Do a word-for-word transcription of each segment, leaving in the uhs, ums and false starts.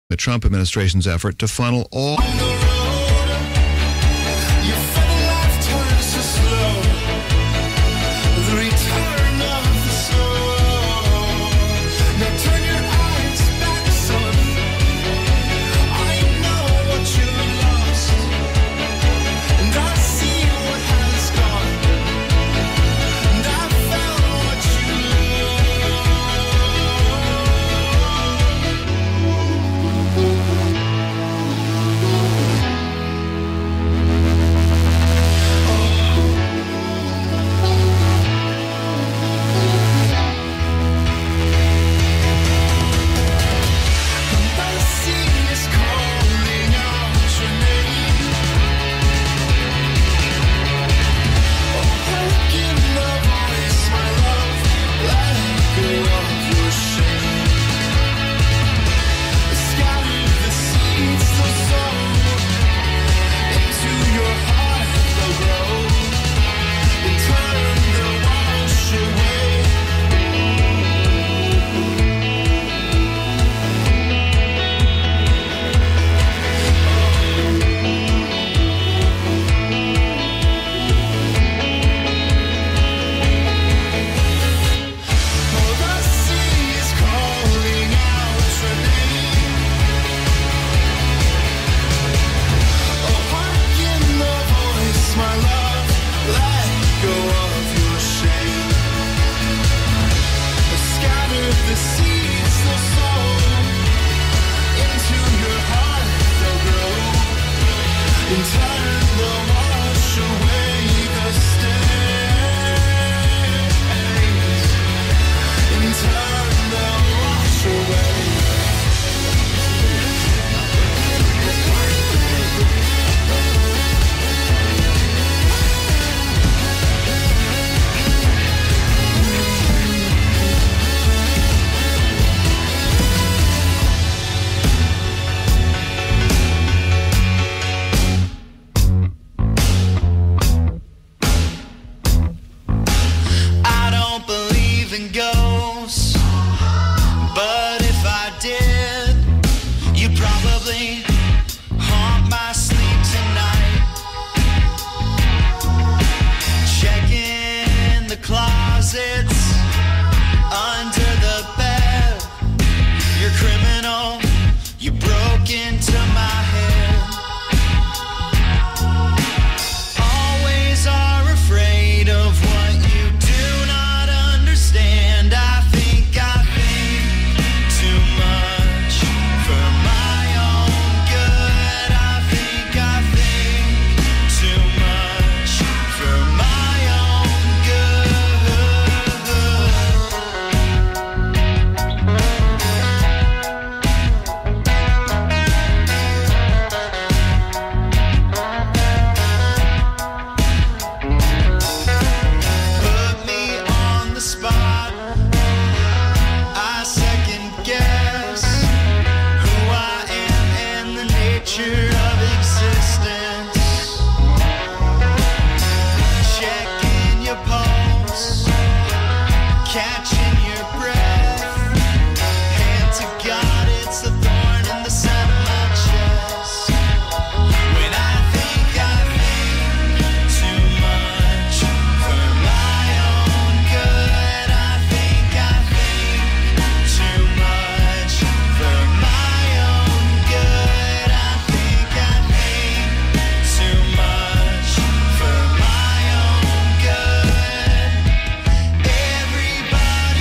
the Trump administration's effort to funnel all everybody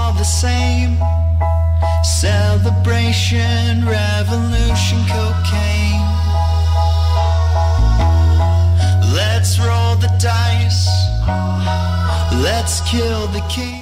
all the same. Celebration, revolution, cocaine. Let's roll the dice. Let's kill the king.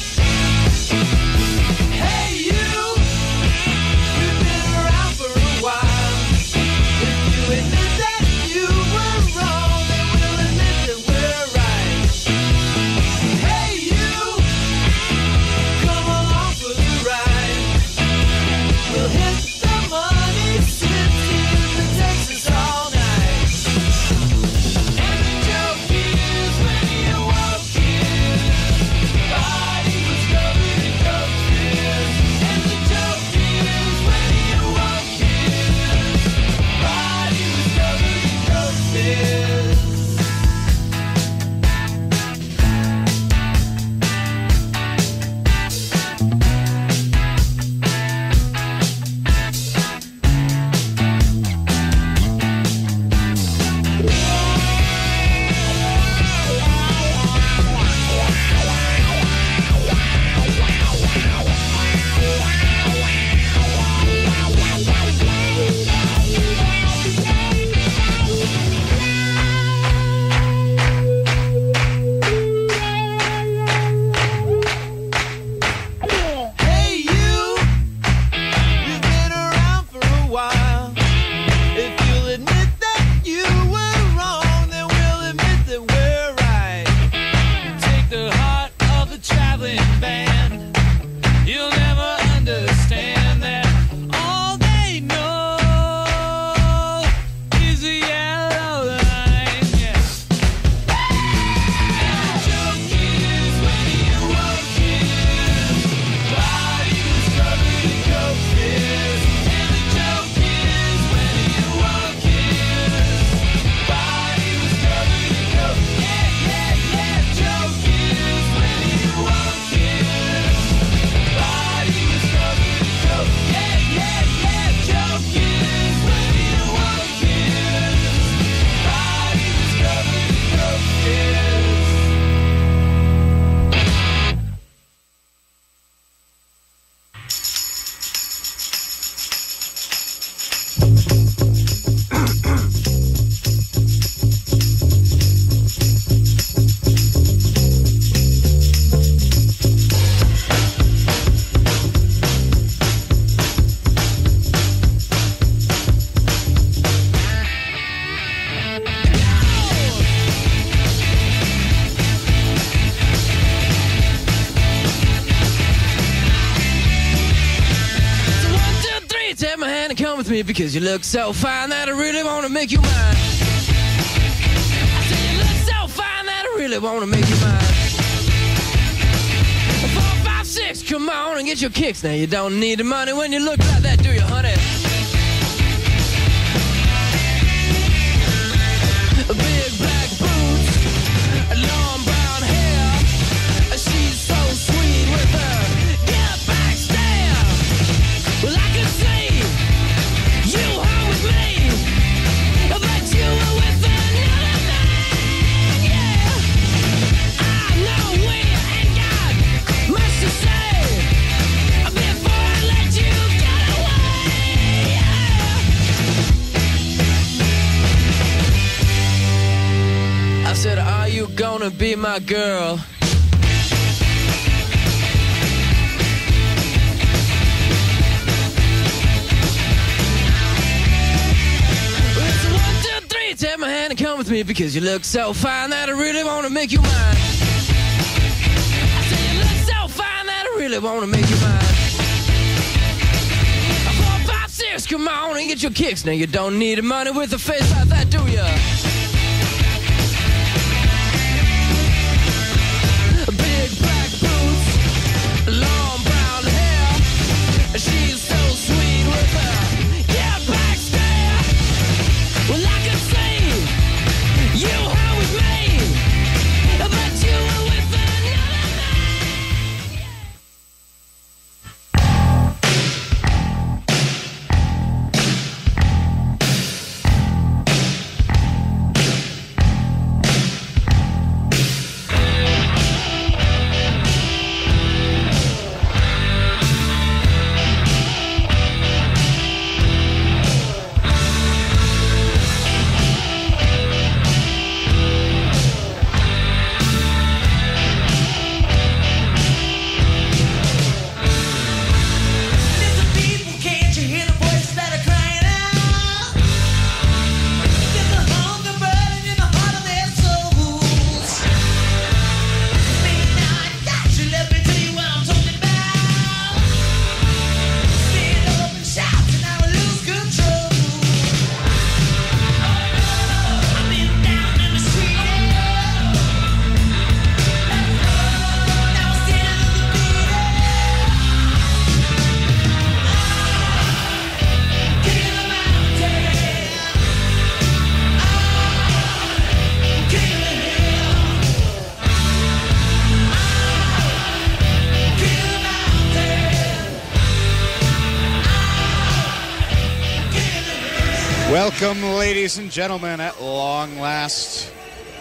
Hey you, you've been around for a while. If you admit that you were wrong, then we'll admit that we're right. Hey you, come along for the ride. We'll hit the money city in Texas all night. And the joke is when you walk in, body was covered in coke tears. And the joke is when you walk in, body was covered in coke tears. Hey you, you've been around for a while. If you'll admit that you were wrong, then we'll admit that we're right. Take the heart of the traveling band. You'll never understand that all they know is a yellow line. Yeah. And the joke is when you walk in, body was covered in coke tears. And the joke is when you walk in, body was covered in coke. Yeah, yeah, yeah. Joke is when you walk in, body was covered in coke. Yeah, yeah, yeah. Joke is when you walk in, body was covered in coke. Yes. So one, two, three, take my hand and come with me because you look so fine that I really want to make you mine. I say you look so fine that I really want to make you mine. Four, five, six, come on and get your kicks. Now you don't need the money when you look like that, do you, honey? Big black boots, long brown hair. She's so sweet with her get back stare. Well, I can see you home with me, but you were with another man. Yeah, I know we ain't got much to say before I let you get away. Yeah. I said, are you gonna be my girl? Well, it's a one, two, three, take my hand and come with me because you look so fine that I really want to make you mine. I say you look so fine that I really want to make you mine. Four, five, six, come on and get your kicks. Now you don't need the money with a face like that, do ya? Big black boots, long brown hair. She's so sweet with her yeah, back stare. Well, I can see you home with me, but you were with another man. Welcome, ladies and gentlemen, at long last.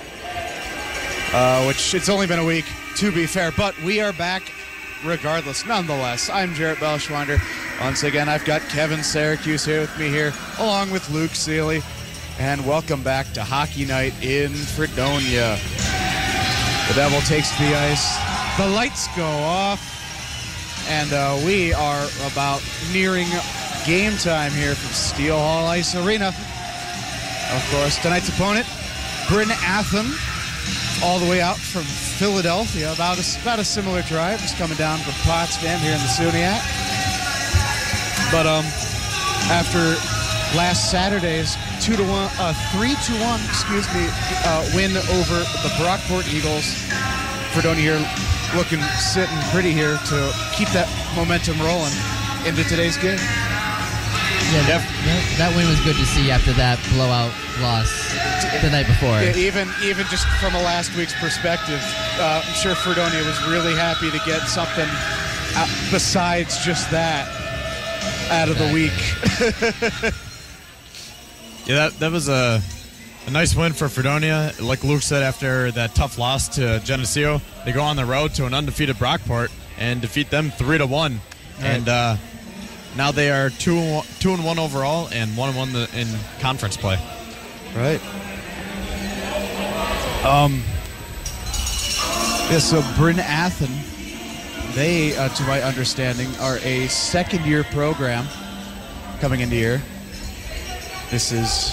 Uh, which it's only been a week, to be fair, but we are back regardless. Nonetheless, I'm Jarrett Belschwander. Once again, I've got Kevin Syracuse here with me here, along with Luke Seeley. And welcome back to Hockey Night in Fredonia. The Devil takes to the ice. The lights go off. And uh, we are about nearing game time here from Steel Hall Ice Arena. Of course, tonight's opponent, Bryn Athyn, all the way out from Philadelphia. About a, about a similar drive, just coming down from Potsdam here in the SUNYAC. But um, after last Saturday's two to one, uh, three to one, excuse me, uh, win over the Brockport Eagles, Fredonia here looking, sitting pretty here to keep that momentum rolling into today's game. Yeah, that, that win was good to see after that blowout loss the night before. Yeah, even even just from a last week's perspective, uh, I'm sure Fredonia was really happy to get something out besides just that out of the week. Yeah, that that was a, a nice win for Fredonia. Like Luke said, after that tough loss to Geneseo, they go on the road to an undefeated Brockport and defeat them three to one. Right. And uh, now they are two two and one overall and one and one the, in conference play. Right. Um. Yeah. So Bryn Athyn, they, uh, to my understanding, are a second-year program coming into here. This is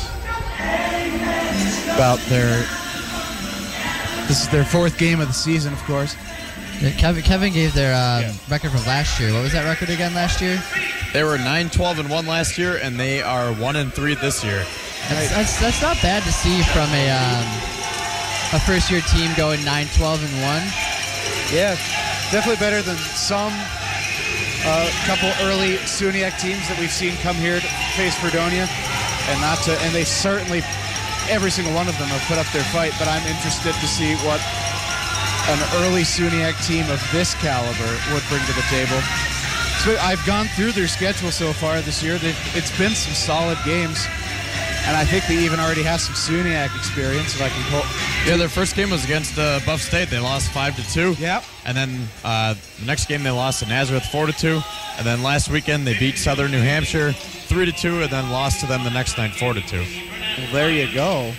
about their. This is their fourth game of the season, of course. Yeah, Kevin, Kevin gave their um, Yeah. record from last year. What was that record again last year? They were nine twelve and one last year, and they are one and three this year. That's, that's, that's not bad to see from a um, a first-year team going nine twelve and one. Yeah, definitely better than some uh, couple early SUNYAC teams that we've seen come here to face Fredonia, and not to. And they certainly, every single one of them have put up their fight. But I'm interested to see what an early SUNYAC team of this caliber would bring to the table. So I've gone through their schedule so far this year. They've- It's been some solid games, and I think they even already have some SUNYAC experience. If I can pull. Yeah, their first game was against uh, Buff State. They lost five to two. Yep. And then uh, the next game they lost to Nazareth four to two. And then last weekend they beat Southern New Hampshire three to two, and then lost to them the next night four to two. Well, there you go.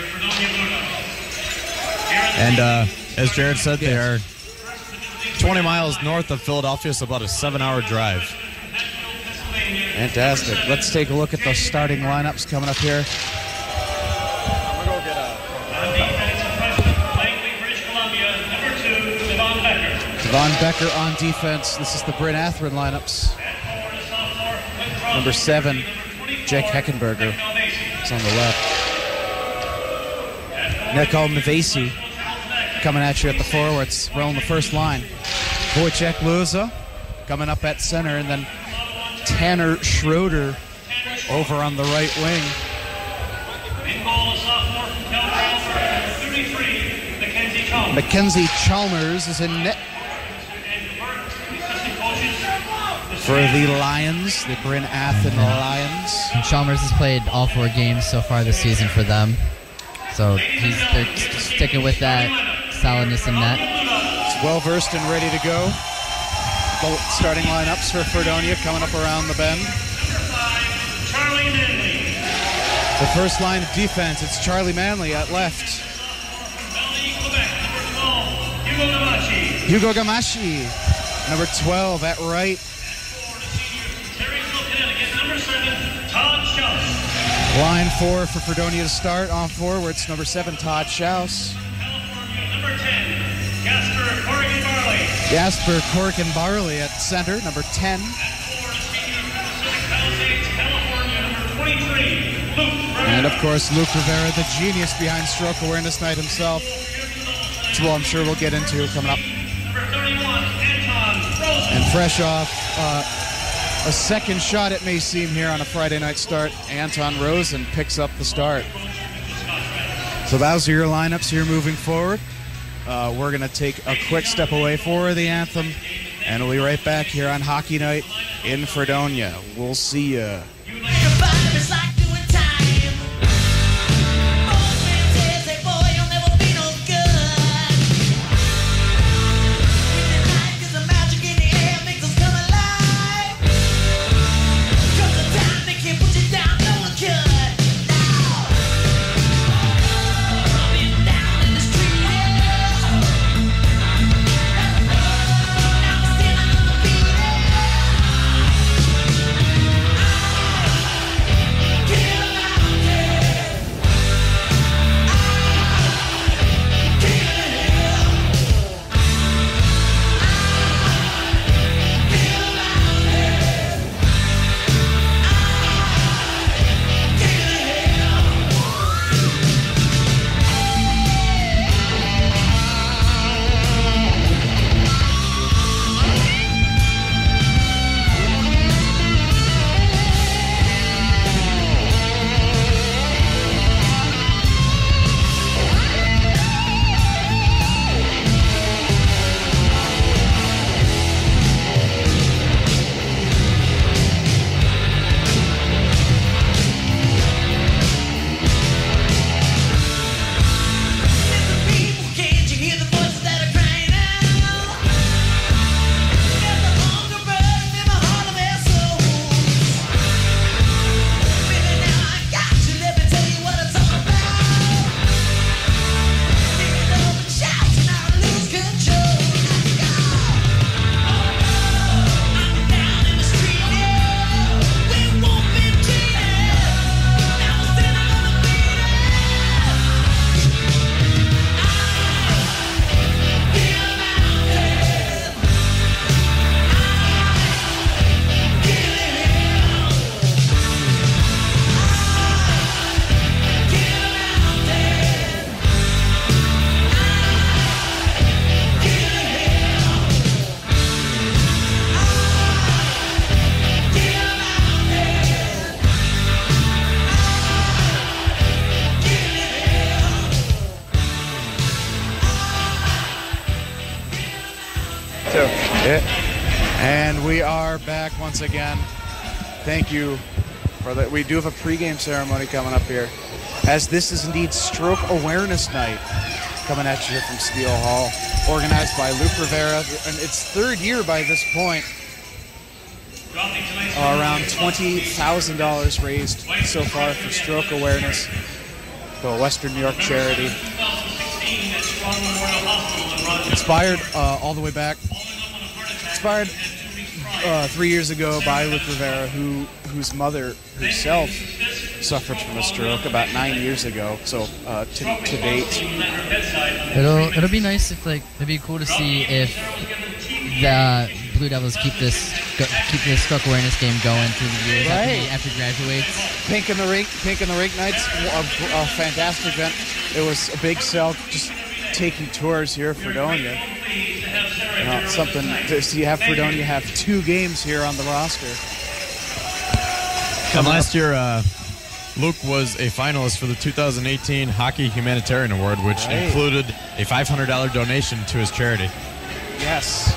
And uh, as Jared said, they are twenty miles north of Philadelphia, so about a seven-hour drive. Fantastic. Let's take a look at the starting lineups coming up here. Devon Becker on defense. This is the Bryn Athyn lineups. Number seven, Jake Heckenberger is on the left. Neko Mavesi coming at you at the forwards, rolling the first line. Wojciech Luza coming up at center, and then Tanner Schroeder over on the right wing. Mackenzie Chalmers is in net for the Lions, the Bryn Athyn Lions. And Chalmers has played all four games so far this season for them. So he's they're sticking with that solidness in net. It's well versed and ready to go. Both starting lineups for Fredonia coming up around the bend. The first line of defense, it's Charlie Manley at left. Hugo Gamashi, number twelve at right. Line four for Fredonia to start. On forwards, number seven, Todd Schaus. Jasper Corrigan Barley at center, number ten. And of course, Luke Rivera, the genius behind stroke awareness night himself. Which well, I'm sure we'll get into coming up. And fresh off uh, a second shot, it may seem, here on a Friday night start, Anton Rosen picks up the start. So those are your lineups here moving forward. Uh, we're going to take a quick step away for the anthem, and we'll be right back here on Hockey Night in Fredonia. We'll see ya. Your vibe is like doing time. too. Yeah. And we are back once again. Thank you for that. We do have a pregame ceremony coming up here, as this is indeed Stroke Awareness Night, coming at you from Steel Hall, organized by Luke Rivera, and its third year by this point. Uh, around twenty thousand dollars raised so far for stroke awareness, the Western New York charity. Inspired uh, all the way back, inspired uh, three years ago by Luke Rivera, who whose mother herself suffered from a stroke about nine years ago. So uh, to, to date, It'll it'll be nice if like it'd be cool to see if the Blue Devils keep this go, keep this stroke awareness game going through the years after, Right. he, after he graduates. Pink in the Rink, Pink in the Rink Nights, a, a fantastic event. It was a big sell, just taking tours here at Fredonia. You know, something to see. Have Fredonia have two games here on the roster. And last year, uh, Luke was a finalist for the two thousand eighteen Hockey Humanitarian Award, which Right. included a five hundred dollars donation to his charity. Yes.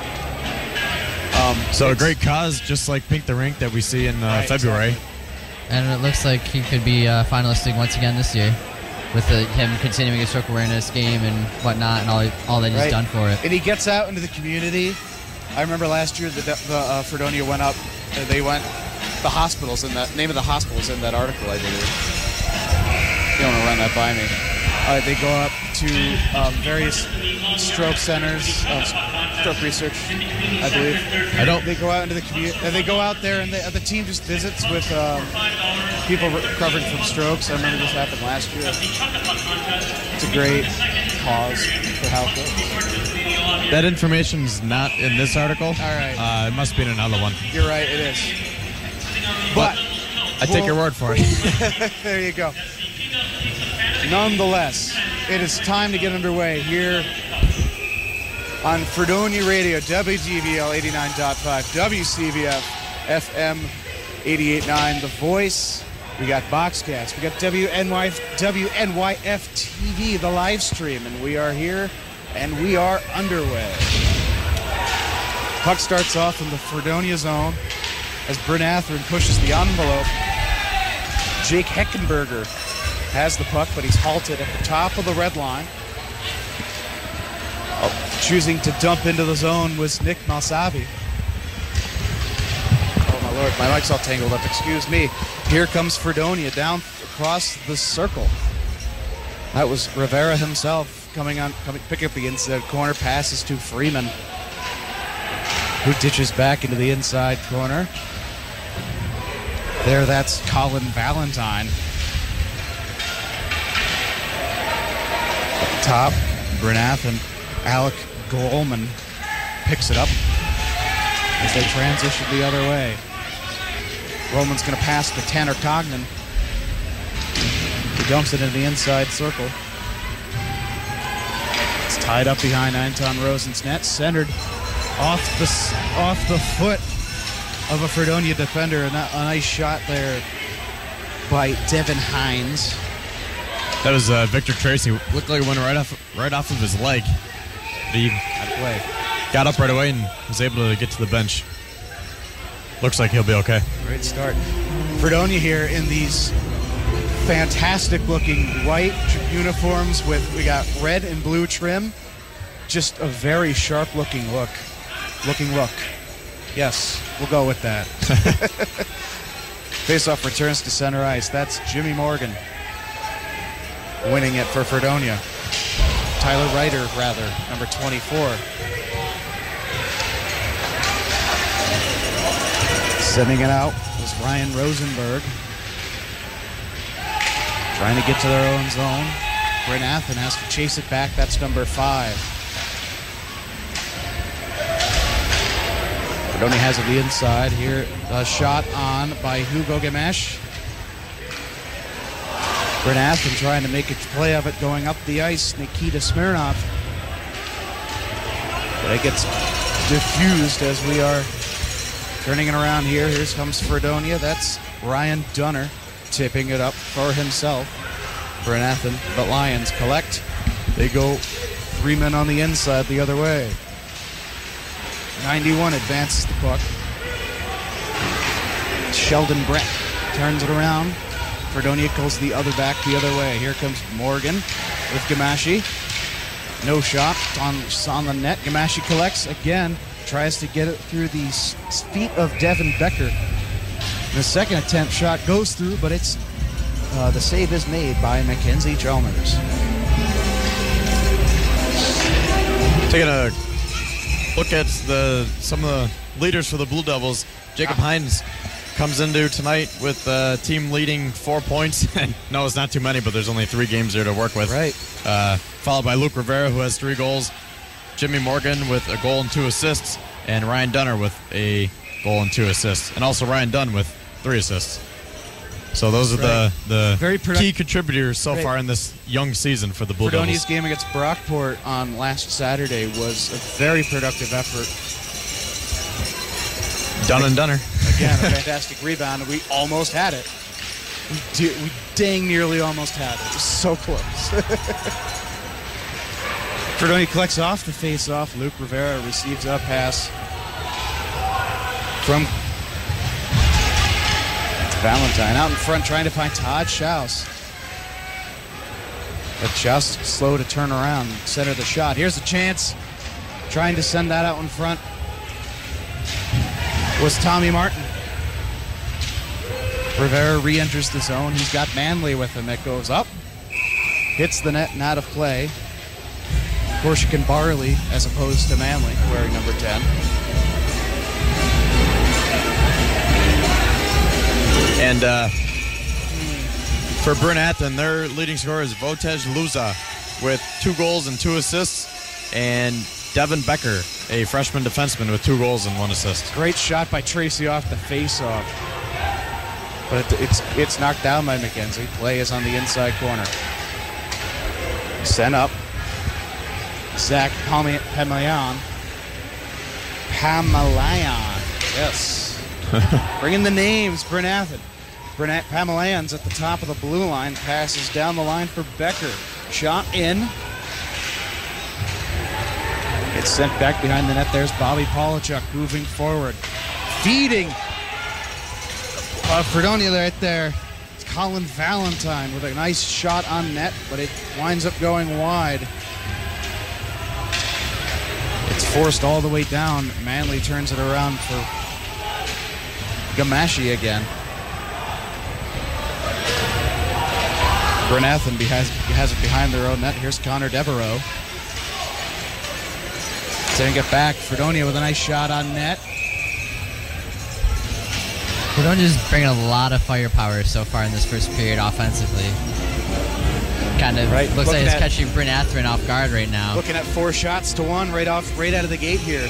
So a great cause, just like Pink the Rink that we see in uh, Right, February. And it looks like he could be uh, finalisting once again this year, with the, him continuing his stroke awareness game and whatnot, and all all that he's Right. done for it. And he gets out into the community. I remember last year the, the uh, Fredonia went up. Uh, they went the hospitals in that name of the hospitals in that article, I believe. You don't want to run that by me. Uh, they go up to um, various stroke centers, uh, stroke research, I believe. I don't. They go out into the community. Uh, they go out there, and they, uh, the team just visits with um, people recovering from strokes. I remember this happened last year. It's a great cause for health. That information's not in this article. All right. Uh, it must be in another one. You're right, it is. But I take your word for it. there you go. Nonetheless, it is time to get underway here on Fredonia Radio, W D V L eighty-nine point five, W C V F F M eighty-eight point nine, The Voice. We got Boxcast. We got W N Y, W N Y F T V, the live stream, and we are here, and we are underway. Puck starts off in the Fredonia zone as Bryn Atherton pushes the envelope. Jake Heckenberger has the puck, but he's halted at the top of the red line. Oh, choosing to dump into the zone was Nick Malsavi. Oh, my Lord, my mic's all tangled up. Excuse me. Here comes Fredonia down across the circle. That was Rivera himself coming on, coming, picking up the inside corner, passes to Freeman, who ditches back into the inside corner. There, that's Colin Valentine. Up top, Bernath and Alec Goldman picks it up as they transition the other way. Roman's going to pass to Tanner Cognan. He dumps it into the inside circle. It's tied up behind Anton Rosen's net, centered off the off the foot of a Fredonia defender, and that, a nice shot there by Devin Hines. That was uh, Victor Tracy. Looked like it went right off, right off of his leg. But he Play. got up right away and was able to get to the bench. Looks like he'll be okay. Great start. Fredonia here in these fantastic-looking white uniforms with, we got red and blue trim. Just a very sharp-looking look. Looking look. Yes, we'll go with that. Faceoff returns to center ice. That's Jimmy Morgan winning it for Fredonia. Tyler Ryder, rather, number twenty-four. Sending it out was Ryan Rosenberg. Trying to get to their own zone. Bryn Athen has to chase it back. That's number five. Fredonia has it the inside here. A shot on by Hugo Gamesh. Bryn Athen trying to make a play of it going up the ice. Nikita Smirnov. But it gets diffused as we are turning it around here. Here comes Fredonia. That's Ryan Dunner tipping it up for himself. Bryn Athen, but Lions collect. They go three men on the inside the other way. ninety-one advances the puck. Sheldon Brett turns it around. Fredonia goes the other back the other way. Here comes Morgan with Gamashi. No shot. It's on, it's on the net. Gamashi collects again. Tries to get it through the s- feet of Devin Becker. The second attempt shot goes through, but it's uh, the save is made by Mackenzie Chalmers. Taking a look at the some of the leaders for the Blue Devils, Jacob Hines comes into tonight with uh, team leading four points. No, it's not too many, but there's only three games there to work with. Right. Uh, followed by Luke Rivera, who has three goals. Jimmy Morgan with a goal and two assists. And Ryan Dunner with a goal and two assists. And also Ryan Dunn with three assists. So those are Right. the, the Very product- key contributors so Right. far in this young season for the Blue Fredonia's Devils. game against Brockport on last Saturday was a very productive effort. Dunn and Dunner. Again, a fantastic rebound. We almost had it. We, do, we dang nearly almost had it. It was so close. Fredonia collects off the face-off. Luke Rivera receives a pass from Valentine. Out in front trying to find Todd Schaus. But Schaus slow to turn around, center the shot. Here's a chance. Trying to send that out in front was Tommy Martin. Rivera re-enters the zone. He's got Manley with him. It goes up, hits the net and out of play. Corsican Barley as opposed to Manley, wearing number ten. And uh, for Bryn Athyn, their leading scorer is Votej Luza with two goals and two assists. And Devin Becker, a freshman defenseman with two goals and one assist. Great shot by Tracy off the face-off. But it, it's it's knocked down by McKenzie. Play is on the inside corner. Sent up. Zach Pam- Pamelayan. Pamelayan. Yes. Bringing the names, Bryn Athyn. Bryn Pamelayan's at the top of the blue line. Passes down the line for Becker. Shot in. It's sent back behind the net. There's Bobby Polachuk moving forward. Feeding. Uh, Fredonia right there. It's Colin Valentine with a nice shot on net, but it winds up going wide. It's forced all the way down. Manley turns it around for Gamashi again. Bryn Athyn has, has it behind their own net. Here's Connor Devereaux. Sending it back. Fredonia with a nice shot on net. Fredonia's bringing a lot of firepower so far in this first period offensively. Kind of Right, looks like looking it's at- catching Bryn Athyn off guard right now. Looking at four shots to one right off, right out of the gate here.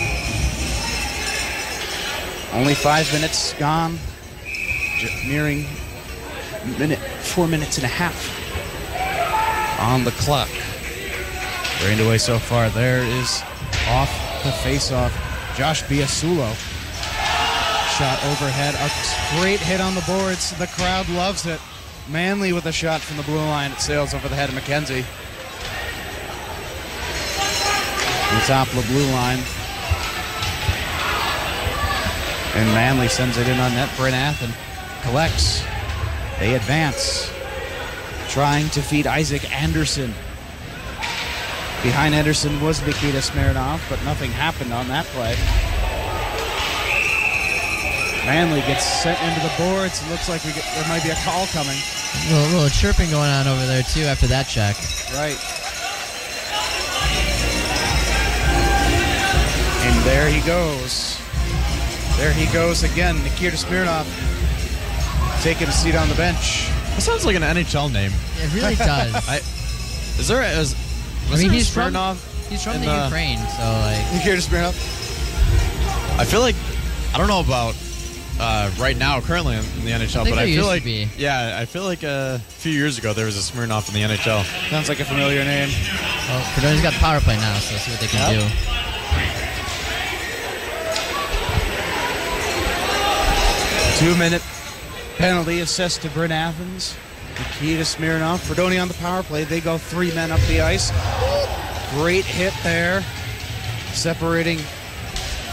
Only five minutes gone. J- nearing minute, four minutes and a half on the clock. Drained away so far. There is off the face-off. Josh Biasulo. Shot overhead. A great hit on the boards. The crowd loves it. Manley with a shot from the blue line. It sails over the head of McKenzie. On the top of the blue line. And Manley sends it in on net. Bryn Athyn collects. They advance. Trying to feed Isaac Anderson. Behind Anderson was Nikita Smirnov, but nothing happened on that play. Manley gets sent into the boards. It looks like we get, there might be a call coming. A little, little chirping going on over there too after that check. Right. And there he goes. There he goes again. Nikita Smirnov taking a seat on the bench. That sounds like an N H L name. It really does. I, is there a, is, I was mean, there a he's from Smirnov he's from in the the- Ukraine, so like Nikita Smirnov. I feel like, I don't know about uh, right now, currently in the N H L, I think but I there feel used to like, be. yeah, I feel like a few years ago there was a Smirnoff in the N H L. Sounds like a familiar name. well, Fredonia's got the power play now, so let's see what they can Yep. do. Two-minute penalty assessed to Bryn Athens. Nikita Smirnov. Fredonia on the power play. They go three men up the ice. Great hit there. Separating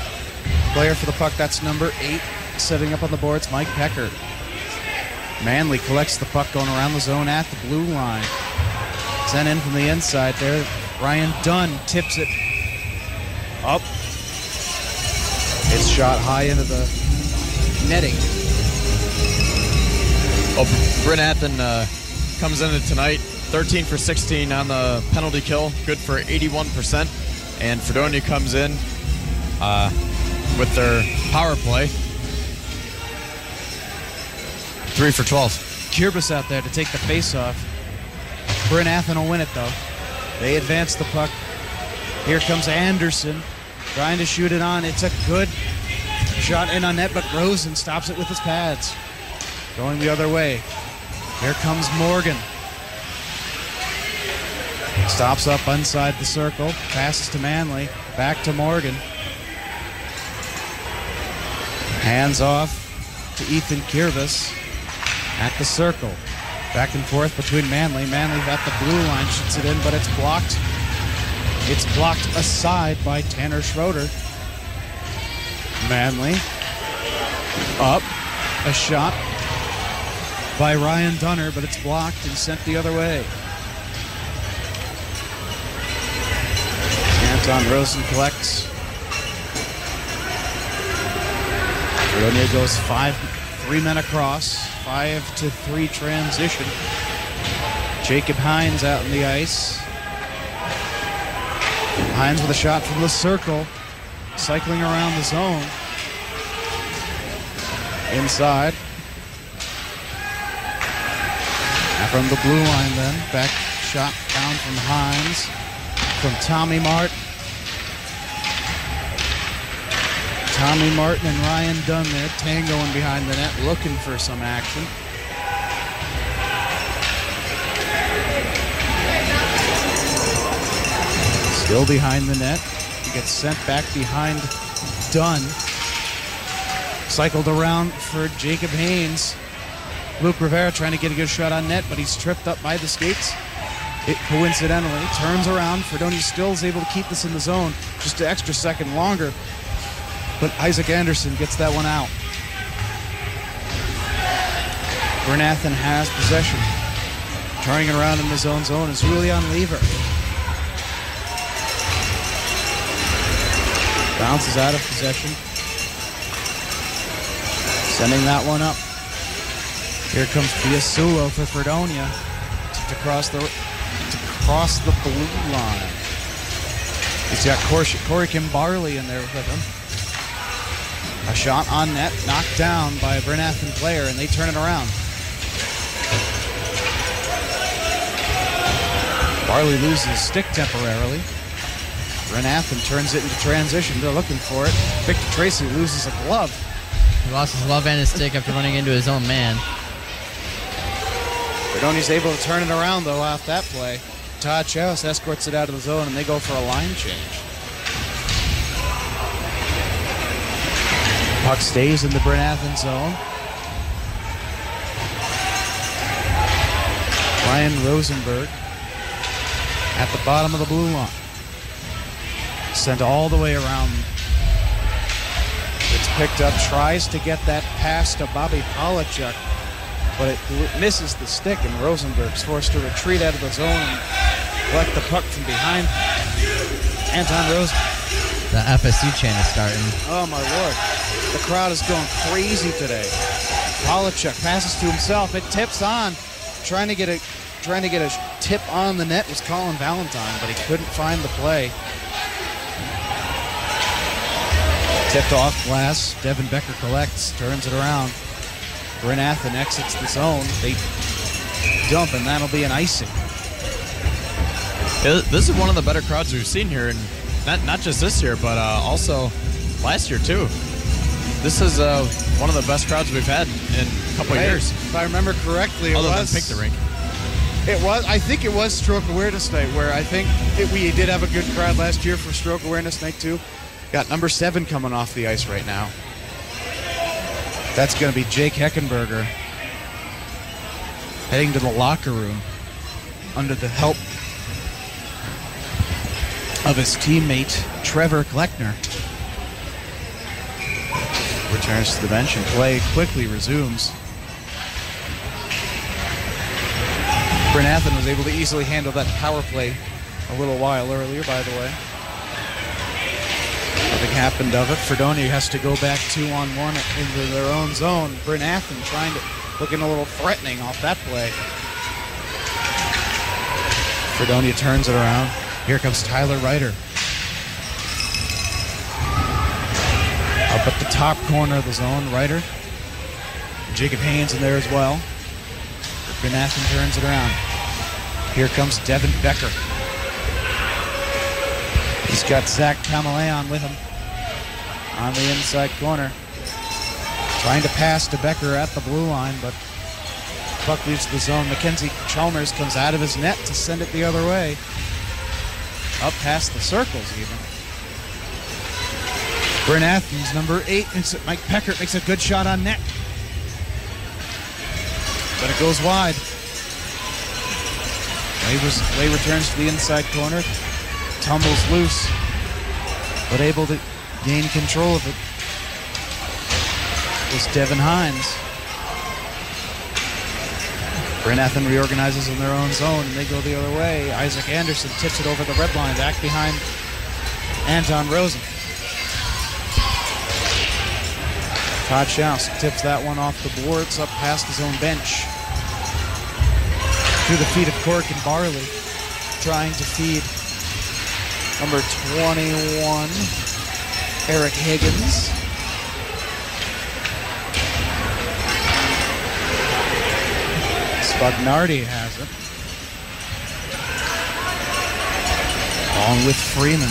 Player for the puck, that's number eight, setting up on the boards, Mike Pecker. Manley collects the puck going around the zone at the blue line. Sent in from the inside there. Ryan Dunn tips it up. It's shot high into the netting. Oh, Bryn Athen uh, comes in tonight, thirteen for sixteen on the penalty kill, good for eighty-one percent. And Fredonia comes in uh, with their power play, three for twelve. Kirbis out there to take the face-off. Bryn Athen will win it, though. They advance the puck. Here comes Anderson, trying to shoot it on. It's a good shot in on net, but Rosen stops it with his pads. Going the other way. Here comes Morgan. Stops up inside the circle. Passes to Manley. Back to Morgan. Hands off to Ethan Kirbis at the circle. Back and forth between Manley. Manley at the blue line, shoots it in, but it's blocked. It's blocked aside by Tanner Schroeder. Manley up. A shot by Ryan Dunner, but it's blocked and sent the other way. Anton Rosen collects. Fredonia goes five, three men across. Five to three transition. Jacob Hines out in the ice. Hines with a shot from the circle. Cycling around the zone. Inside. And from the blue line then. Back shot down from Hines. From Tommy Martin. Tommy Martin and Ryan Dunn there, tangoing behind the net, looking for some action. Still behind the net. He gets sent back behind Dunn. Cycled around for Jacob Haynes. Luke Rivera trying to get a good shot on net, but he's tripped up by the skates. It coincidentally turns around. Fredonia still is able to keep this in the zone just an extra second longer. But Isaac Anderson gets that one out. Bryn Athen has possession. Turning it around in his own zone is Julian Lever. Bounces out of possession. Sending that one up. Here comes Biasulo for Fredonia to cross the to cross the blue line. He's got Corey, Corey Kimbarley in there with him. A shot on net, knocked down by a Bryn Athen player, and they turn it around. Barley loses stick temporarily. Bryn Athen turns it into transition. They're looking for it. Victor Tracy loses a glove. He lost his glove and his stick after running into his own man. Fredonia's able to turn it around, though, off that play. Todd Chaos escorts it out of the zone, and they go for a line change. Puck stays in the Bryn Athen zone. Ryan Rosenberg at the bottom of the blue line. Sent all the way around. It's picked up, tries to get that pass to Bobby Polachuk, but it misses the stick, and Rosenberg's forced to retreat out of the zone and collect the puck from behind. Anton Rosenberg. The F S U chant is starting. Oh, my Lord. The crowd is going crazy today. Polachuk passes to himself. It tips on. Trying to get a trying to get a tip on the net was Colin Valentine, but he couldn't find the play. Tipped off glass. Devin Becker collects, turns it around. Bryn Athen exits the zone. They dump, and that'll be an icing. This is one of the better crowds we've seen here, and not not just this year, but uh, also last year too. This is uh, one of the best crowds we've had in a couple Hey, of years, If I remember correctly, it other was than Pick the Rink. It was. I think it was Stroke Awareness Night, where I think it, we did have a good crowd last year for Stroke Awareness Night too. Got number seven coming off the ice right now. That's going to be Jake Heckenberger heading to the locker room under the help of his teammate Trevor Gleckner. returns to the bench and play quickly resumes. Bryn Athyn was able to easily handle that power play a little while earlier, by the way. Nothing happened of it. Fredonia has to go back two on one into their own zone. Bryn Athyn trying to, looking a little threatening off that play. Fredonia turns it around. Here comes Tyler Ryder. Up at the top corner of the zone, Ryder. Jacob Haynes in there as well. Bryn Athyn turns it around. Here comes Devin Becker. He's got Zach Camaleon with him on the inside corner. Trying to pass to Becker at the blue line, but puck leaves the zone. Mackenzie Chalmers comes out of his net to send it the other way. Up past the circles even. Bryn Athyn's number eight, Mike Peckert makes a good shot on net. But it goes wide. Way, was, Way returns to the inside corner. Tumbles loose, but able to gain control of it was Devin Hines. Bryn Athyn reorganizes in their own zone, and they go the other way. Isaac Anderson tips it over the red line, back behind Anton Rosen. Todd Schaus tips that one off the boards, up past his own bench. Through the feet of Cork and Barley, trying to feed number twenty-one, Eric Higgins. Spagnardi has it. Along with Freeman.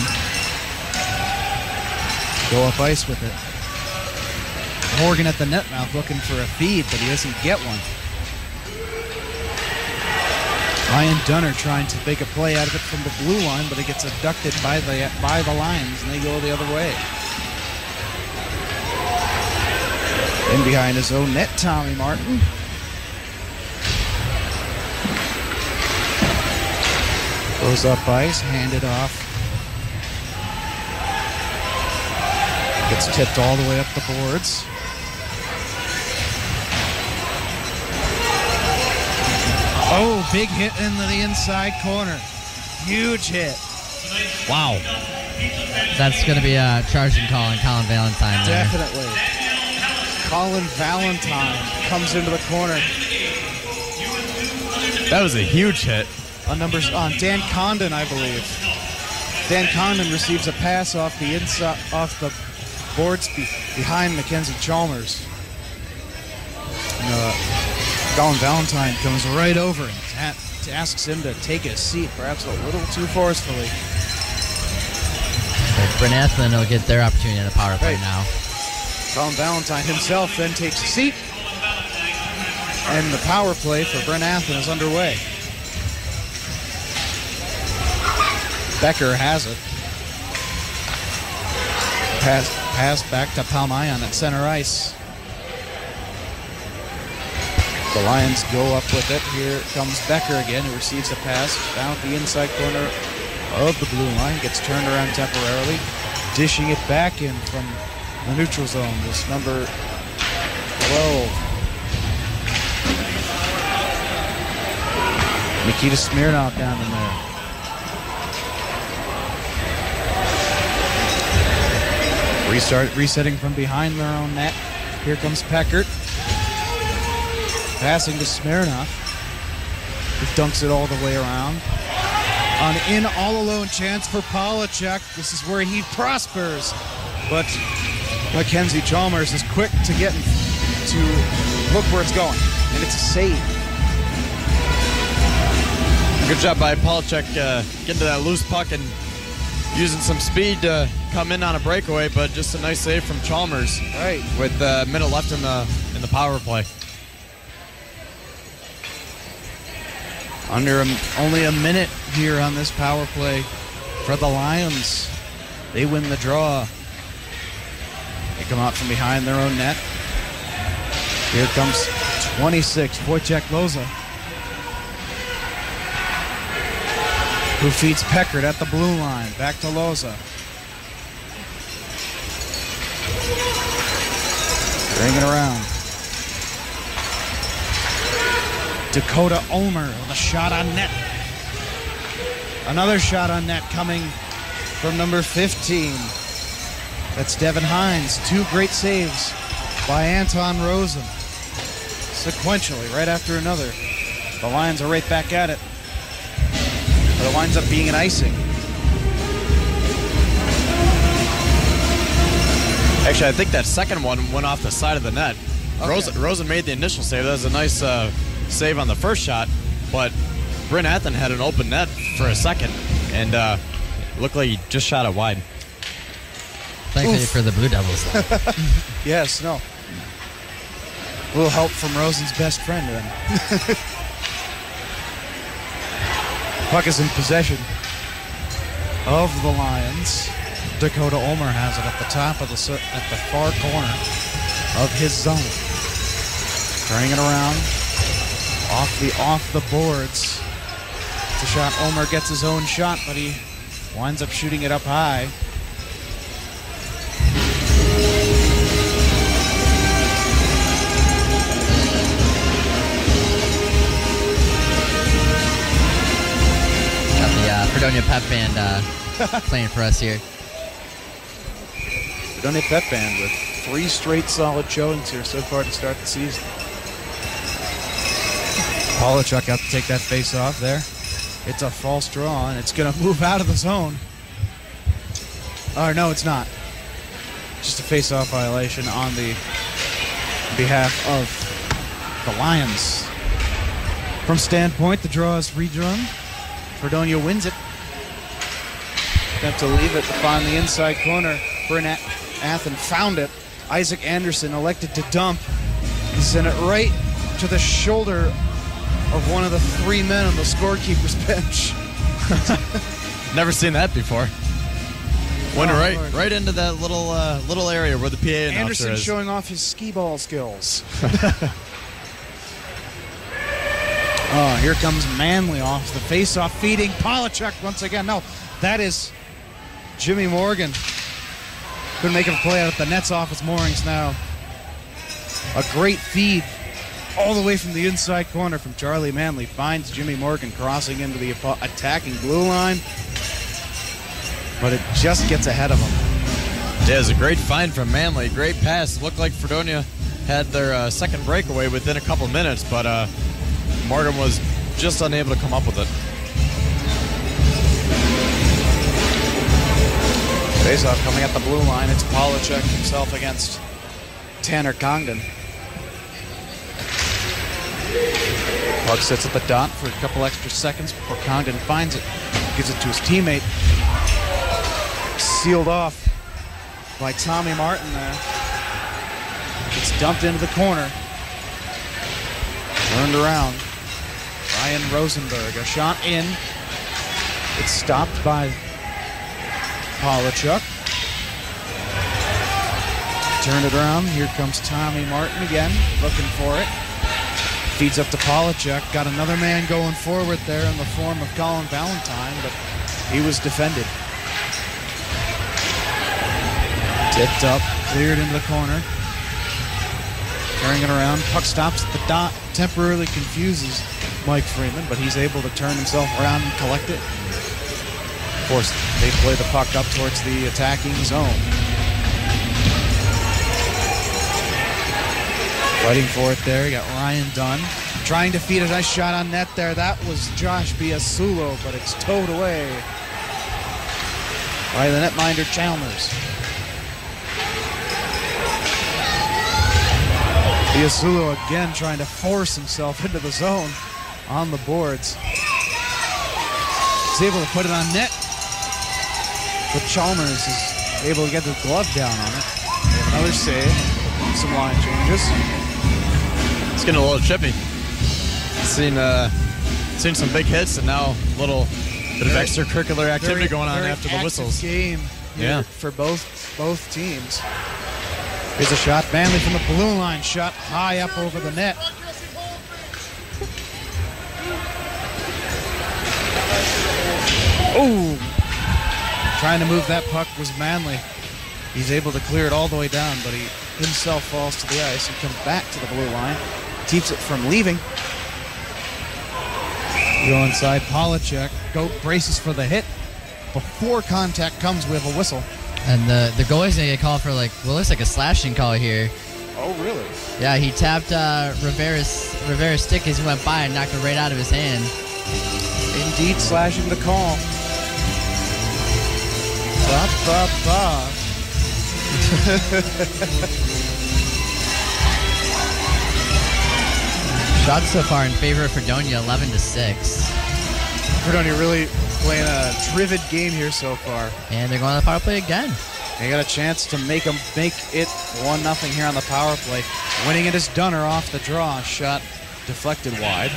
Go up ice with it. Morgan at the net mouth looking for a feed, but he doesn't get one. Ryan Dunner trying to make a play out of it from the blue line, but it gets abducted by the by the Lions, and they go the other way. In behind his own net, Tommy Martin. Goes up ice, handed off. Gets tipped all the way up the boards. Oh, big hit into the inside corner. Huge hit. Wow. That's going to be a charging call on Colin Valentine there. Definitely. Colin Valentine comes into the corner. That was a huge hit. On numbers on Dan Condon, I believe. Dan Condon receives a pass off the inside, off the boards be, behind Mackenzie Chalmers. And, uh, Colin Valentine comes right over and ta- asks him to take his seat, perhaps a little too forcefully. Bryn Athyn will get their opportunity in a power play Right. now. Colin Valentine himself then takes a seat, and the power play for Bryn Athyn is underway. Becker has it. Pass, pass back to Palmayan at center ice. The Lions go up with it. Here comes Becker again, who receives a pass down the inside corner of the blue line. Gets turned around temporarily. Dishing it back in from the neutral zone was number twelve. Nikita Smirnov down in there. Restart, resetting from behind their own net. Here comes Peckert. Passing to Smirnov, who dunks it all the way around. On in all alone chance for Polachek. This is where he prospers. But Mackenzie Chalmers is quick to get in, to look where it's going. And it's a save. Good job by Polachek uh, getting to that loose puck and using some speed to come in on a breakaway, but just a nice save from Chalmers. Right. With a minute left in the in the power play. Under a, only a minute here on this power play for the Lions. They win the draw. They come out from behind their own net. Here comes twenty-six, Wojciech Loza, who feeds Peckert at the blue line. Back to Loza. Bring it around. Dakota Ulmer with a shot on net. Another shot on net coming from number fifteen. That's Devin Hines. Two great saves by Anton Rosen. Sequentially, right after another. The Lions are right back at it. But it winds up being an icing. Actually, I think that second one went off the side of the net. Okay. Rosen, Rosen made the initial save. That was a nice uh, save on the first shot, but Bryn Athen had an open net for a second, and uh, it looked like he just shot it wide. Thankfully Oof. for the Blue Devils, though. Yes, no. A little help from Rosen's best friend then. Puck is in possession of the Lions. Dakota Ulmer has it at the top of the cir- at the far corner of his zone. Turning it around off the off the boards. It's a shot. Ulmer gets his own shot, but he winds up shooting it up high. Got the uh, Fredonia Pep Band uh, playing for us here. Fredonia Pep Band with three straight solid showings here so far to start the season. Polachuk out to take that face off there. It's a false draw, and it's going to move out of the zone. Or no, it's not. Just a face-off violation on the behalf of the Lions. From standpoint, the draw is redrawn. Fredonia wins it. Attempt to leave it to find the inside corner. Bryn Athen found it. Isaac Anderson elected to dump. He sent it right to the shoulder of one of the three men on the scorekeeper's bench. Never seen that before. Went Oh, right Lord. right into that little uh, little area where the P A announcer Anderson is. showing off his skee ball skills. Oh, here comes Manley off the face-off, feeding Polachuk once again. No, that is Jimmy Morgan. Couldn't make him play out at the net's off his moorings now. A great feed all the way from the inside corner from Charlie Manley. Finds Jimmy Morgan crossing into the apo- attacking blue line. But it just gets ahead of him. Yeah, it was a great find from Manley. Great pass. Looked like Fredonia had their uh, second breakaway within a couple minutes, but uh, Morgan was just unable to come up with it. Face-off coming at the blue line. It's Polachuk himself against Tanner Congdon. Puck sits at the dot for a couple extra seconds before Congdon finds it. Gives it to his teammate. Sealed off by Tommy Martin there. It's dumped into the corner. Turned around. Ryan Rosenberg. A shot in. It's stopped by Polachuk. Turn it around. Here comes Tommy Martin again, looking for it. Feeds up to Polachuk. Got another man going forward there in the form of Colin Valentine, but he was defended. Tipped up, cleared into the corner. Turning it around. Puck stops at the dot. Temporarily confuses Mike Freeman, but he's able to turn himself around and collect it. Of course, they play the puck up towards the attacking zone. Fighting for it there. You got Ryan Dunn. Trying to feed a nice shot on net there. That was Josh Biasulo, but it's towed away by the netminder Chalmers. Biasulo again trying to force himself into the zone on the boards. He's able to put it on net, but Chalmers is able to get the glove down on it. Another save. Some line changes. It's getting a little chippy. Seen uh, seen some big hits and now a little bit of Very- extracurricular activity Very- going on very after the active whistles. Game here Yeah. for both both teams. Here's a shot. Manley from the blue line. Shot high up over the net. Oh! Trying to move that puck was Manley. He's able to clear it all the way down, but he himself falls to the ice and comes back to the blue line. Keeps it from leaving. Go inside, Polachek. Go braces for the hit before contact comes with a whistle. And the the goalie's gonna get called for like well, looks like a slashing call here. Oh, really? Yeah, he tapped uh, Rivera's Rivera's stick as he went by and knocked it right out of his hand. Indeed, slashing the call. Ba, ba, ba. Shots so far in favor of Fredonia, eleven to six. Fredonia really playing a driven game here so far. And they're going to the power play again. They got a chance to make them make it one nothing here on the power play. Winning it is Dunner off the draw. Shot deflected wide.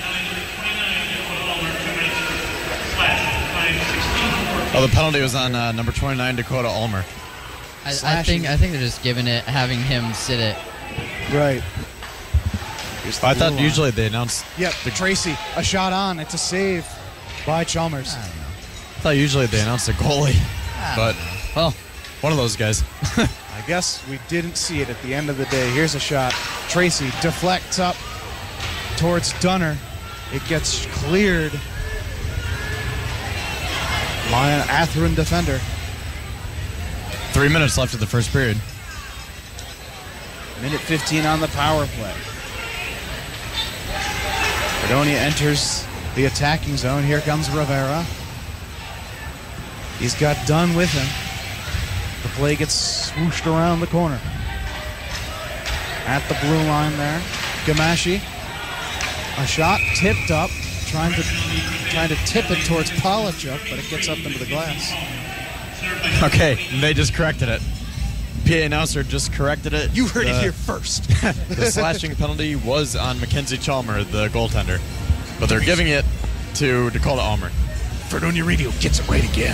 Oh, the penalty was on uh, number twenty-nine, Dakota Ulmer. I, I Slashing. think I think they're just giving it, having him sit it. Right. I thought usually they announced. Yep, Tracy, a shot on. It's a save by Chalmers. I don't know. I thought usually they announced the goalie, but well, one of those guys. I guess we didn't see it at the end of the day. Here's a shot. Tracy deflects up towards Dunner. It gets cleared by an Atherton defender. Three minutes left of the first period. Minute fifteen on the power play. Fredonia enters the attacking zone. Here comes Rivera. He's got Dunn with him. The play gets swooshed around the corner. At the blue line there, Gamashi. A shot tipped up, trying to trying to tip it towards Polachuk, but it gets up into the glass. Okay, they just corrected it. P A announcer just corrected it. You heard The- it here first. The slashing penalty was on Mackenzie Chalmer, the goaltender, but they're giving it to Dakota Ulmer. Fredonia Radio gets it right again.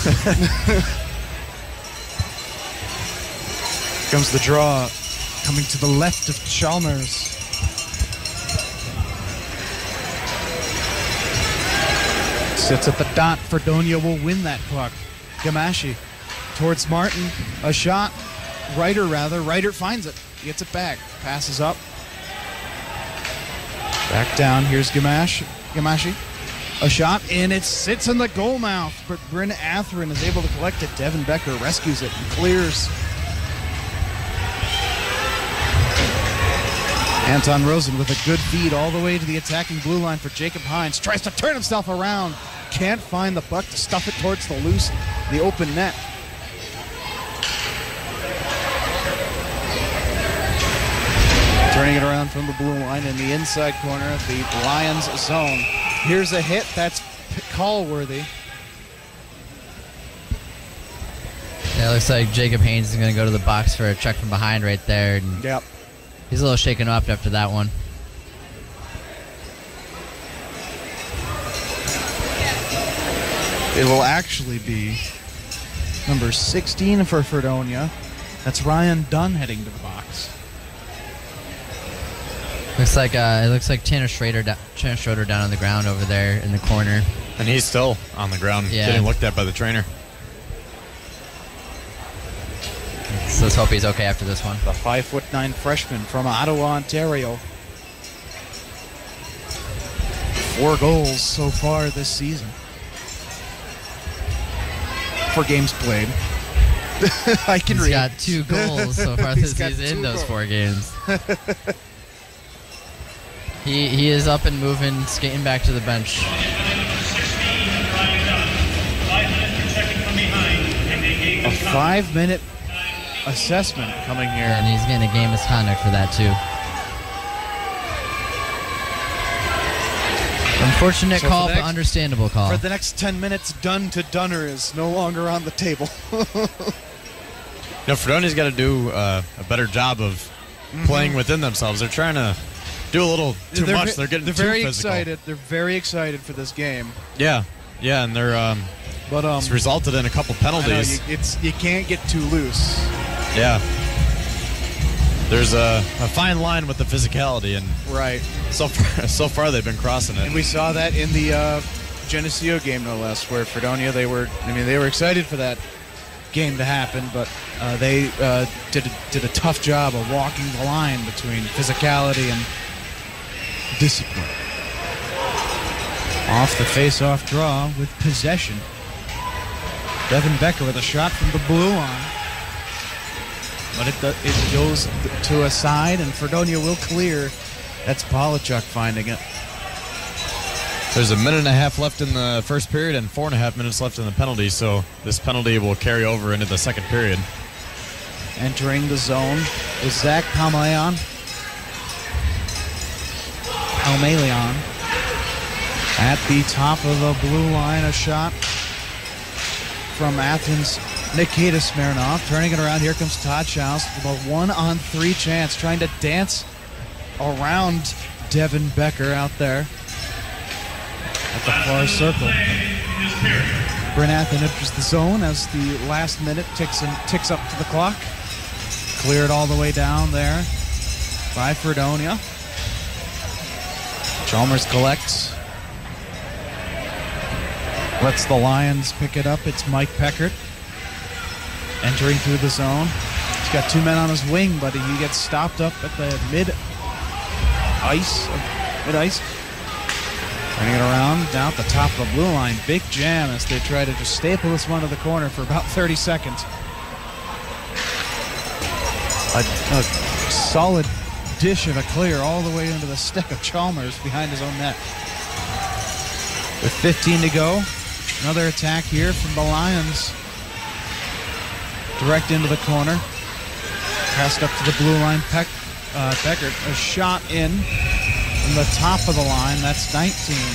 Comes the draw, coming to the left of Chalmers. Sits at the dot. Fredonia will win that puck. Gamashi towards Martin. A shot. Ryder, rather. Ryder finds it. Gets it back. Passes up. Back down. Here's Gamash. Gamashi. A shot, and it sits in the goal mouth. But Bryn Atherton is able to collect it. Devin Becker rescues it and clears. Anton Rosen with a good feed all the way to the attacking blue line for Jacob Hines. Tries to turn himself around. Can't find the puck to stuff it towards the loose, the open net. Turning it around from the blue line in the inside corner of the Lions zone. Here's a hit that's call-worthy. Yeah, it looks like Jacob Haynes is going to go to the box for a check from behind right there. And Yep. he's a little shaken up after that one. It will actually be number sixteen for Fredonia. That's Ryan Dunn heading to the box. Looks like uh, it looks like Tanner Schrader, da- Tanner Schroeder down on the ground over there in the corner. And he's still on the ground, Yeah. getting looked at by the trainer. So let's hope he's okay after this one. The five foot nine freshman from Ottawa, Ontario. Four goals so far this season. Four games played. I can He's read. got two goals so far He's this got season two in those goals. four games. he he is up and moving, skating back to the bench. A five minute assessment coming here. And he's getting a game misconduct for that too. Unfortunate So for call, the but next- understandable call. For the next ten minutes, Dunn to Dunner is no longer on the table. No, Fredonia's got to do uh, a better job of playing within themselves. They're trying to do a little too they're much. ve- They're getting they're too very physical. excited. They're very excited for this game. Yeah, yeah, and they're um, But um, it's resulted in a couple I know, penalties. you, it's you can't get too loose. Yeah, there's a, a fine line with the physicality, and Right. so far, so far they've been crossing And it. we saw that in the uh, Geneseo game, no less, where Fredonia, they were, I mean, they were excited for that game to happen, but uh, they uh, did a, did a tough job of walking the line between physicality and discipline. Off the face-off draw with possession. Devin Becker with a shot from the blue line. But it, it goes to a side, and Fredonia will clear. That's Polachuk finding it. There's a minute and a half left in the first period and four and a half minutes left in the penalty, so this penalty will carry over into the second period. Entering the zone is Zach Palmaleon. Palmaleon. At the top of the blue line, a shot from Athens, Nikita Smirnov. Turning it around, here comes Todd Schaus with a one-on-three chance, trying to dance around Devin Becker out there at the far circle. Bryn Athens enters the zone as the last minute ticks, in, ticks up to the clock. Cleared all the way down there by Fredonia. Chalmers collects. Lets the Lions pick it up. It's Mike Peckert entering through the zone. He's got two men on his wing, but he gets stopped up at the mid ice. Mid ice. Turning it around down at the top of the blue line. Big jam as they try to just staple this one to the corner for about thirty seconds. A, a solid dish of a clear all the way into the stick of Chalmers behind his own net. With fifteen to go, another attack here from the Lions. Direct into the corner. Passed up to the blue line. Peck, uh, Beckert, a shot in from the top of the line. That's nineteen.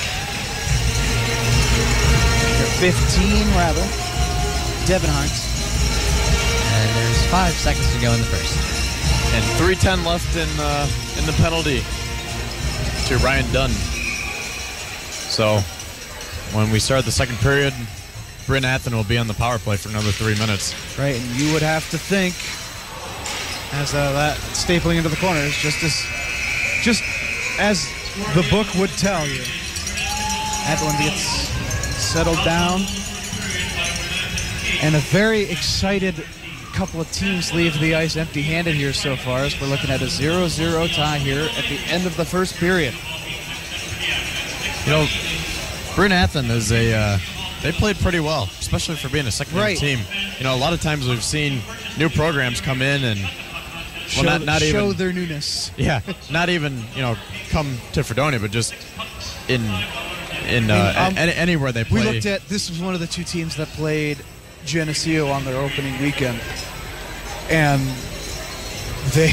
fifteen, rather. Devin Hines. And there's five seconds to go in the first. And three ten left in uh, in the penalty to Ryan Dunn. So when we start the second period, Bryn Athens will be on the power play for another three minutes. Right, and you would have to think, as uh, that stapling into the corner is just as, just as the book would tell you. Athens gets settled down, and a very excited couple of teams leave the ice empty-handed here so far, as we're looking at a zero zero tie here at the end of the first period. You know, Bryn Athens is a uh, they played pretty well, especially for being a second-year Right. team. You know, a lot of times we've seen new programs come in and well, show not not show even their newness. yeah, not even you know come to Fredonia, but just in in uh, I mean, um, a- anywhere they play. We looked at, this was one of the two teams that played Geneseo on their opening weekend. And they,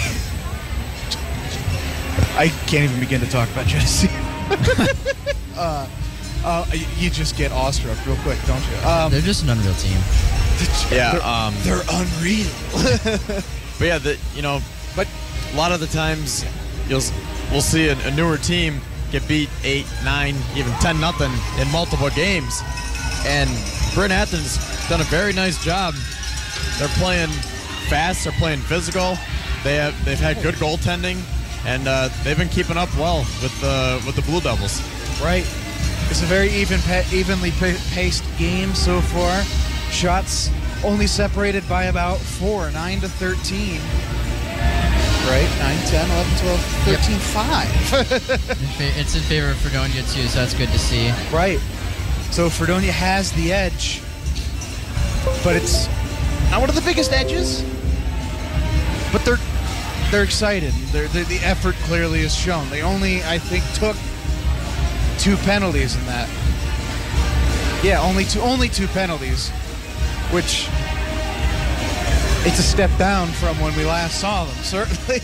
I can't even begin to talk about Geneseo. uh, uh, you just get awestruck real quick, don't you? Um, They're just an unreal team. Yeah, they're, um, they're unreal. But yeah, the, you know, but a lot of the times you'll s- we'll see a, a newer team get beat eight, nine, even ten nothing in multiple games, and Bryn Athens done a very nice job. They're playing fast, they're playing physical. They have they've had good goaltending, and uh, they've been keeping up well with the with the Blue Devils. Right. It's a very even, pa- evenly pa- paced game so far. Shots only separated by about four, nine to thirteen. Right, nine, ten, eleven, twelve, thirteen, five. In fa- It's in favor of Fredonia too, so that's good to see. Right. So Fredonia has the edge, but it's not one of the biggest edges. But they're they're excited. They're, they're, the effort clearly is shown. They only, I think, took two penalties in that. Yeah, only two only two penalties, which it's a step down from when we last saw them. Certainly.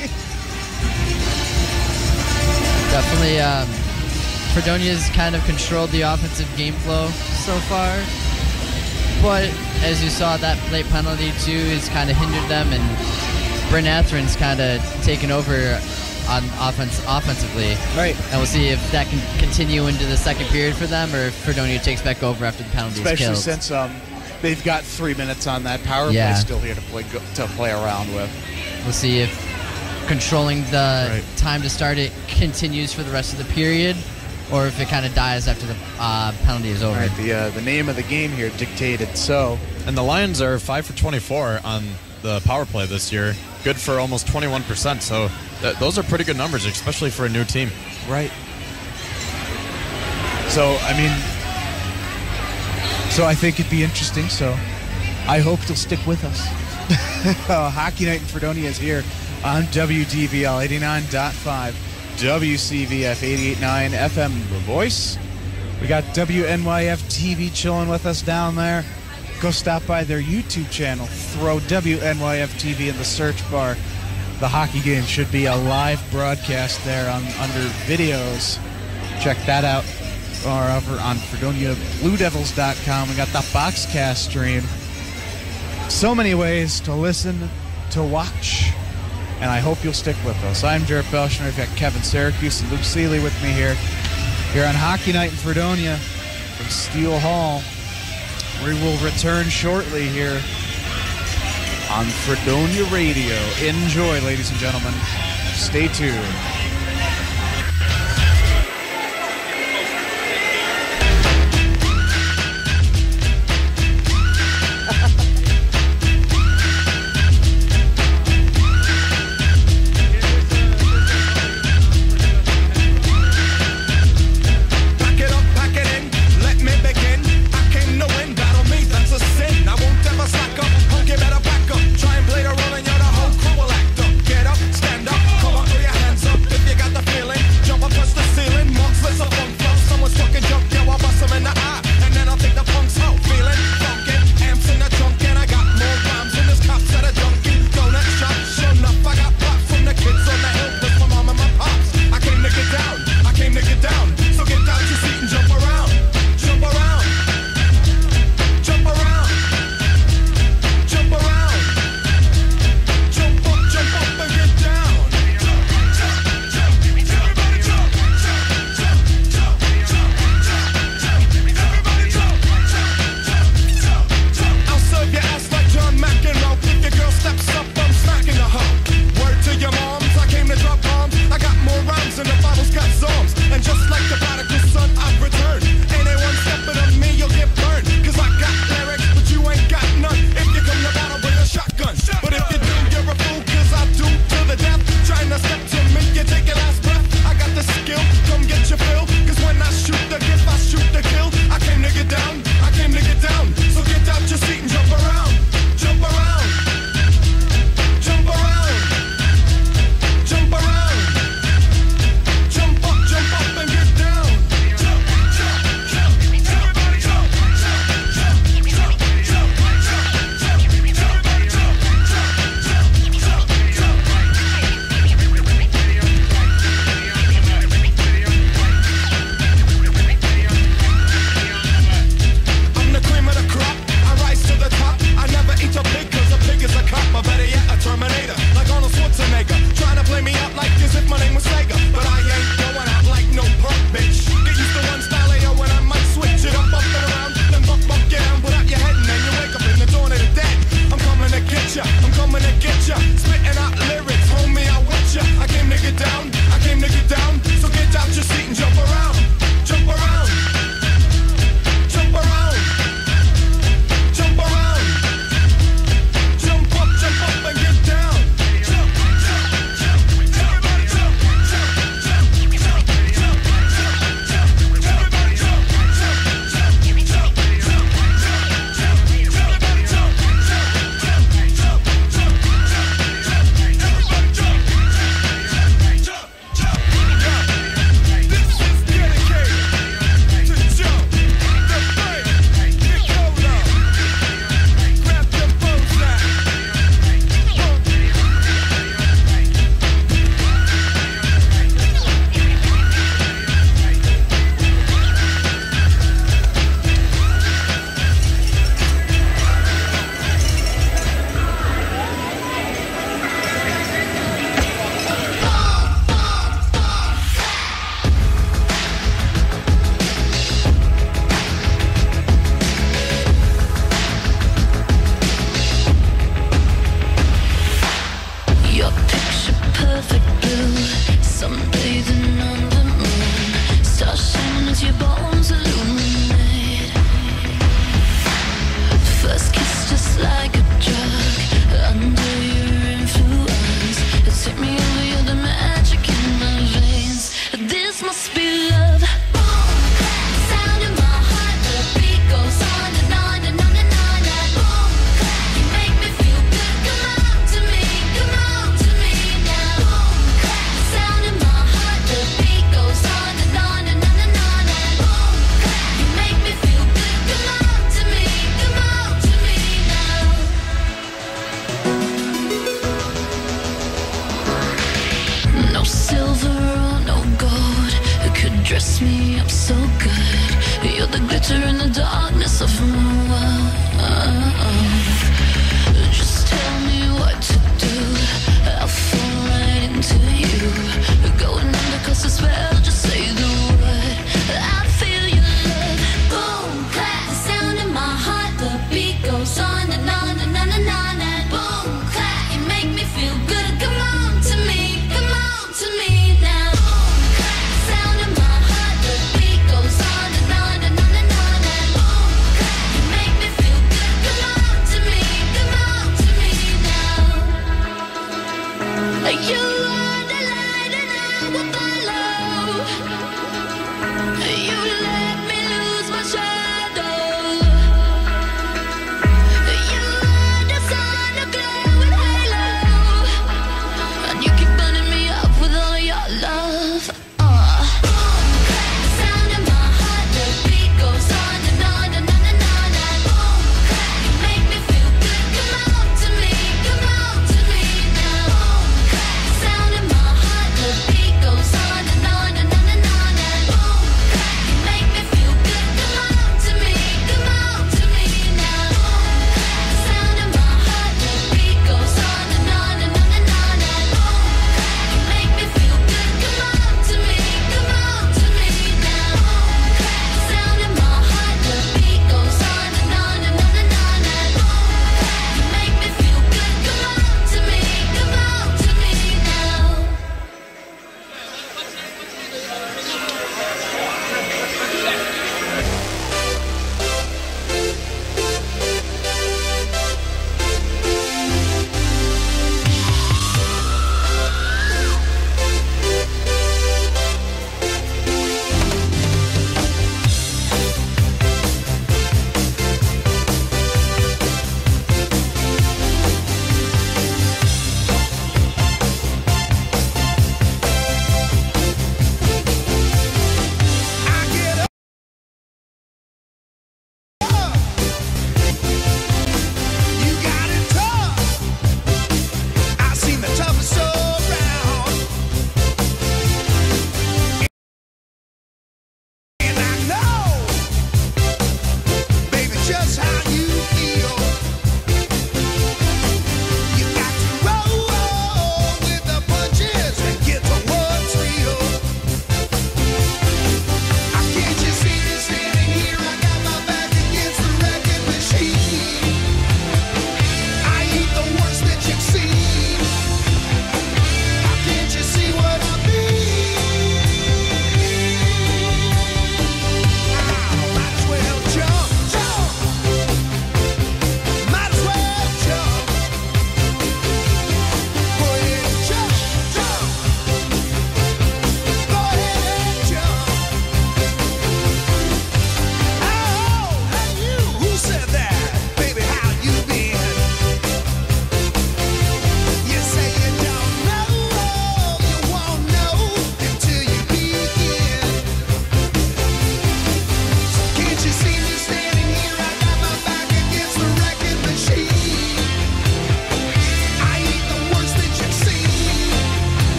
Definitely, um, Fredonia's kind of controlled the offensive game flow so far. But as you saw, that late penalty too has kind of hindered them, and Bryn Athens kind of taken over on offense offensively. Right. And we'll see if that can continue into the second period for them, or if Fredonia takes back over after the penalty is Especially killed. since um, they've got three minutes on that power Yeah. play still here to play go, to play around with. We'll see if controlling the Right. time to start it continues for the rest of the period, or if it kind of dies after the uh, penalty is over. All right, the uh, the name of the game here dictated so. And the Lions are five for twenty-four on the power play this year. Good for almost twenty-one percent. So th- those are pretty good numbers, especially for a new team. Right. So, I mean, so I think it'd be interesting. So I hope you'll stick with us. uh, Hockey Night in Fredonia is here on W D V L eighty-nine point five, W C V F eighty-eight point nine F M The Voice. We got W N Y F T V chilling with us down there. Go stop by their YouTube channel. Throw W N Y F T V in the search bar. The hockey game should be a live broadcast there on under videos. Check that out. Or over on Fredonia Blue Devils dot com. We got the Boxcast stream. So many ways to listen, to watch, and I hope you'll stick with us. I'm Jared Belshner. I've got Kevin Syracuse and Luke Seeley with me here. Here on Hockey Night in Fredonia from Steel Hall. We will return shortly here on Fredonia Radio. Enjoy, ladies and gentlemen. Stay tuned. Try and play the role and you're the whole crew will act up. Get up, stand up, come on, throw your hands up.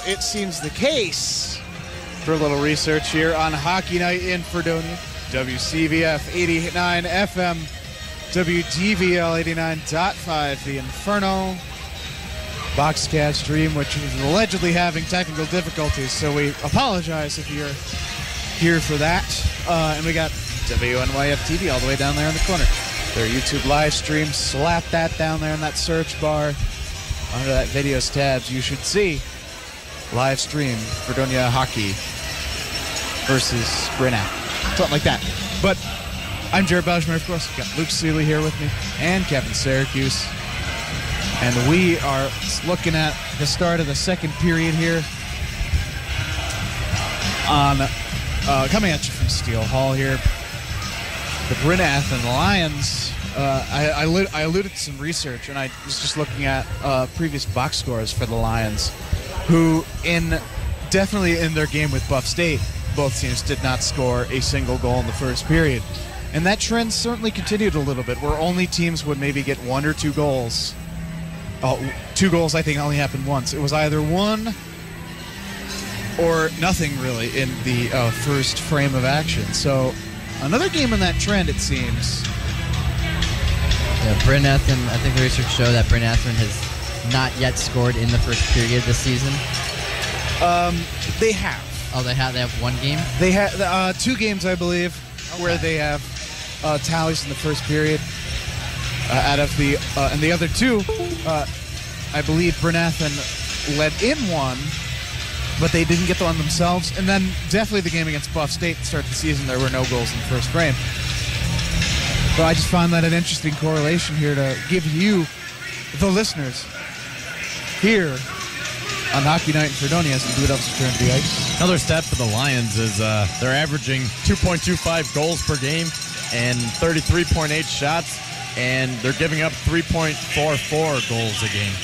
it seems the case. For a little research here on Hockey Night in Fredonia, W C V F eighty-nine F M, W D V L eighty-nine point five, the Inferno Boxcast stream, which is allegedly having technical difficulties, so we apologize if you're here for that. Uh, and we got W N Y F T V all the way down there in the corner. Their YouTube live stream, slap that down there in that search bar. Under that videos tabs, you should see live stream Fredonia Hockey versus Brynäs. Something like that. But I'm Jared Belshmer, of course. We've got Luke Seeley here with me and Kevin Syracuse. And we are looking at the start of the second period here on uh, coming at you from Steel Hall here. The Brynäs and the Lions. Uh, I, I, li- I alluded to some research, and I was just looking at uh, previous box scores for the Lions, who in definitely in their game with Buff State, both teams did not score a single goal in the first period. And that trend certainly continued a little bit, where only teams would maybe get one or two goals. Oh, two goals, I think, only happened once. It was either one or nothing, really, in the uh, first frame of action. So another game in that trend, it seems. Yeah, Brynäs, I think the research showed that Brynäs has not yet scored in the first period this season. Um, they have. Oh, they have they have one game? They have uh, two games, I believe, okay. where they have uh, tallies in the first period. Uh, out of the uh, and the other two, uh, I believe Brynäs led in one, but they didn't get the one themselves. And then definitely the game against Buff State to start the season, there were no goals in the first frame. So I just found that an interesting correlation here to give you, the listeners, here on Hockey Night in Fredonia as the Blue Devils return to the ice. Another stat for the Lions is uh, they're averaging two point two five goals per game and thirty-three point eight shots, and they're giving up three point four four goals a game.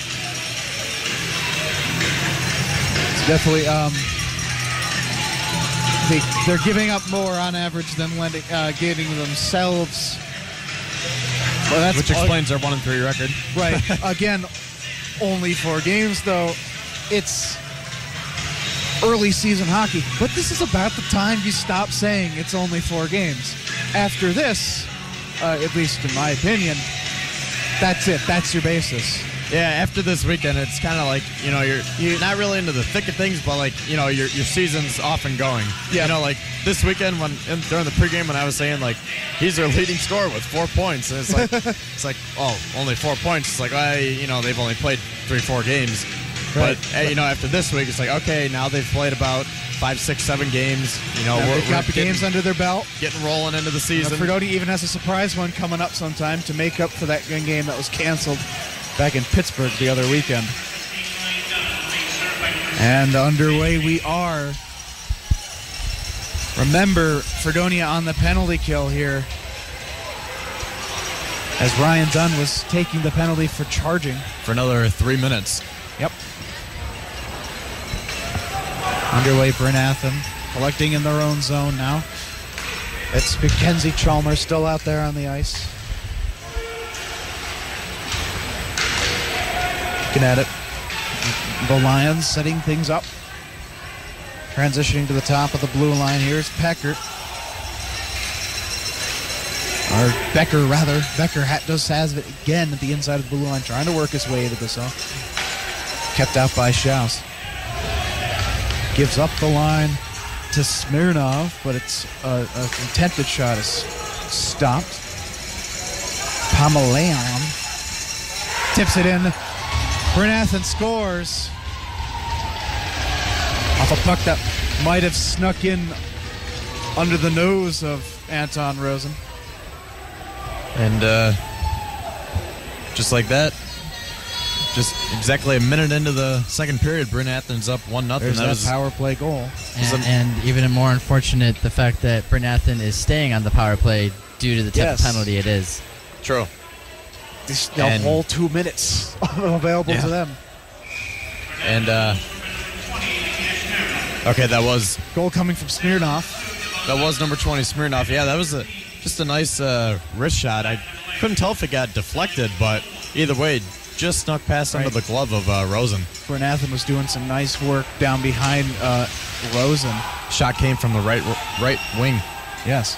It's definitely, um, they, they're giving up more on average than lending, uh, getting themselves. Well, that's Which explains their one and three record. Right. Again, only four games, though. It's early season hockey, but this is about the time you stop saying it's only four games. After this, uh, at least in my opinion, that's it. That's your basis. Yeah, after this weekend, it's kind of like, you know, you're you're not really into the thick of things, but like, you know, your your season's off and going. Yeah. You know, like this weekend when in, during the pregame when I was saying like he's their leading scorer with four points, and it's like it's like oh only four points. It's like I you know they've only played three four games, Right. but uh, you know after this week it's like okay now they've played about five six seven games. You know Now we're, they've got we're the getting, games under their belt. getting rolling into the Uh, season. Fredonia even has a surprise one coming up sometime to make up for that game that was canceled back in Pittsburgh the other weekend. And underway we are. Remember, Fredonia on the penalty kill here, as Ryan Dunn was taking the penalty for charging. for another three minutes. Yep. Underway, Brynäs collecting in their own zone now. It's Mackenzie Chalmers still out there on the ice. Looking at it. The Lions setting things up. Transitioning to the top of the blue line. Here's Pecker. Or Becker, rather. Becker ha- does has it again at the inside of the blue line, trying to work his way into the zone. Kept out by Schaus. Gives up the line to Smirnov, but it's a, a contested shot is stopped. Pamelayan tips it in. Brynäs scores off a puck that might have snuck in under the nose of Anton Rosen. And uh, just like that, just exactly a minute into the second period, Bryn Athens up one nothing. There's That that was power play goal. And, and even more unfortunate, the fact that Brynäs is staying on the power play due to the type Yes. of penalty it is. true. This, the And- whole two minutes available Yeah. to them. And uh, okay, that was Goal coming from Smirnov. that was number twenty Smirnov. Yeah, that was a just a nice uh, wrist shot. I couldn't tell if it got deflected, but either way, just snuck past Right. under the glove of uh, Rosen. Bernathen was doing some nice work down behind uh, Rosen. Shot came from the right right wing. Yes.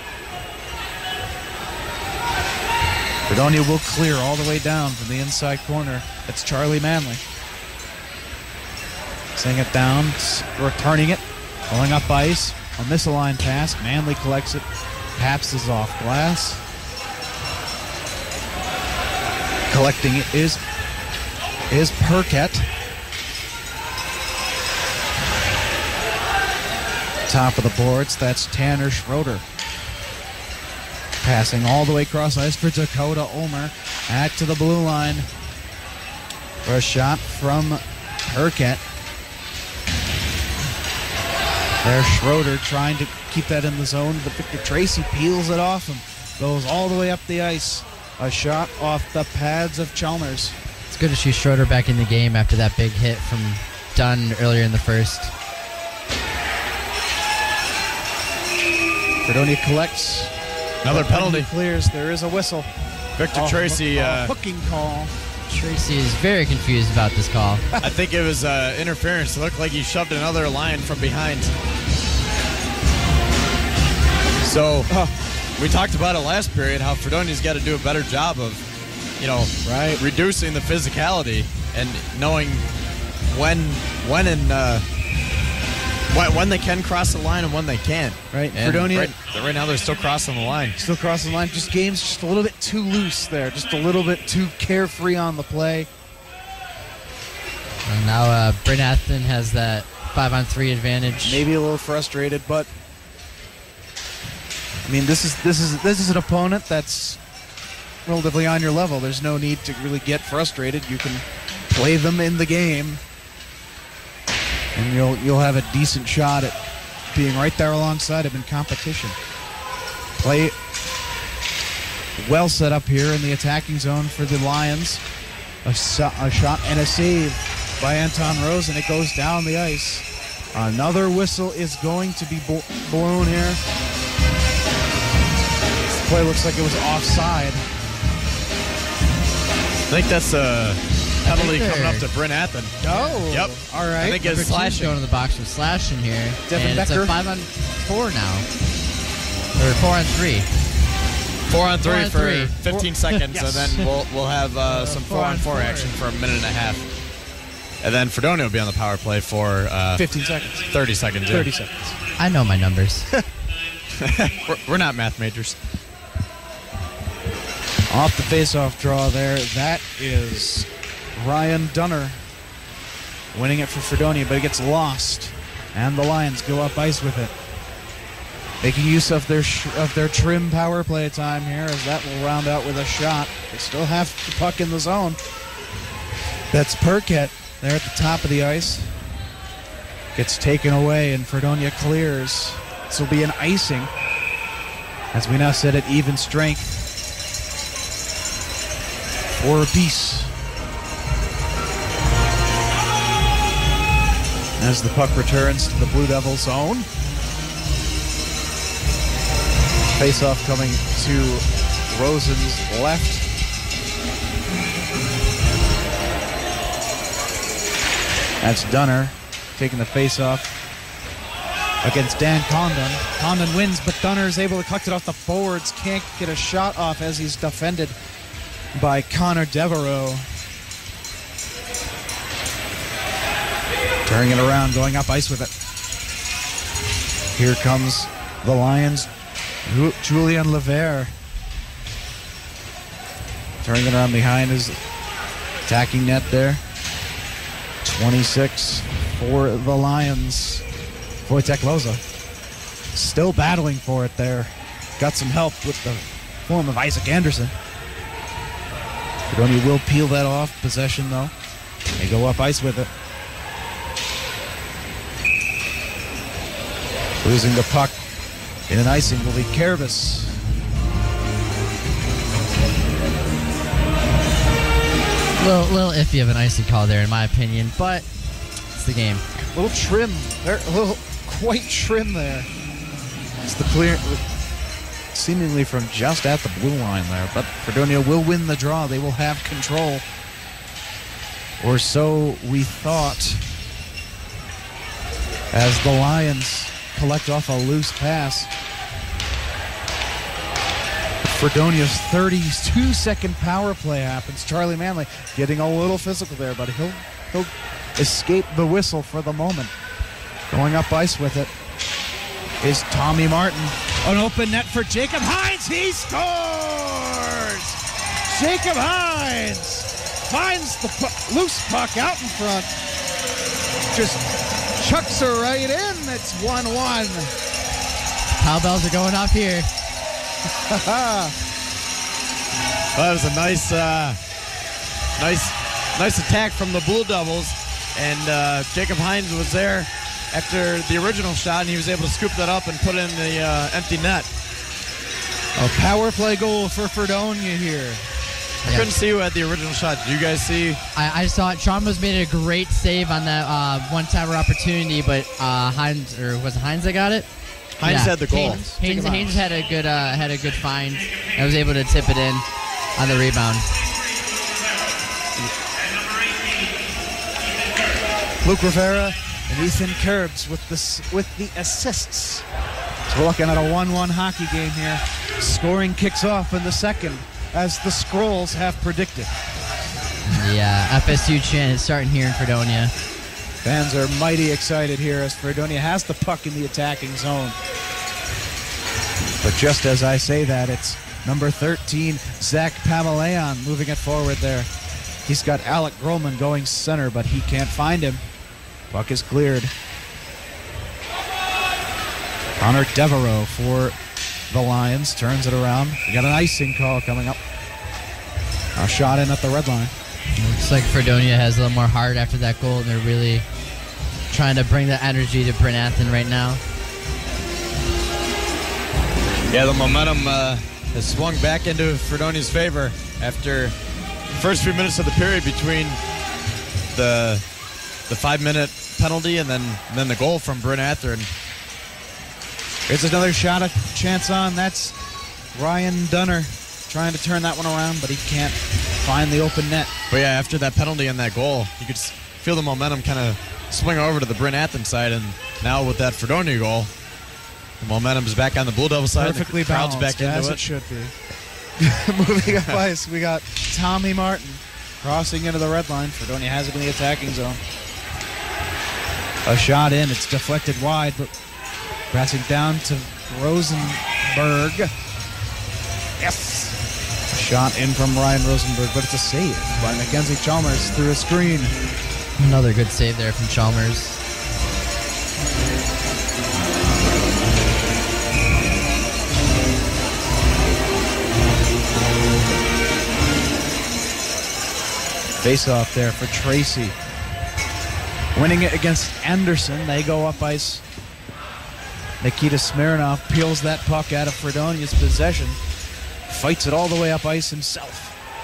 Fredonia will clear all the way down from the inside corner. It's Charlie Manley. Setting it down, s- returning it, going up ice. A misaligned pass. Manley collects it. Paps is off glass. Collecting it is, is Perkett. Top of the boards, that's Tanner Schroeder. Passing all the way across ice for Dakota Ulmer. Back to the blue line for a shot from Perkett. There's Schroeder trying to keep that in the zone, but Victor Tracy peels it off him. Goes all the way up the ice. A shot off the pads of Chalmers. It's good to see Schroeder back in the game after that big hit from Dunn earlier in the first. Fredonia collects. Another penalty. Clears. There is a whistle. Victor Oh, Tracy. hook- Uh, oh, hooking call. Tracy is very confused about this call. I think it was uh, interference. It looked like he shoved another line from behind. So we talked about it last period, how Fredonia's got to do a better job of, you know, Right. reducing the physicality and knowing when, when and uh, when, when they can cross the line and when they can't. Right. And Fredonia- right, right now they're still crossing the line. Still crossing the line. Just game's just a little bit too loose there. Just a little bit too carefree on the play. And now uh, Bryn Athen has that five on three advantage. Maybe a little frustrated, but I mean, this is this is this is an opponent that's relatively on your level. There's no need to really get frustrated. You can play them in the game, and you'll you'll have a decent shot at being right there alongside him in competition. Play well set up here in the attacking zone for the Lions. A, so- a shot and a save by Anton Rose, and it goes down the ice. Another whistle is going to be bo- blown here. This play looks like it was offside. I think that's a penalty they're- coming up to Bryn Athen. Oh, Yep. all right. I think it's Number two slashing. going to the box with slashing here. Devin and it's Becker. a five on four now. Or four on three. Four on three Four on for three. fifteen Four- seconds, Yes. and then we'll we'll have uh, some four four on on four four. action for a minute and a half, and then Fredonia will be on the power play for uh, fifteen seconds. thirty seconds. yeah. thirty seconds. I know my numbers. We're, we're not math majors. Off the face-off draw there, that is Ryan Dunner winning it for Fredonia, but it gets lost, and the Lions go up ice with it, making use of their sh- of their trim power play time here, as that will round out with a shot. They still have the puck in the zone. That's Perkett there at the top of the ice. Gets taken away, and Fredonia clears. This will be an icing, as we now sit at even strength for a piece. As the puck returns to the Blue Devil zone. Face-off coming to Rosen's left. That's Dunner taking the face-off against Dan Condon. Condon wins, but Dunner is able to collect it off the boards. Can't get a shot off as he's defended by Connor Devereaux. Turning it around, going up ice with it. Here comes the Lions. Ju- Julian Levere. Turning it around behind his attacking net there. twenty-six for the Lions. Wojtek Loza still battling for it there. Got some help with the form of Isaac Anderson. Fredonia will peel that off. Possession, though. They go up ice with it. Losing the puck in an icing will be Kervis. little, little iffy of an icing call there, in my opinion, but it's the game. A little trim. They're a little quite trim there. It's the clear, seemingly from just at the blue line there. But Fredonia will win the draw. They will have control Or so we thought, as the Lions collect off a loose pass. Fredonia's thirty-two second power play happens. Charlie Manley getting a little physical there, but he'll he'll escape the whistle for the moment. Going up ice with it is Tommy Martin. An open net for Jacob Hines. He scores! Jacob Hines finds the pu- loose puck out in front. Just chucks her right in. It's one one. Cowbells are going off here. Well, that was a nice, uh, nice, nice attack from the Blue Devils, and uh, Jacob Hines was there after the original shot, and he was able to scoop that up and put it in the uh, empty net. A power play goal for Fredonia here. I couldn't see who had the original shot. Did you guys see? I, I saw it. Chalmers made a great save on that uh, one-timer opportunity, but uh, Hines, or was it Hines that got it? Hines Yeah. had the goal. Haynes, Haynes, Haynes had a good uh, had a good find. I was able to tip it in on the rebound. Luke Rivera and Ethan Curbs with the s- with the assists. So we're looking at a one one hockey game here. Scoring kicks off in the second, as the Scrolls have predicted. Yeah, F S U chant is starting here in Fredonia. Fans are mighty excited here as Fredonia has the puck in the attacking zone. But just as I say that, it's number thirteen, Zach Pamelayan, moving it forward there. He's got Alec Grolman going center, but he can't find him. Puck is cleared. Connor Devereaux for the Lions turns it around. We got an icing call coming up. A shot in at the red line. Looks like Fredonia has a little more heart after that goal, and they're really trying to bring the energy to Bryn Athyn right now. Yeah, the momentum uh, has swung back into Fredonia's favor after the first few minutes of the period between the the five-minute penalty and then and then the goal from Bryn Athyn. Here's another shot at chance on. That's Ryan Dunner trying to turn that one around, but he can't find the open net. But yeah, after that penalty and that goal, you could s- feel the momentum kind of swing over to the Bryn Athyn side, and now with that Fredonia goal, the momentum is back on the Blue Devil side. Perfectly the crowd's balanced, back into as it. it should be. Moving up ice, we got Tommy Martin crossing into the red line. Fredonia has it in the attacking zone. A shot in, it's deflected wide, but passing down to Rosenberg. Yes! A shot in from Ryan Rosenberg, but it's a save by Mackenzie Chalmers through a screen. Another good save there from Chalmers. Face off there for Tracy. Winning it against Anderson. They go up ice. Nikita Smirnov peels that puck out of Fredonia's possession. Fights it all the way up ice himself.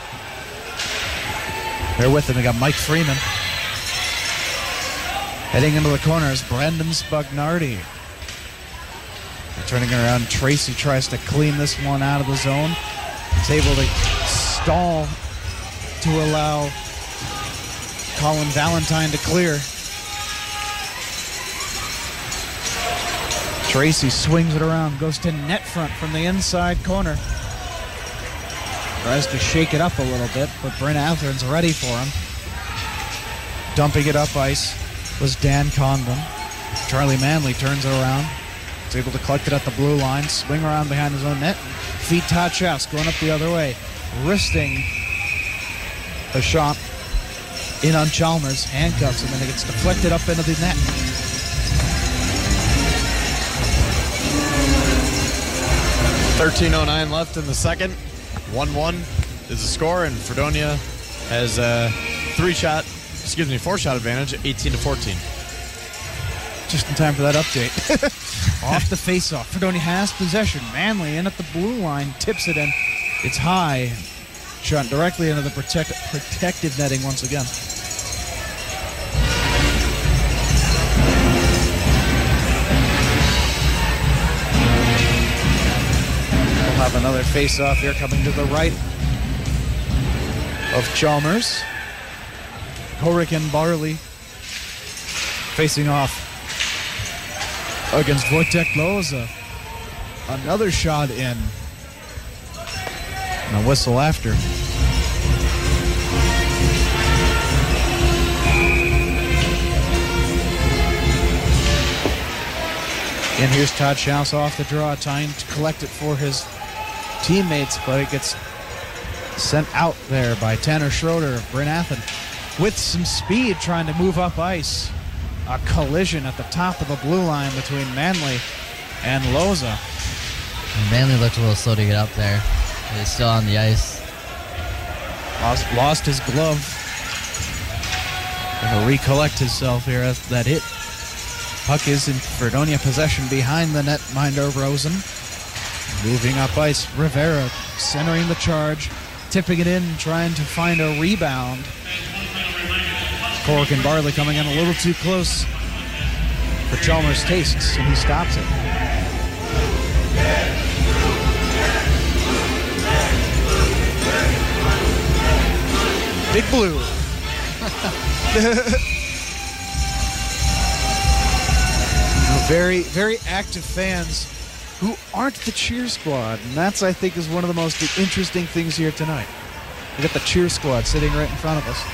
They're with him. They got Mike Freeman. Heading into the corner is Brendan Spagnardi. They're turning it around. Tracy tries to clean this one out of the zone. He's able to stall to allow Colin Valentine to clear. Tracy swings it around, goes to net front from the inside corner. Tries to shake it up a little bit, but Bryn Athyn's ready for him. Dumping it up ice was Dan Condon. Charlie Manley turns it around. He's able to collect it at the blue line, swing around behind his own net, feed Todd Schaus going up the other way, wristing a shot in on Chalmers, handcuffs him, and it gets deflected up into the net. thirteen oh nine left in the second. one one is the score, and Fredonia has a three-shot, excuse me, four-shot advantage, eighteen to fourteen. Just in time for that update. Off the face-off. Fredonia has possession. Manley in at the blue line, tips it in. It's high. Shot directly into the protect, protective netting once again. We'll have another face-off here coming to the right of Chalmers. Horican Barley facing off against Wojtek Loza. Another shot in. And a whistle after. And here's Todd Schaus off the draw, trying to collect it for his teammates, but it gets sent out there by Tanner Schroeder of Bryn Athyn with some speed, trying to move up ice. A collision at the top of the blue line between Manley and Loza. Manley looked a little slow to get up there. He's still on the ice. Lost, lost his glove. Gonna recollect himself here as that hit. Puck is in Fredonia possession behind the netminder Rosen. Moving up ice, Rivera centering the charge, tipping it in, trying to find a rebound. Cork and Barley coming in a little too close for Chalmers' tastes, and he stops it. Big Blue. Very, very active fans who aren't the cheer squad. And that's, I think, is one of the most interesting things here tonight. We got the cheer squad sitting right in front of us.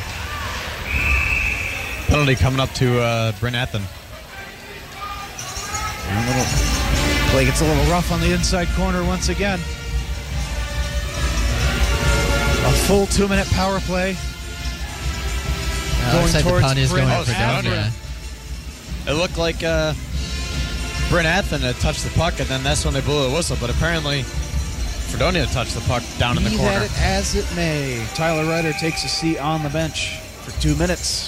Penalty coming up to uh, Bryn Athyn. And a little, play gets a little rough on the inside corner once again. A full two-minute power play. Uh, Going looks like the towards penalty is going Bryn for Athyn. Fredonia. It looked like uh, Bryn Athyn had touched the puck, and then that's when they blew the whistle. But apparently, Fredonia touched the puck down in the Be corner. that it as it may. Tyler Ryder takes a seat on the bench for two minutes.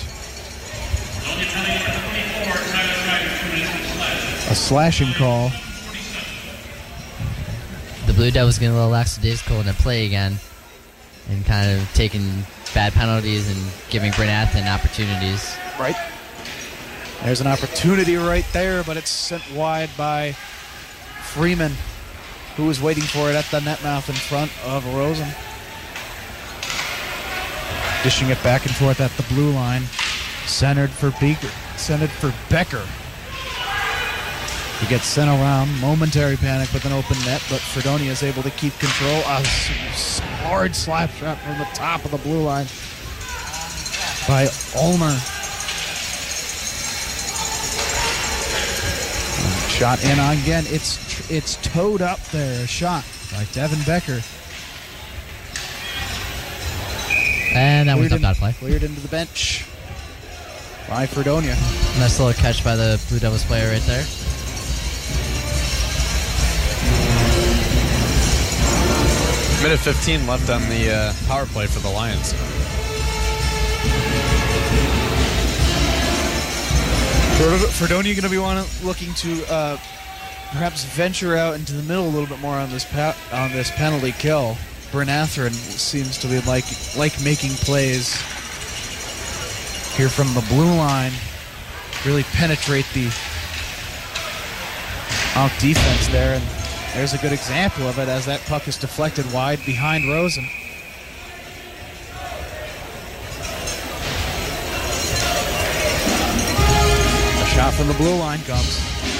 A slashing call. The Blue Devils getting a little lackadaisical in their play again and kind of taking bad penalties and giving Bryn Athyn opportunities. Right. There's an opportunity right there, but it's sent wide by Freeman, who was waiting for it at the net mouth in front of Rosen. Dishing it back and forth at the blue line. Centered for Beaker. Centered for Becker. He gets sent around. Momentary panic with an open net, but Fredonia is able to keep control. A s- hard slap shot from the top of the blue line by Ulmer. Shot in again. It's it's towed up there. A shot by Devin Becker. And that one's Cleared up in- that play. Cleared into the bench by Fredonia. Nice little catch by the Blue Devils player right there. Minute fifteen left on the uh, power play for the Lions. Fredonia going to be wanting, looking to uh, perhaps venture out into the middle a little bit more on this pa- on this penalty kill. Bryn Athyn seems to be like like making plays here from the blue line, really penetrate the off defense there, and there's a good example of it as that puck is deflected wide behind Rosen. A shot from the blue line comes.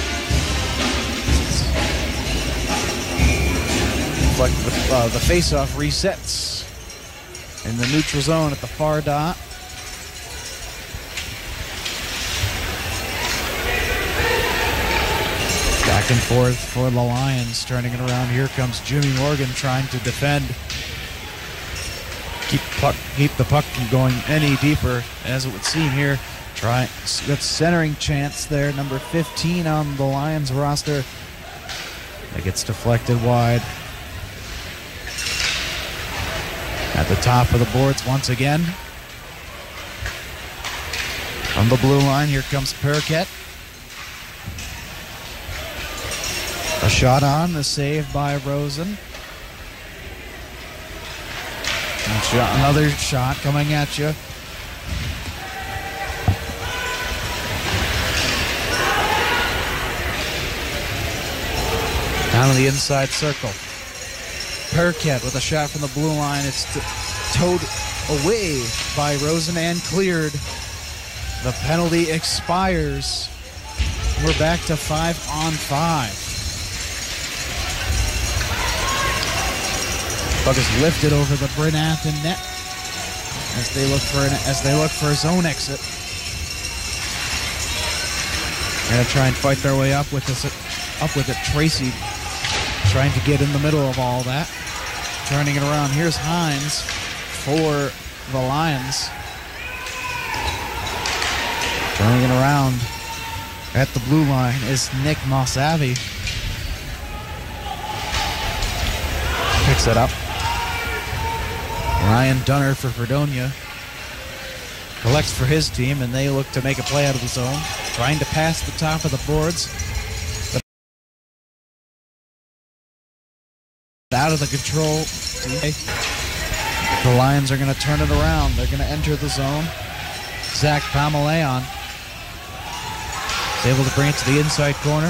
Deflect, the, uh, the face-off resets in the neutral zone at the far dot. Back and forth for the Lions, turning it around. Here comes Jimmy Morgan trying to defend. Keep puck, keep the puck from going any deeper, as it would seem here. Try good centering chance there. Number fifteen on the Lions roster. That gets deflected wide. At the top of the boards once again. On the blue line, here comes Perquet. A shot on, the save by Rosen. And shot, another shot coming at you. Down in the inside circle. Perquet with a shot from the blue line. It's t- towed away by Rosen and cleared. The penalty expires. We're back to five on five. Puck is lifted over the Bryn Athyn net as they look for an, as they look for a zone exit. Gonna try and fight their way up with this up with it. Tracy trying to get in the middle of all that. Turning it around. Here's Hines for the Lions. Turning it around at the blue line is Nick Mosavi. Picks it up. Ryan Dunner for Fredonia. Collects for his team, and they look to make a play out of the zone. Trying to pass the top of the boards. Out of the control. The Lions are going to turn it around. They're going to enter the zone. Zach Pamaleon is able to bring it to the inside corner.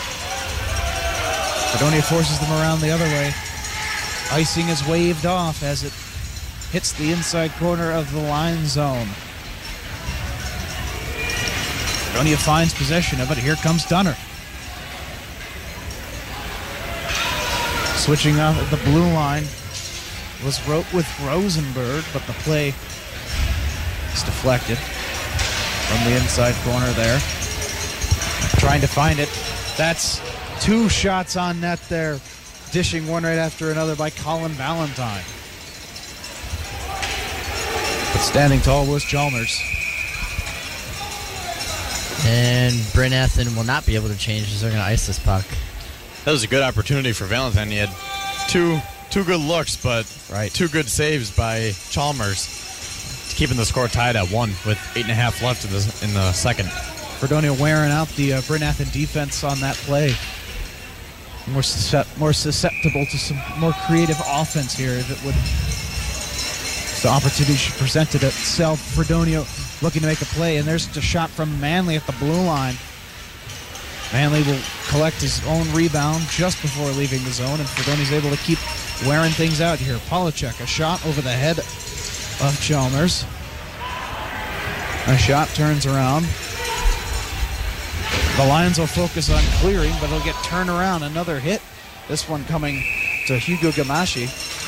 Fredonia forces them around the other way. Icing is waved off as it hits the inside corner of the line zone. Fredonia finds possession of it. Here comes Dunner. Switching off at the blue line was wrote with Rosenberg, but the play is deflected from the inside corner there. Trying to find it. That's two shots on net there. Dishing one right after another by Colin Valentine. But standing tall was Chalmers. And Bryn Athyn will not be able to change as they're going to ice this puck. That was a good opportunity for Valentine. He had two two good looks, but Right. two good saves by Chalmers, keeping the score tied at one with eight and a half left in the in the second. Fredonia wearing out the uh, Bryn Athyn defense on that play. More suscept- more susceptible to some more creative offense here if it would. If the opportunity presented itself. Fredonia looking to make a play, and there's a shot from Manley at the blue line. Manley will collect his own rebound just before leaving the zone, and Fredonia's able to keep wearing things out here. Polachek, a shot over the head of Chalmers. A shot turns around. The Lions will focus on clearing, but it'll get turned around. Another hit. This one coming to Hugo Gamashi.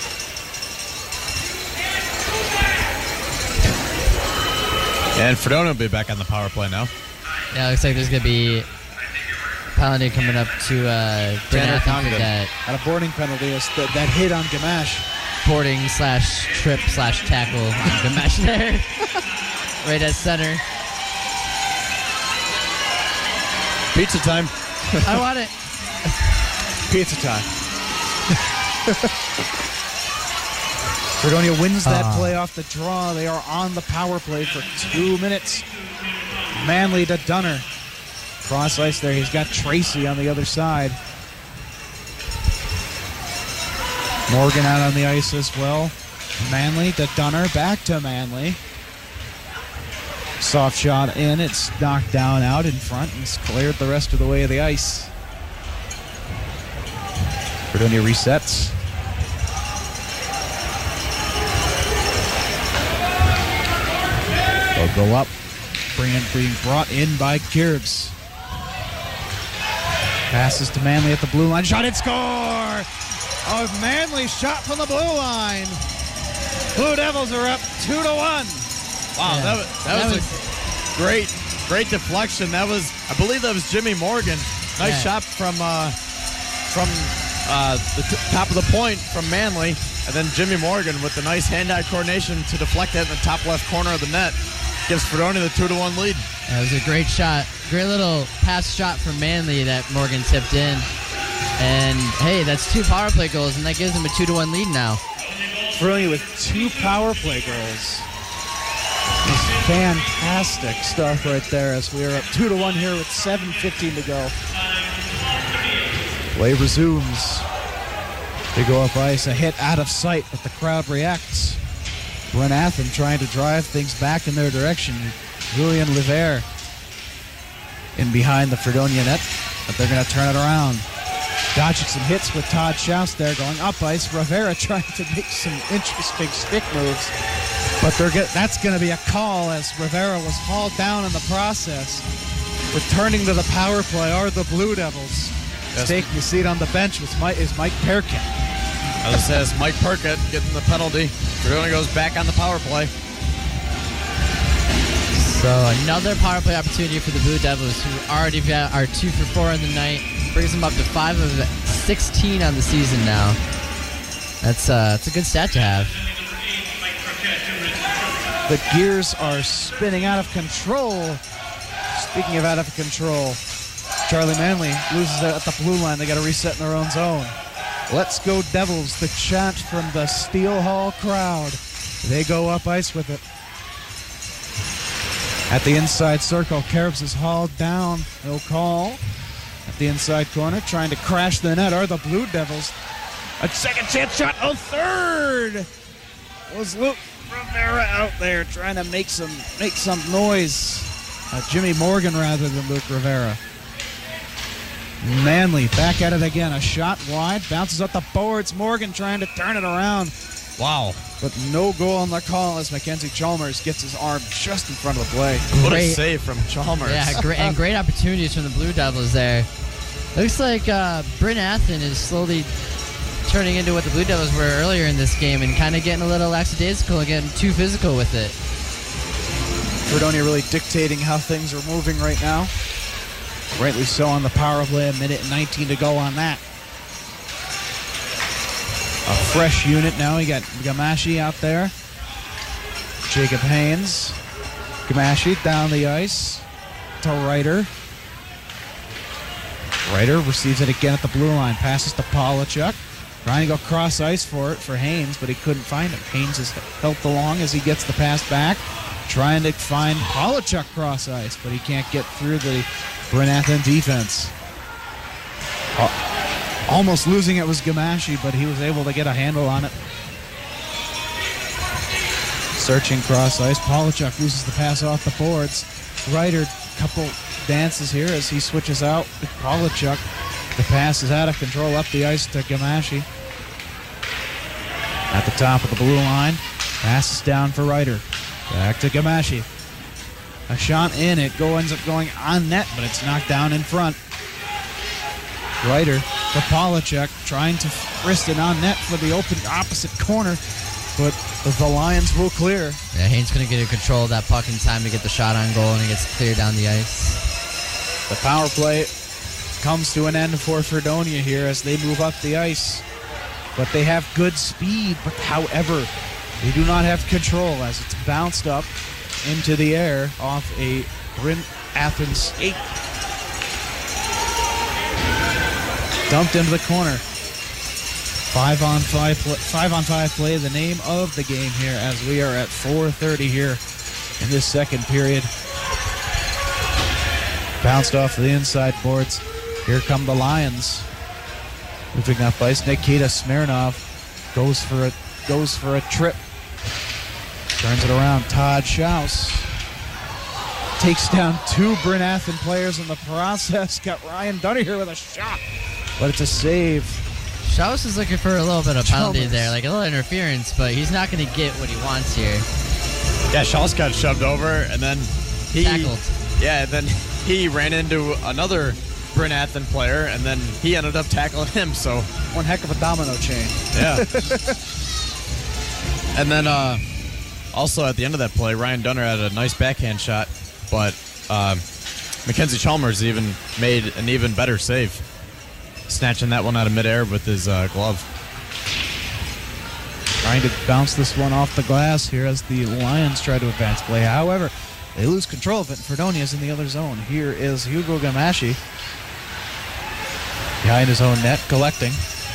And Fredonia will be back on the power play now. Yeah, it looks like there's going to be penalty coming up to uh, Bryn Tanner Athyn for Congdon. that And a boarding penalty is th- that hit on Gamash. boarding slash trip slash tackle on Gamash there. Right at center. Pizza time. I want it. Pizza time. Fredonia wins that Ah. play off the draw. They are on the power play for two minutes. Manley to Dunner. Cross ice there. He's got Tracy on the other side. Morgan out on the ice as well. Manley to Dunner. Back to Manley. Soft shot in. It's knocked down out in front and it's cleared the rest of the way of the ice. Fredonia resets. They'll go up. Being, being brought in by Kirbs. Passes to Manley at the blue line. Shot and score! A Manley shot from the blue line. Blue Devils are up two to one. Wow, Yeah. that was, that, That was, was- a great, great deflection. That was, I believe that was Jimmy Morgan. Nice Yeah. shot from uh, from uh, the t- top of the point from Manley, and then Jimmy Morgan with the nice hand-eye coordination to deflect it in the top left corner of the net. Gives Fredonia the two to one lead. That was a great shot. Great little pass shot from Manley that Morgan tipped in. And hey, that's two power play goals, and that gives them a two to one lead now. Fredonia with two power play goals. It's fantastic stuff right there as we are up two to one here with seven fifteen to go. Play resumes. They go up ice, a hit out of sight, but the crowd reacts. Bryn Athyn trying to drive things back in their direction. Julian Liver in behind the Fredonia net, but they're going to turn it around. Dodging some hits with Todd Schaus there going up ice. Rivera trying to make some interesting stick moves. But they're get, that's going to be a call as Rivera was hauled down in the process. Returning to the power play are the Blue Devils. Yes. Taking a seat on the bench with Mike, is Mike Perkin. As it says, Mike Perkett getting the penalty. Fredonia goes back on the power play. So another power play opportunity for the Blue Devils, who already got- are two for four in the night. Brings them up to five of sixteen on the season now. That's uh, that's a good stat to have. The gears are spinning out of control. Speaking of out of control, Charlie Manley loses it at the blue line. They got to reset in their own zone. Let's go Devils, the chant from the Steel Hall crowd. They go up ice with it. At the inside circle, Caribs is hauled down. No call. At the inside corner, trying to crash the net are the Blue Devils. A second chance shot, a third! Was Luke Rivera out there trying to make some make some noise. Uh, Jimmy Morgan rather than Luke Rivera. Manley back at it again. A shot wide, bounces up the boards. Morgan trying to turn it around. Wow. But no goal on the call as Mackenzie Chalmers gets his arm just in front of the play. What a Great. save from Chalmers. Yeah, great, and great opportunities from the Blue Devils there. Looks like uh, Bryn Athen is slowly turning into what the Blue Devils were earlier in this game and kind of getting a little lackadaisical, getting too physical with it. Fredonia really dictating how things are moving right now. Rightly so on the power play, a minute and nineteen to go on that. A fresh unit now. We got Gamashi out there. Jacob Haynes. Gamashi down the ice to Ryder. Ryder receives it again at the blue line. Passes to Polachuk. Trying to go cross ice for it for Haynes, but he couldn't find him. Haynes is helped along as he gets the pass back. Trying to find Polachuk cross ice, but he can't get through the Bryn Athen defense. Uh, almost losing it was Gamashi, but he was able to get a handle on it. Searching cross ice. Polachuk loses the pass off the boards. Ryder, couple dances here as he switches out with Polachuk. The pass is out of control up the ice to Gamashi. At the top of the blue line. Passes down for Ryder. Back to Gamashi. A shot in. It go, ends up going on net, but it's knocked down in front. Ryder to Polachuk, trying to wrist it on net for the open opposite corner, but the Lions will clear. Yeah, Haynes couldn't get in control of that puck in time to get the shot on goal, and he gets cleared down the ice. The power play comes to an end for Fredonia here as they move up the ice. But they have good speed, but however, they do not have control as it's bounced up into the air off a Bryn Athen skate. Dumped into the corner. Five on five, pl- five on five play, the name of the game here as we are at four thirty here in this second period. Bounced off the inside boards. Here come the Lions. Moving up ice, Nikita Smirnov goes for a goes for a trip. Turns it around. Todd Schaus takes down two Bryn Athen players in the process. Got Ryan Dunner here with a shot, but it's a save. Schaus is looking for a little bit of penalty Chalmers. there, like a little interference, but he's not going to get what he wants here. Yeah, Shaws got shoved over, and then he Tackled. Yeah, and then he ran into another Bryn Athen player, and then he ended up tackling him. So One heck of a domino chain. yeah. And then uh, also at the end of that play, Ryan Dunner had a nice backhand shot, but um, Mackenzie Chalmers even made an even better save, snatching that one out of midair with his uh, glove. Trying to bounce this one off the glass here as the Lions try to advance play. However, they lose control of it. Fredonia's in the other zone. Here is Hugo Gamashi behind his own net, collecting.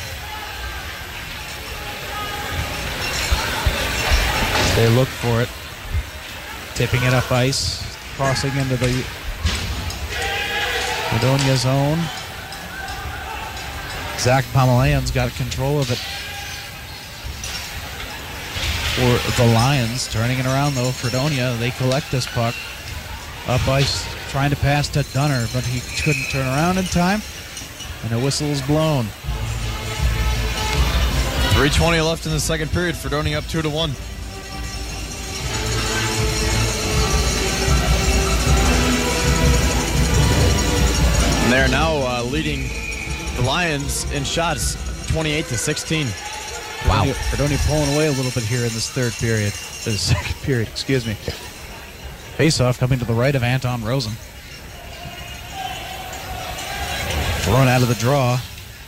They look for it. Tipping it up ice. Crossing into the Fredonia zone. Zach Pomelayan's got control of it for the Lions. Turning it around though, Fredonia, they collect this puck. Up ice, trying to pass to Dunner, but he couldn't turn around in time, and a whistle is blown. three twenty left in the second period. Fredonia up two to one. And they're now uh, leading the Lions in shots, twenty-eight to sixteen. Wow. Fredonia pulling away a little bit here in this third period. The second period, excuse me. Face-off coming to the right of Anton Rosen. Thrown out of the draw.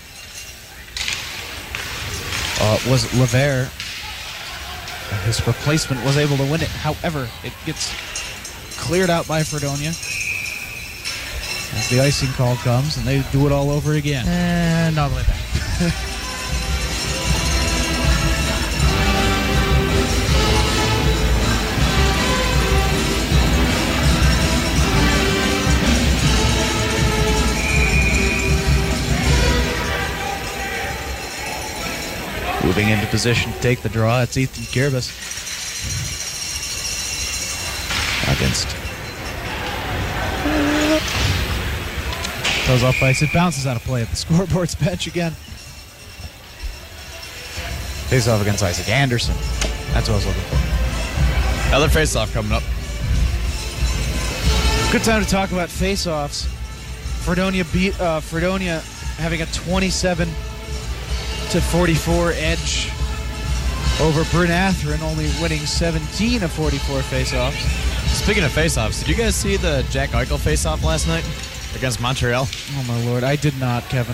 Uh, was Levere. His replacement was able to win it. However, it gets cleared out by Fredonia as the icing call comes, and they do it all over again. And all the way back. Moving into position to take the draw, it's Ethan Kirbis against. Goes off ice. It bounces out of play at the scoreboard's bench again. Face off against Isaac Anderson. That's what I was looking for. Another face-off coming up. Good time to talk about face-offs. Fredonia beat uh, Fredonia having a twenty-seven to forty-four edge over Bryn Athlone, only winning seventeen of forty-four face-offs. Speaking of face-offs, did you guys see the Jack Eichel face-off last night against Montreal? Oh my lord, I did not, Kevin.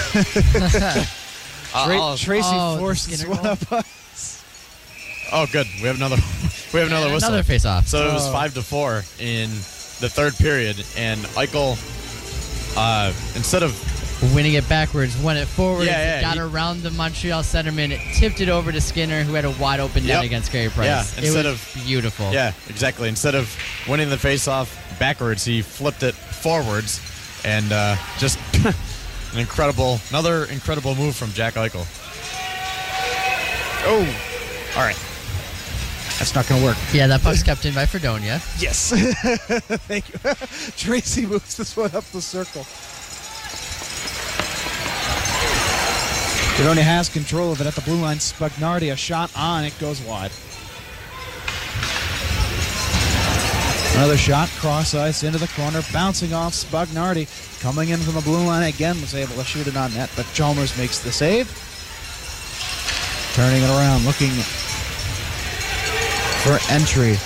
Tra- Uh, Tracy oh, forced the this Skinner one goal? up us. Oh, good. We have another. We have another whistle. Another face-off. So it was Oh. five to four in the third period, and Eichel, uh, instead of Winning it backwards, won it forward, Yeah, yeah, got he- around the Montreal centerman, it tipped it over to Skinner, who had a wide open net Yep. against Carey Price. Yeah, it instead was of- beautiful. yeah, exactly. Instead of winning the face-off backwards, he flipped it forwards, and uh, just an incredible, another incredible move from Jack Eichel. Oh, all right. That's not going to work. Yeah, that puck's kept in by Fredonia. Yes. Thank you. Tracy moves this one up the circle. Fredonia has control of it at the blue line. Spagnardi, a shot on, it goes wide. Another shot, cross ice into the corner, bouncing off Spagnardi. Coming in from the blue line again, was able to shoot it on net, but Chalmers makes the save. Turning it around, looking for entry.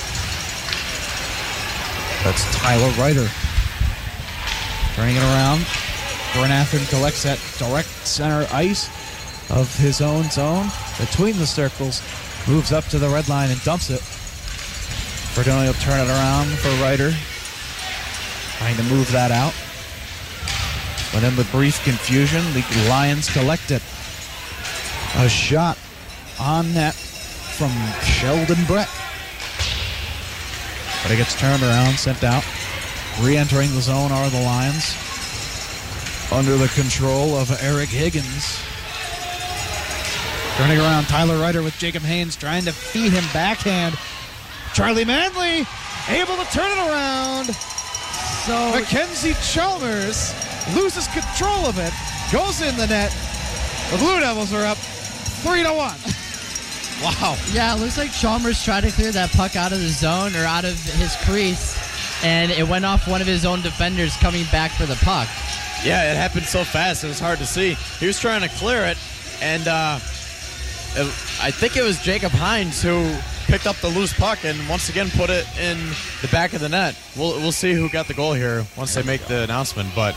That's Tyler Ryder. Turning it around. Bryn Athlone collects that direct center ice of his own zone between the circles. Moves up to the red line and dumps it. Fredonia will turn it around for Ryder. Trying to move that out. But in the brief confusion, the Lions collect it. A shot on net from Sheldon Brett. But it gets turned around, sent out. Re-entering the zone are the Lions. Under the control of Eric Higgins. Turning around, Tyler Ryder with Jacob Haynes trying to feed him backhand. Charlie Manley able to turn it around. So Mackenzie Chalmers loses control of it, goes in the net. The Blue Devils are up three to one. Wow. yeah, it looks like Chalmers tried to clear that puck out of the zone or out of his crease, and it went off one of his own defenders coming back for the puck. Yeah, it happened so fast, it was hard to see. He was trying to clear it, and uh, it, I think it was Jacob Hines who picked up the loose puck and once again put it in the back of the net. We'll we'll see who got the goal here once they make the announcement, but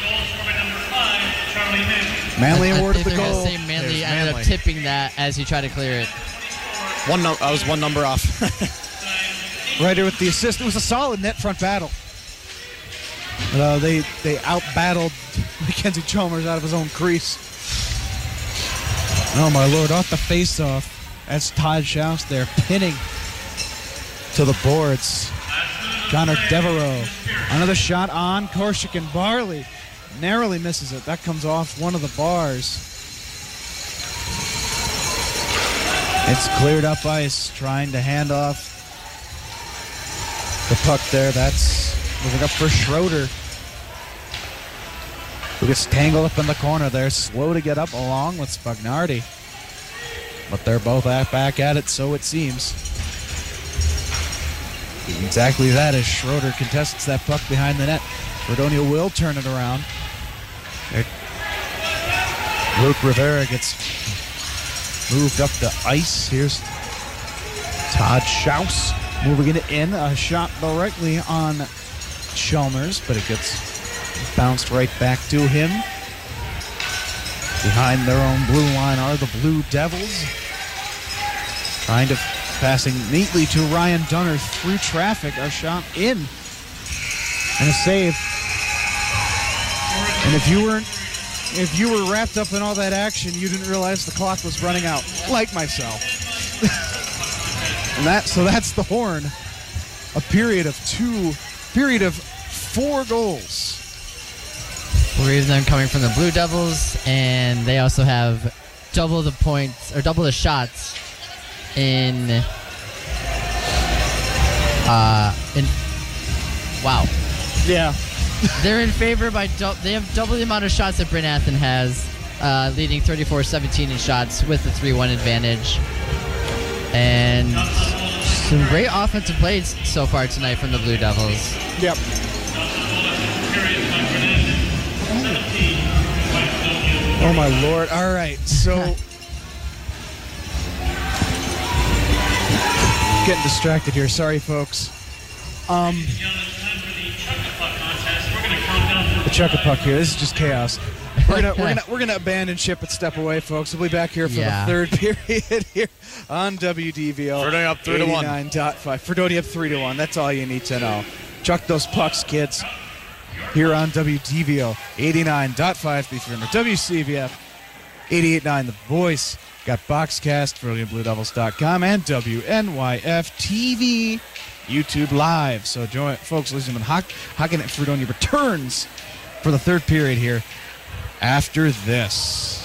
Manley I, I awarded think the they're goal. gonna say Manley There's ended Manley. up tipping that as he tried to clear it. one no, I was one number off. Ryder with the assist. It was a solid net front battle. Uh, they they out-battled Mackenzie Chalmers out of his own crease. Oh, my Lord. Off the face-off. That's Todd Schaus there pinning to the boards. Connor Devereaux. Another shot on Korshik and Barley. Narrowly misses it. That comes off one of the bars. It's cleared up ice. Trying to hand off the puck there. That's moving up for Schroeder, who gets tangled up in the corner there. Slow to get up along with Spagnardi. But they're both at, back at it, so it seems. Exactly that as Schroeder contests that puck behind the net. Fredonia will turn it around. There- Luke Rivera gets moved up the ice. Here's Todd Schaus moving it in. A shot directly on Chalmers, but it gets bounced right back to him. Behind their own blue line are the Blue Devils. Trying to passing neatly to Ryan Dunner through traffic. A shot in. And a save. And if you weren't if you were wrapped up in all that action, you didn't realize the clock was running out. Like myself. and that so that's the Horn. A period of two period of four goals. Three of them coming from the Blue Devils, and they also have double the points or double the shots in uh in wow. Yeah. They're in favor by dou- they have double the amount of shots that Bryn Athyn has, uh, leading thirty-four seventeen in shots with the three one advantage. And some great offensive plays so far tonight from the Blue Devils. Yep. Oh my Lord. All right. So getting distracted here. Sorry, folks. Um The Chuck a Puck here. This is just chaos. We're gonna we're gonna we're gonna abandon ship and step away, folks. We'll be back here for Yeah. the third period here on W D V O. Fredonia up three to one. eighty-nine point five. Fredonia up three to one. That's all you need to know. Chuck those pucks, kids. Here on W D V O eighty-nine point five. Beef River. W C V F eighty-eight point nine. The Voice. Got Boxcast, Fredonia Blue Devils dot com, and W N Y F T V YouTube Live. So join folks listening to Hock Hocking at Fredonia returns for the third period here after this.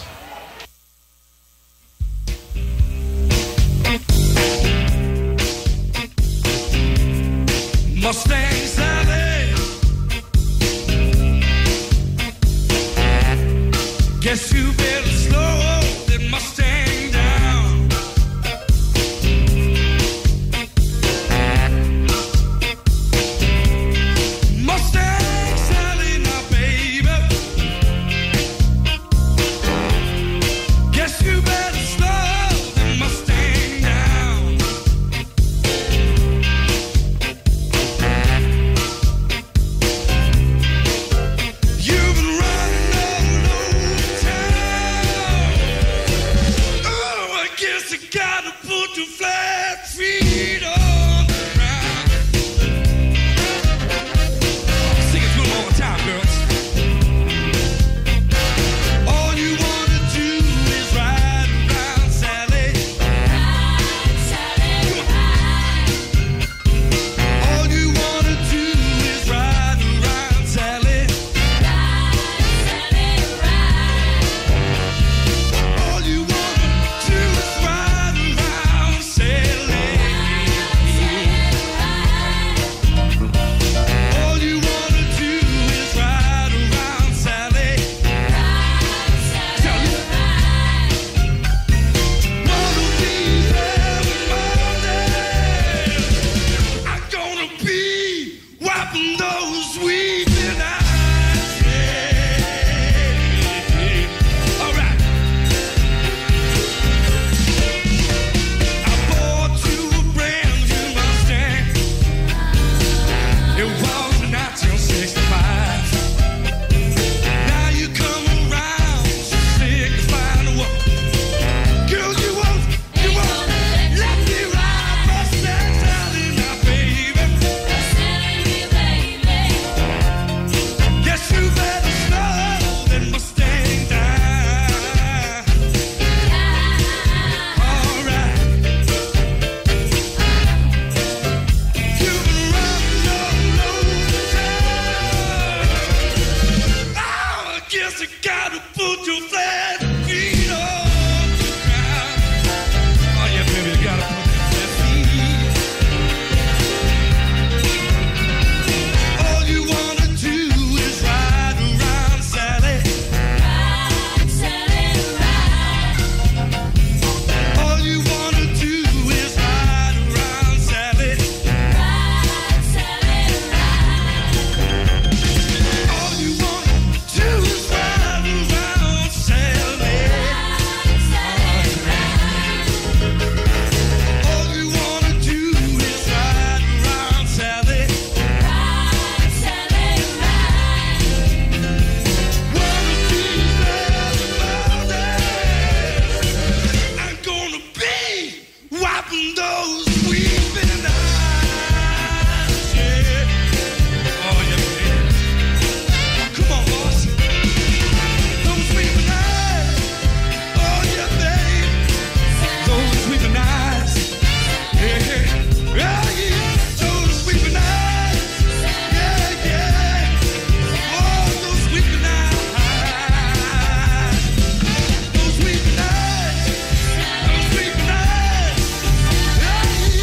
Mustang Sally, guess you better slow that Mustang down. Mustang Sally, now baby, guess you better slow that Mustang down. You've been running all over town. Oh, I guess I gotta put your flat feet on the ground. Sing it one more time, girls. All you wanna do is ride around, Sally. All you wanna do is ride around, Sally. All you wanna do is ride around, Sally. those weeping eyes, yeah. Oh, yeah, baby. Come on, boss. Those weeping eyes. Oh, yeah, baby. Those weeping eyes. Yeah, yeah, yeah. Those weeping eyes. Yeah, yeah. Oh, those weeping eyes. Those weeping eyes. Those weeping eyes. Yeah, yeah.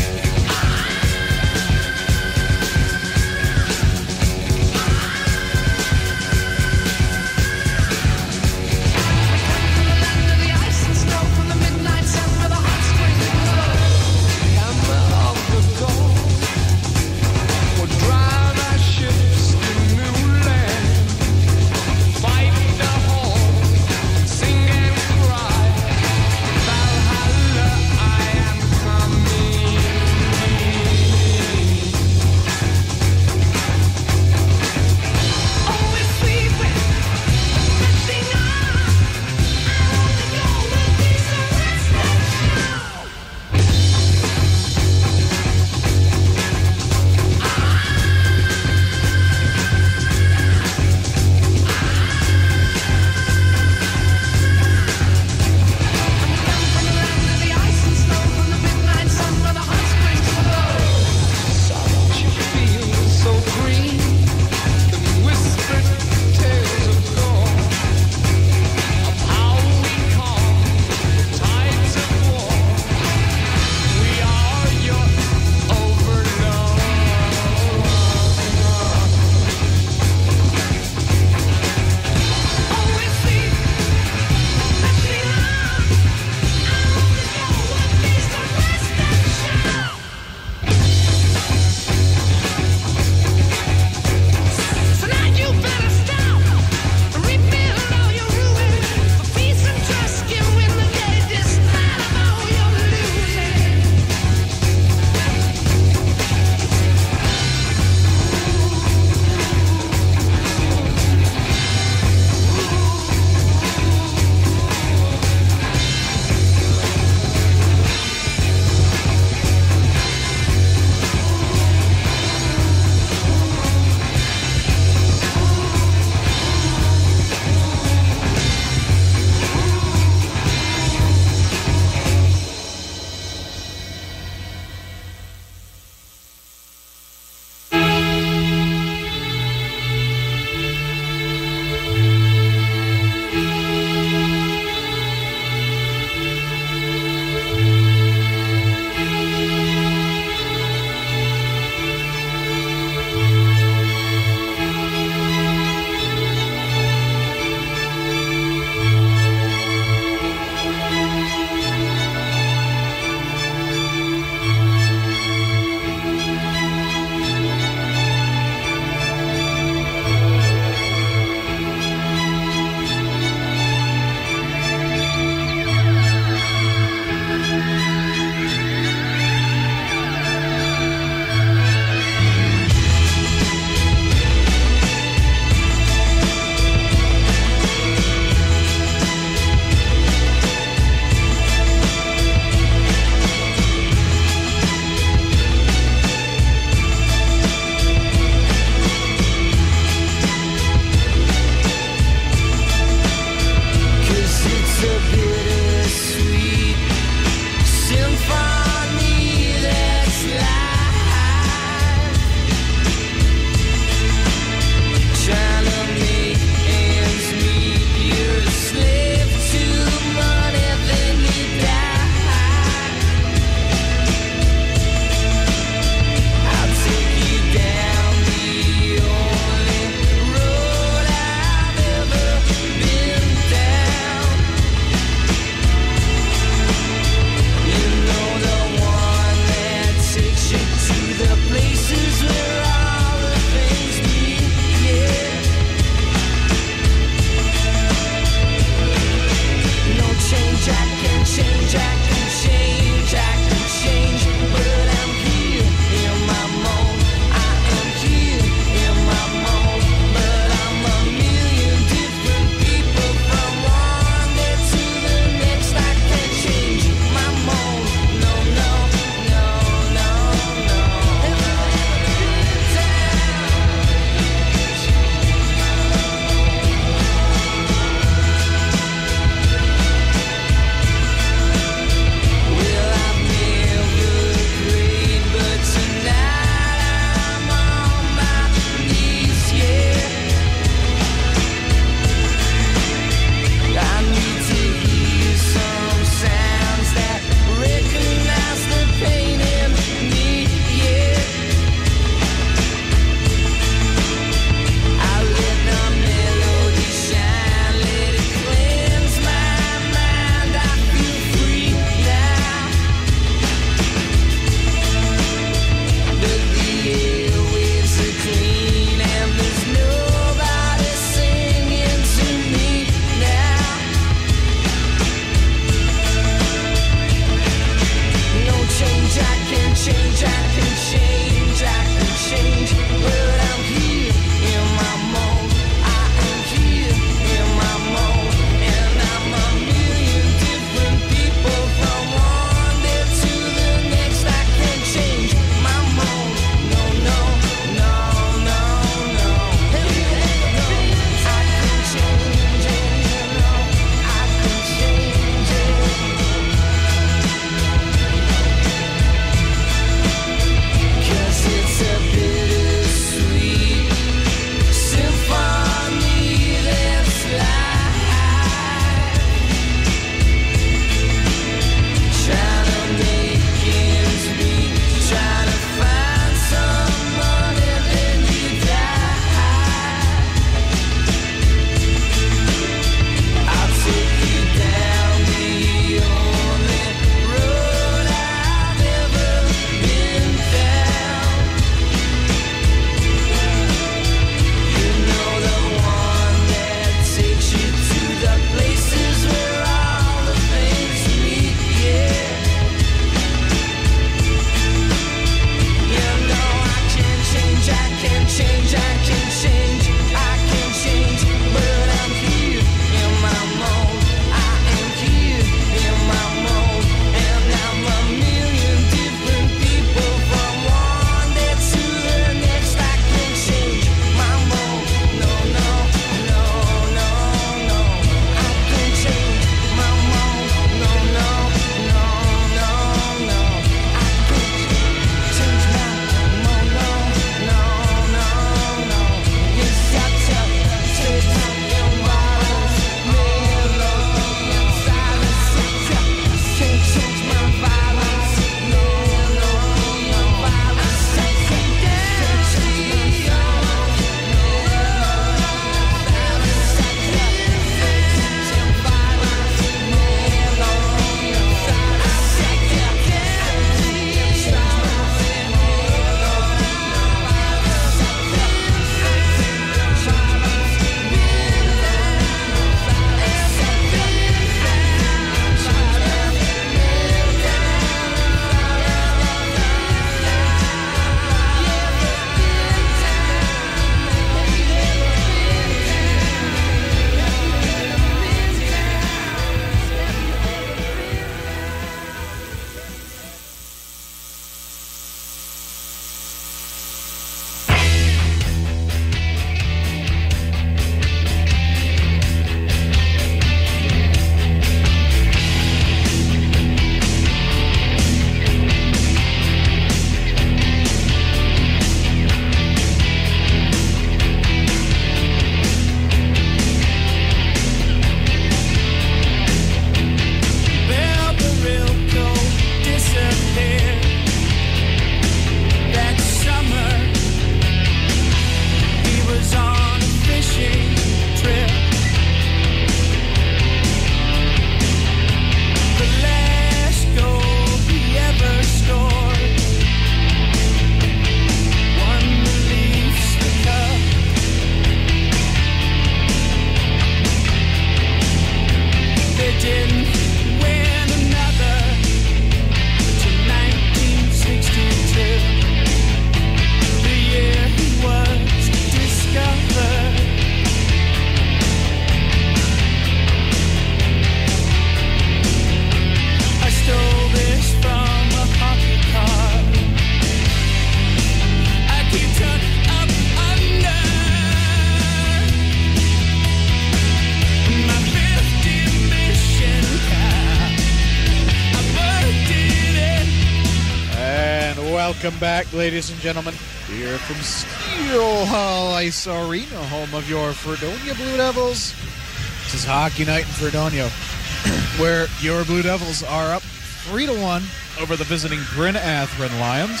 Welcome back, ladies and gentlemen. Here from Steel Hall Ice Arena, home of your Fredonia Blue Devils. This is Hockey Night in Fredonia, where your Blue Devils are up three to one over the visiting Bryn Athrin Lions.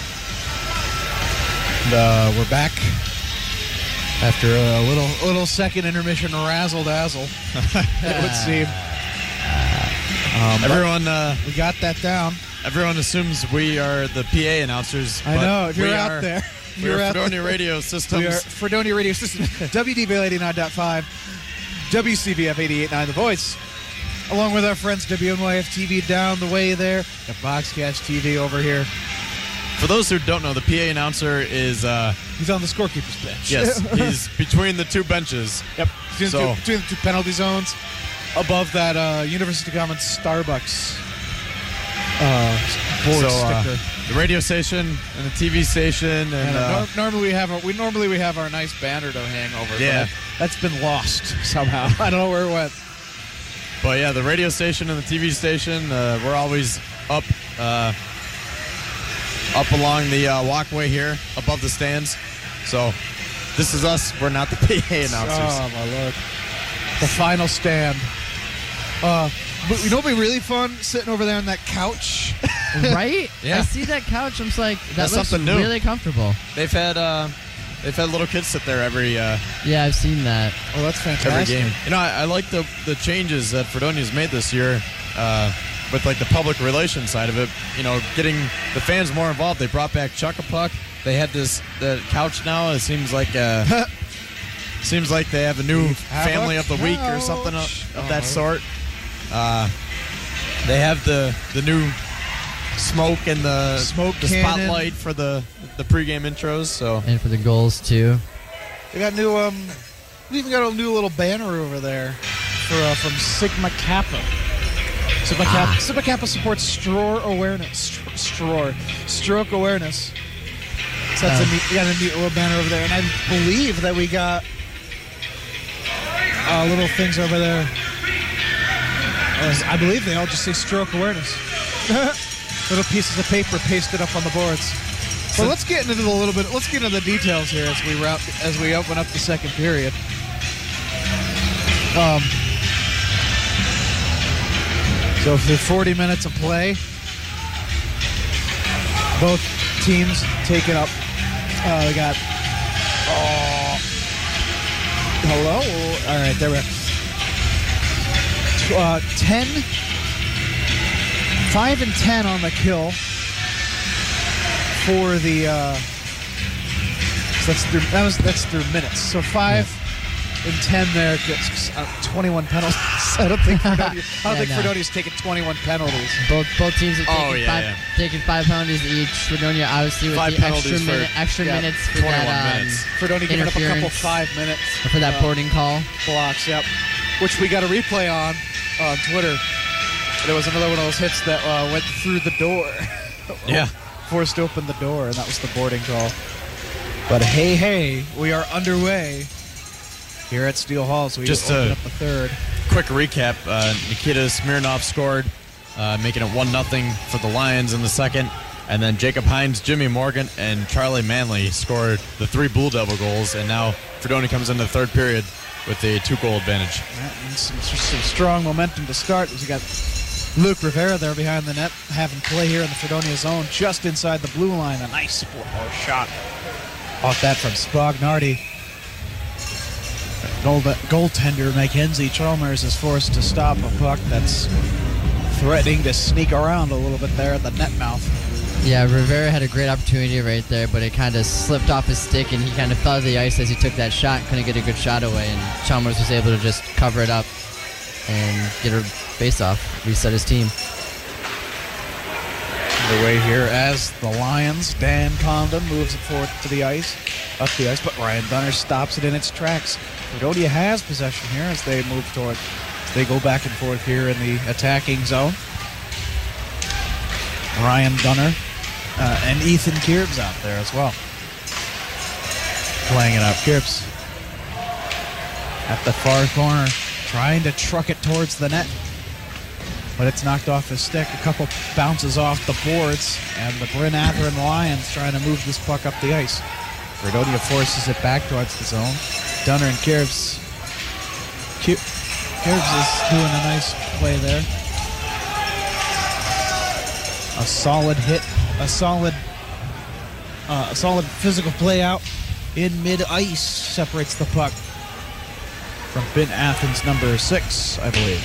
And uh, we're back after a little little second intermission razzle dazzle. It would seem. Um, but Everyone, uh, we got that down. everyone assumes we are the P A announcers. I but know. If you're we out are, there, we you're are out Fredonia there. Radio Systems. We are Fredonia Radio System, W D V L eighty-nine point five, W C V F eighty-eight point nine, The Voice, along with our friends W N Y F T V down the way there, the Boxcast T V over here. For those who don't know, the P A announcer is uh, He's on the scorekeeper's bench. yes, he's between the two benches. Yep. Between, So- the two, between the two penalty zones, above that uh, University Commons Starbucks uh, board So uh, sticker. the radio station and the T V station and, And, uh, uh, nor- normally we have a, we normally we have our nice banner to hang over. but Yeah. that- that's been lost somehow. I don't know where it went. but yeah, the radio station and the T V station. Uh, we're always up, uh, up along the uh, walkway here, above the stands. So this is us. We're not the P A announcers. Oh my lord! The final stand. Uh, but you know what'd be really fun? Sitting over there on that couch. Right? Yeah. I see that couch. I'm just like, that That's looks something new. really comfortable. They've had uh, they've had little kids sit there every uh, Yeah, I've seen that. Oh, that's fantastic. every game. You know, I, I like the the changes that Fredonia's made this year uh, with like the public relations side of it. You know, getting the fans more involved. They brought back Chuck-a-Puck. They have this the couch now. It seems like uh, seems like they have a new have family a of the week or something of, couch. of Oh. that sort. Uh, they have the the new smoke and the Smoke the cannon. spotlight for the the pregame intros. So And for the goals, too. They got new. Um, we even got a new little banner over there for uh, from Sigma Kappa. Sigma Kappa. Sigma Kappa supports stroke awareness. Stro- Stroke. Stroke awareness. So that's Oh. a neat, we got a neat little banner over there, and I believe that we got uh, little things over there. Uh, I believe they all just say stroke awareness. Little pieces of paper pasted up on the boards. But let's get into the little bit. Let's get into the details here as we route, as we open up the second period. Um. So for forty minutes of play, both teams take it up. Uh, we got. Oh. Hello. All right, there we are. Uh, ten. Five and ten on the kill for the. Uh, so that's through. That was that's through minutes. So five and ten there gets uh, twenty-one penalties. I don't think Fredonia, I don't Yeah, think no. Fredonia's taken twenty-one penalties. Both both teams have taken, Oh, yeah, five, yeah. taken five penalties each. Fredonia, obviously, with Five the extra, penalties for- minute, extra yeah, minutes for twenty-one that, um, minutes. Fredonia giving up a couple interference. five minutes for that uh, boarding call. blocks. Yep, which we got a replay on on Twitter. There was another one of those hits that uh, went through the door. yeah. Forced open the door, and that was the boarding call. But hey, hey, we are underway here at Steel Hall, so we Just, open uh, up the third. Quick recap: uh, Nikita Smirnov scored, uh, making it one nothing for the Lions in the second, and then Jacob Hines, Jimmy Morgan, and Charlie Manley scored the three Blue Devil goals, and now Fredonia comes into the third period with a two-goal advantage. Yeah, and some, some strong momentum to start. We got Luke Rivera there behind the net, having play here in the Fredonia zone, just inside the blue line. A nice sport ball shot off that from Spagnardi. Goal, goaltender Mackenzie Chalmers is forced to stop a puck that's threatening to sneak around a little bit there at the net mouth. Yeah, Rivera had a great opportunity right there, but it kind of slipped off his stick, and he kind of fell to the ice as he took that shot, couldn't get a good shot away, and Chalmers was able to just cover it up and get a face-off, reset his team. Underway here as the Lions. Dan Condon moves it forward to the ice, up the ice, but Ryan Dunner stops it in its tracks. Fredonia has possession here as they move toward, as they go back and forth here in the attacking zone. Ryan Dunner uh, and Ethan Kirbs out there as well. Playing it up. Kirbs at the far corner, trying to truck it towards the net. but it's knocked off his stick. A couple bounces off the boards, and the Bryn Atherin Lions trying to move this puck up the ice. Fredonia forces it back towards the zone. Dunner and Kirbs. Kirbs is doing a nice play there. A solid hit, a solid, uh, a solid physical play out in mid-ice separates the puck from Bryn Athens number six, I believe.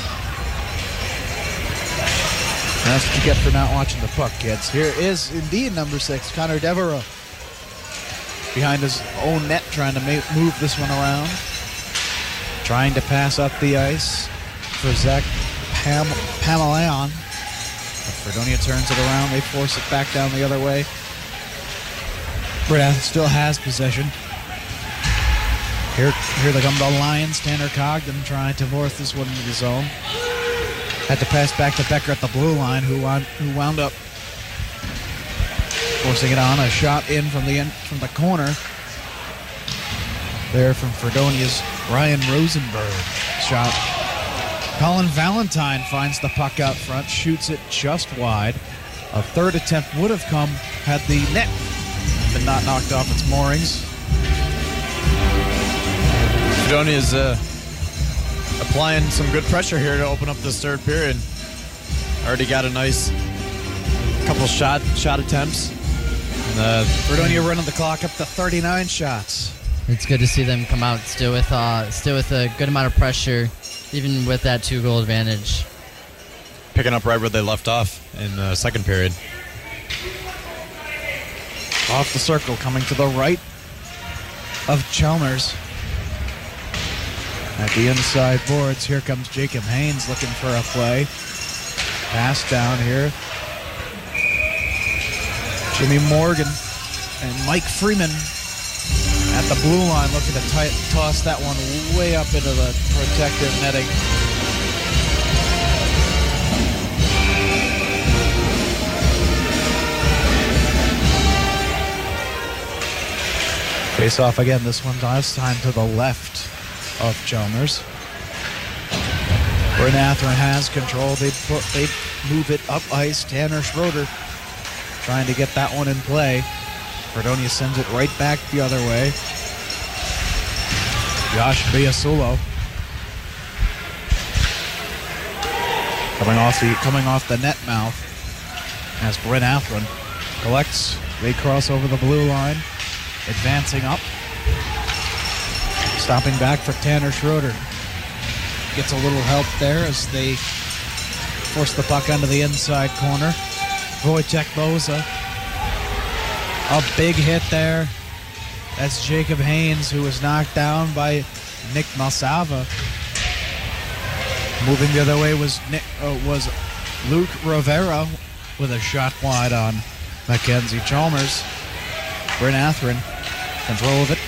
That's what you get for not watching the puck, kids. Here is indeed number six, Connor Devereaux. Behind his own net, trying to make, move this one around. Trying to pass up the ice for Zach Pam- Pamelaon. Fredonia turns it around. They force it back down the other way. Bryn Athens still has possession. Here, here they come the Lions. Tanner Cogden trying to force this one into the zone. Had to pass back to Becker at the blue line, who wound, who wound up forcing it on. A shot in from the in, from the corner. There from Fredonia's Ryan Rosenberg. Shot. Colin Valentine finds the puck out front, shoots it just wide. A third attempt would have come had the net been not knocked off its moorings. Fredonia is uh, applying some good pressure here to open up this third period. Already got a nice couple shot shot attempts. And, uh, Fredonia running the clock up to thirty-nine shots. It's good to see them come out still with uh, still with a good amount of pressure, even with that two-goal advantage. Picking up right where they left off in the second period. Off the circle, coming to the right of Chalmers. At the inside boards, here comes Jacob Haynes looking for a play. Pass down here. Jimmy Morgan and Mike Freeman at the blue line looking to t- toss that one way up into the protective netting. Face off again, this one last time to the left of Chalmers. Bryn Atherin has control. They put, they move it up ice. Tanner Schroeder trying to get that one in play. Fredonia sends it right back the other way. Josh Biasulo coming off the coming off the net mouth as Bryn Atherin collects. They cross over the blue line, advancing up. Stopping back for Tanner Schroeder. Gets a little help there as they force the puck onto the inside corner. Wojciech Boza. A big hit there. That's Jacob Haynes, who was knocked down by Nick Malsava. Moving the other way was Nick, uh, was Luke Rivera with a shot wide on Mackenzie Chalmers. Bryn Atherin, control of it.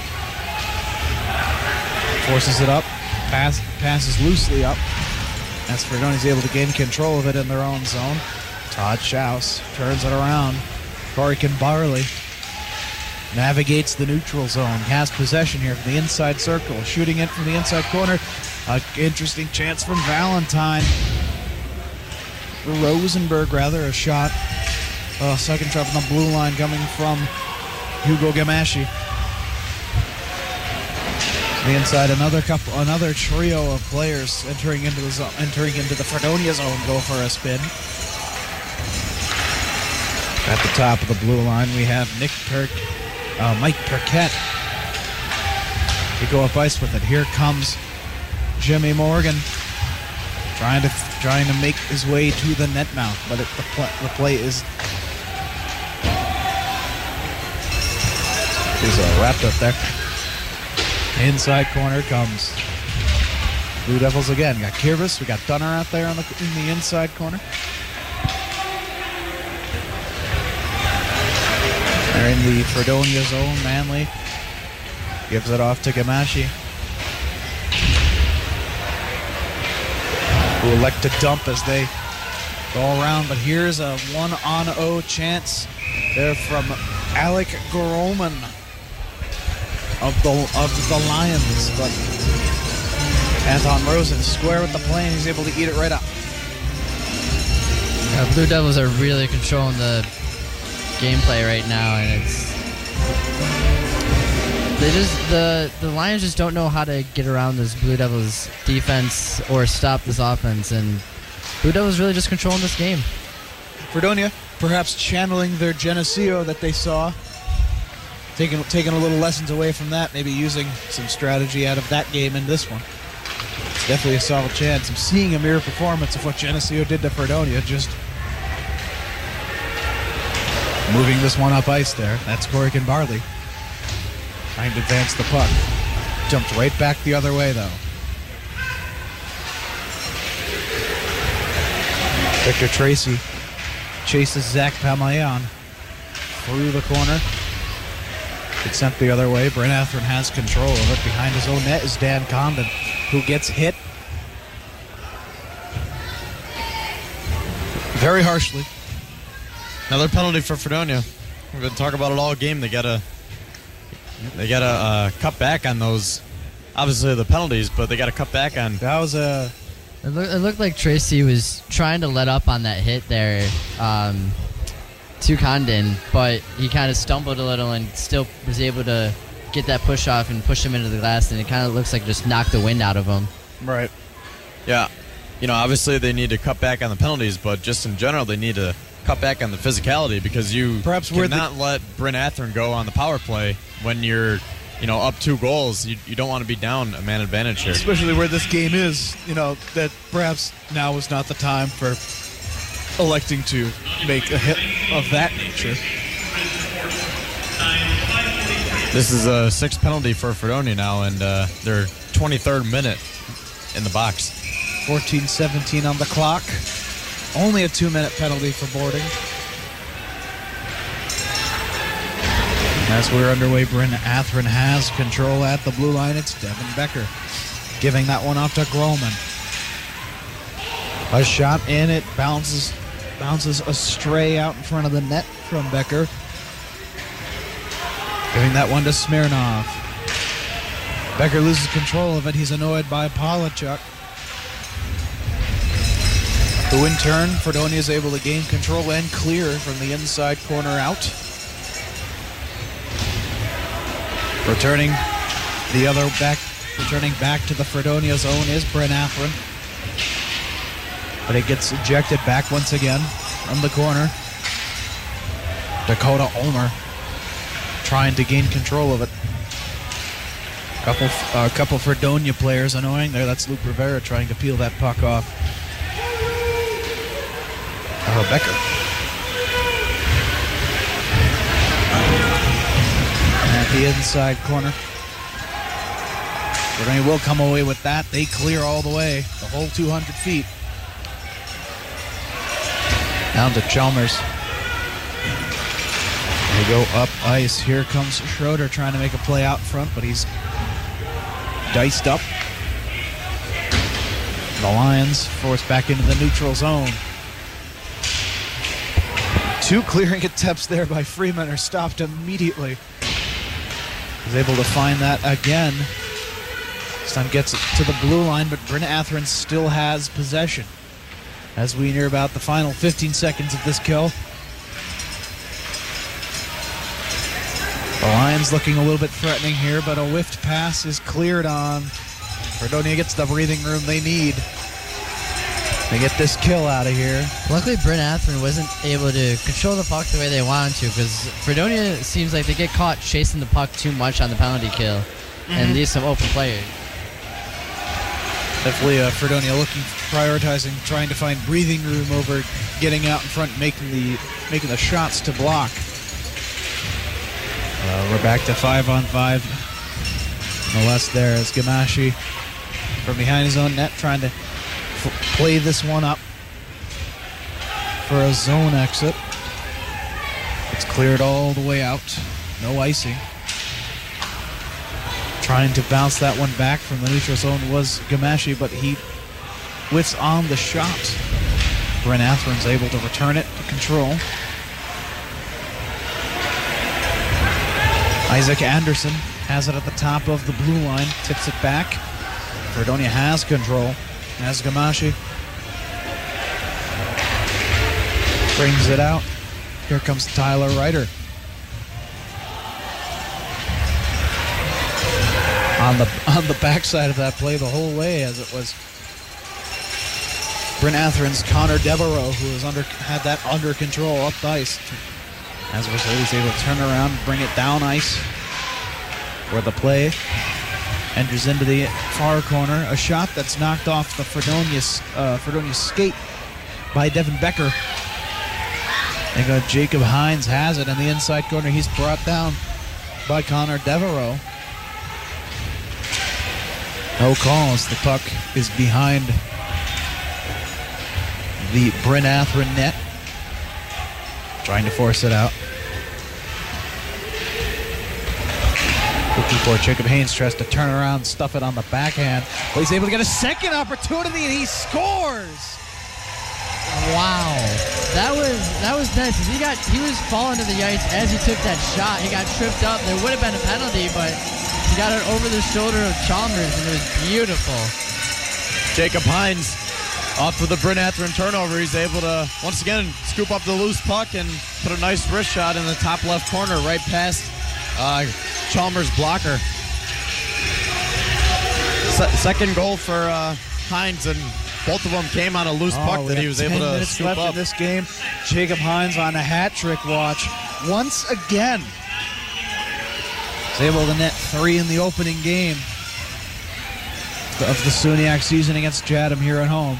Forces it up. Pass, passes loosely up. As Fredonia's able to gain control of it in their own zone. Todd Schaus turns it around. Corrigan Barley navigates the neutral zone. Has possession here from the inside circle. Shooting it from the inside corner. An interesting chance from Valentine. Rosenberg, rather, a shot. Uh, second shot from the blue line coming from Hugo Gamashi. The inside, another couple, another trio of players entering into the zone, entering into the Fredonia zone. Go for a spin. At the top of the blue line, we have Nick Perk, uh, Mike Perquette. They go up ice with it. Here comes Jimmy Morgan, trying to trying to make his way to the net mouth, but it, the, pl- the play is is uh, wrapped up there. Inside corner comes Blue Devils again. We got Kirvis, we got Dunner out there on the in the inside corner. They're in the Fredonia zone. Manley gives it off to Gamashi, who elect to dump as they go around. But here's a one on oh chance there from Alec Gorolman of the of the Lions, but Anton Rosen square with the plane. He's able to eat it right up. Uh, Blue Devils are really controlling the gameplay right now, and it's they just the the Lions just don't know how to get around this Blue Devils defense or stop this offense, and Blue Devils really just controlling this game. Fredonia perhaps channeling their Geneseo that they saw, taking taking a little lessons away from that, maybe using some strategy out of that game in this one. It's definitely a solid chance of seeing a mirror performance of what Geneseo did to Fredonia, just moving this one up ice there. That's Corrigan Barley trying to advance the puck. Jumped right back the other way, though. Victor Tracy chases Zach Pamayan through the corner. It's sent the other way. Brent Atherin has control of it. Behind his own net is Dan Condon, who gets hit very harshly. Another penalty for Fredonia. We've been talking about it all game. They gotta, they gotta uh, cut back on those. Obviously the penalties, but they gotta cut back on. That was a. It, look, it looked like Tracy was trying to let up on that hit there um, to Condon, but he kind of stumbled a little and still was able to get that push off and push him into the glass, and it kind of looks like just knocked the wind out of him. Right. Yeah, you know, obviously they need to cut back on the penalties, but just in general they need to cut back on the physicality, because you Perhaps where the- cannot let Brent Atherin go on the power play when you're, you know, up two goals. You, you don't want to be down a man advantage here. Especially where this game is, you know, that perhaps now is not the time for electing to make a hit of that nature. This is a sixth penalty for Fredonia now, and uh, their twenty-third minute in the box. fourteen seventeen on the clock. Only a two-minute penalty for boarding. As we're underway, Bryn Atherin has control at the blue line. It's Devin Becker giving that one off to Grohlman. A shot in, it bounces bounces astray out in front of the net from Becker. Giving that one to Smirnov. Becker loses control of it. He's annoyed by Polachuk, who in turn, Fredonia is able to gain control and clear from the inside corner out. Returning the other back, returning back to the Fredonia zone is Brent Atherin. But it gets ejected back once again from the corner. Dakota Ulmer trying to gain control of it. Couple, a uh, couple Fredonia players annoying there. That's Luke Rivera trying to peel that puck off. Uh, Becker. At the inside corner. Fredonia will come away with that. They clear all the way, the whole two hundred feet. Down to Chalmers. They go up ice. Here comes Schroeder trying to make a play out front, but he's diced up. The Lions forced back into the neutral zone. Two clearing attempts there by Freeman are stopped immediately. He's able to find that again. This time gets it to the blue line, but Bryn Atherin still has possession. As we near about the final fifteen seconds of this kill. The Lions looking a little bit threatening here, but a whiffed pass is cleared on. Fredonia gets the breathing room they need. They get this kill out of here. Luckily, Brent Atherin wasn't able to control the puck the way they wanted to, because Fredonia seems like they get caught chasing the puck too much on the penalty kill mm-hmm. and leave some open players. Definitely uh, Fredonia looking, prioritizing, trying to find breathing room over getting out in front, making the making the shots to block. Uh, we're back to five on five. No less there as Gamashi from behind his own net trying to f- play this one up for a zone exit. It's cleared all the way out. No icing. Trying to bounce that one back from the neutral zone was Gamashi, but he whiffs on the shot. Brent Atherin's able to return it to control. Isaac Anderson has it at the top of the blue line, tips it back. Fredonia has control. As Gamashi Brings it out. Here comes Tyler Ryder. On the on the backside of that play the whole way, as it was Bryn Atherin's Connor Devereaux, who was under had that under control up the ice. As a result, he's able to turn around and bring it down ice, where the play enters into the far corner. A shot that's knocked off the Fredonia, uh, Fredonia skate by Devin Becker. And go Jacob Hines has it in the inside corner. He's brought down by Connor Devereaux. No calls. The puck is behind the Bryn Atherin net. Trying to force it out. Looking for Jacob Haynes, tries to turn around and stuff it on the backhand. But he's able to get a second opportunity and he scores! Wow, that was that was nice. He got he was falling to the ice as he took that shot. He got tripped up. There would have been a penalty, but he got it over the shoulder of Chalmers, and it was beautiful. Jacob Hines, off of the Bryn Atherin turnover, he's able to once again scoop up the loose puck and put a nice wrist shot in the top left corner, right past uh, Chalmers' blocker. Se- second goal for uh, Hines, and both of them came on a loose Oh, puck we that he have was ten able to minutes scoop left up. in this game. Jacob Hines on a hat trick watch once again. He's able to net three in the opening game of the Suniac season against Chatham here at home.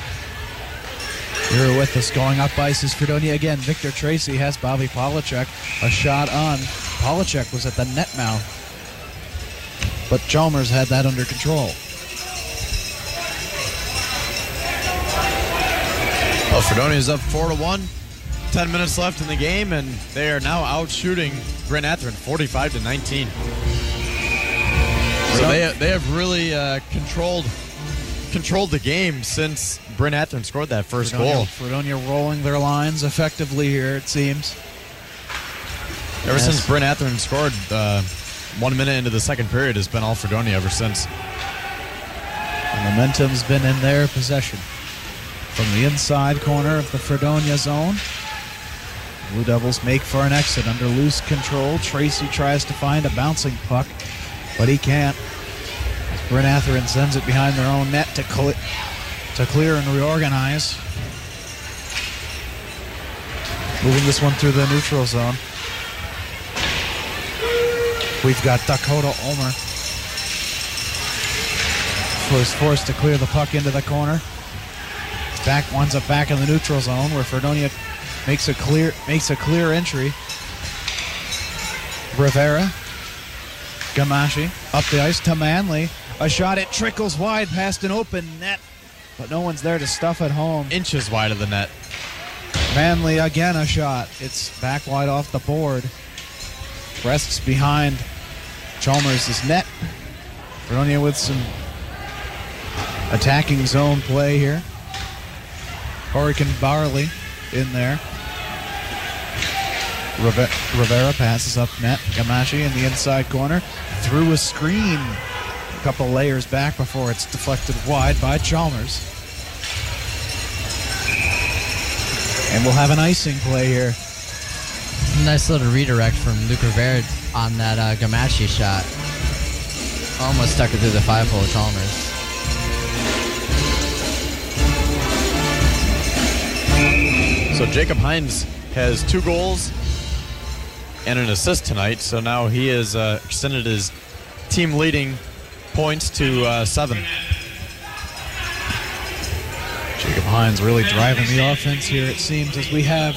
Here with us going up ice is Fredonia again. Victor Tracy has Bobby Polachek. A shot on. Polachek was at the net mouth, but Chalmers had that under control. Well, Fredonia's up four to one. Ten minutes left in the game, and they are now out shooting Bryn Atherin forty-five to nineteen. So they they have really uh, controlled controlled the game since Bryn Atherin scored that first Fredonia, goal. Fredonia rolling their lines effectively here, it seems. Ever Yes. since Bryn Atherin scored, uh, one minute into the second period has been all Fredonia ever since. The momentum's been in their possession. From the inside corner of the Fredonia zone, Blue Devils make for an exit under loose control. Tracy tries to find a bouncing puck, but he can't. As Bryn Atherin sends it behind their own net to, cle- to clear and reorganize. Moving this one through the neutral zone. We've got Dakota Ulmer, who is forced to clear the puck into the corner. Back winds up back in the neutral zone where Fredonia makes a clear makes a clear entry. Rivera, Gamashi up the ice to Manley. A shot, it trickles wide past an open net, but no one's there to stuff it home. Inches wide of the net. Manley again a shot. It's back wide off the board. Rests behind Chalmers' net. Fredonia with some attacking zone play here. Hurricane Barley in there. Rive- Rivera passes up net. Gamashi in the inside corner. Through a screen. A couple layers back before it's deflected wide by Chalmers. And we'll have an icing play here. Nice little redirect from Luke Rivera on that uh, Gamashi shot. Almost stuck it through the five hole of Chalmers. So Jacob Hines has two goals and an assist tonight, so now he has uh, extended his team leading points to uh, seven. Jacob Hines really driving the offense here, it seems, as we have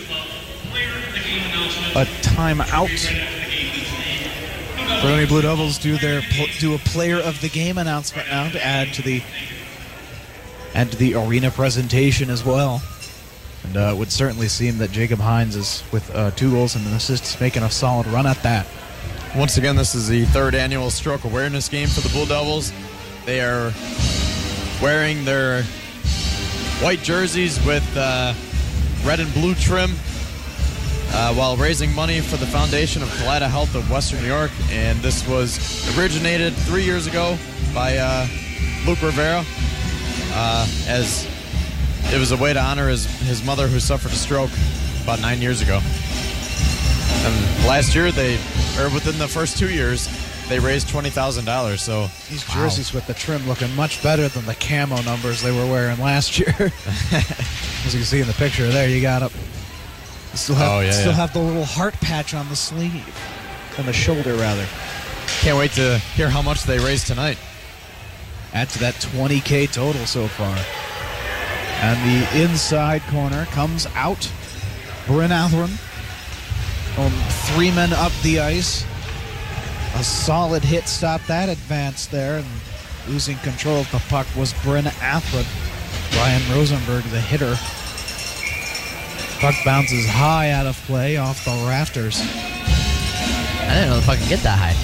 a timeout. Fredonia Blue Devils do their do a player of the game announcement now to add to the add to the arena presentation as well. And uh, it would certainly seem that Jacob Hines is, with uh, two goals and an assist, is making a solid run at that. Once again, this is the third annual stroke awareness game for the Blue Devils. They are wearing their white jerseys with uh, red and blue trim uh, while raising money for the Foundation of Kaleida Health of Western New York. And this was originated three years ago by uh, Luke Rivera uh, as it was a way to honor his, his mother who suffered a stroke about nine years ago. And last year, they, or within the first two years, they raised twenty thousand dollars. So These jerseys with the trim looking much better than the camo numbers they were wearing last year. As you can see in the picture there, you got up. You still have, Oh, yeah, still yeah. have the little heart patch on the sleeve, on the shoulder rather. can't wait to hear how much they raised tonight. Add to that twenty K total so far. And the inside corner comes out. Bryn Atherin. Um, three men up the ice. A solid hit stopped that advance there. And losing control of the puck was Bryn Atherin. Ryan Rosenberg, the hitter. Puck bounces high out of play off the rafters. I didn't know the puck could get that high.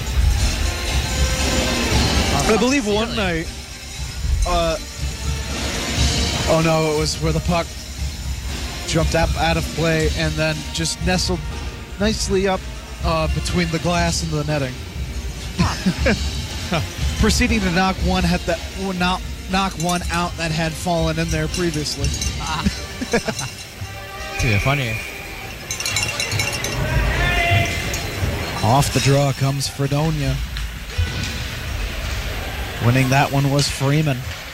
I believe one night, uh, oh no, it was where the puck jumped up out of play and then just nestled nicely up uh, between the glass and the netting. Proceeding to knock one had that knock knock one out that had fallen in there previously. It's even funnier. Off the draw comes Fredonia. Winning that one was Freeman.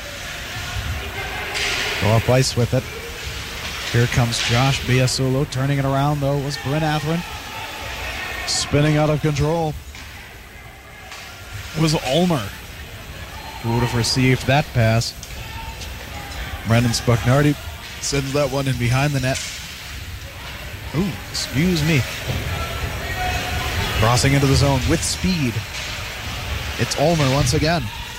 Go up ice with it. Here comes Josh Biasulo. Turning it around, though, was Bryn Atherin. Spinning out of control was Ulmer, who would have received that pass. Brendan Spucknardi sends that one in behind the net. Ooh, excuse me. Crossing into the zone with speed. It's Ulmer once again.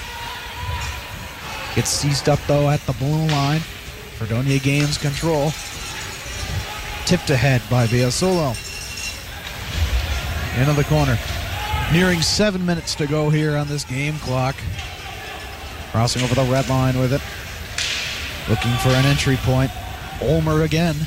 Gets seized up, though, at the blue line. Fredonia gains control. Tipped ahead by Biasulo. Into the corner. Nearing seven minutes to go here on this game clock. Crossing over the red line with it. Looking for an entry point. Ulmer again.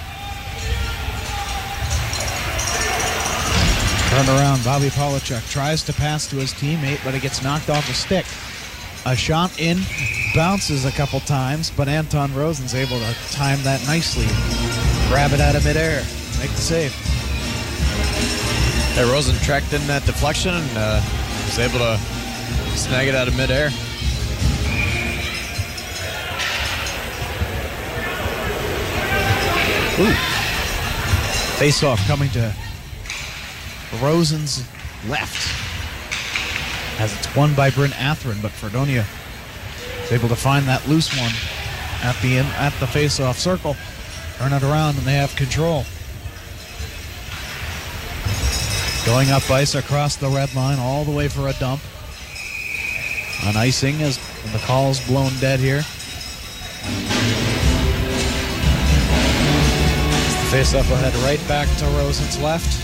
Turned around, Bobby Polachek tries to pass to his teammate, but it gets knocked off a stick. A shot in, bounces a couple times, but Anton Rosen's able to time that nicely. Grab it out of midair, make the save. Yeah, Rosen tracked in that deflection and uh, was able to snag it out of midair. Ooh. Face-off coming to Rosen's left. As it's won by Bryn Atherin, but Fredonia is able to find that loose one at the in, at the face-off circle. Turn it around and they have control. Going up ice across the red line all the way for a dump. On icing as the call's blown dead here. Face-off will head right back to Rosen's left.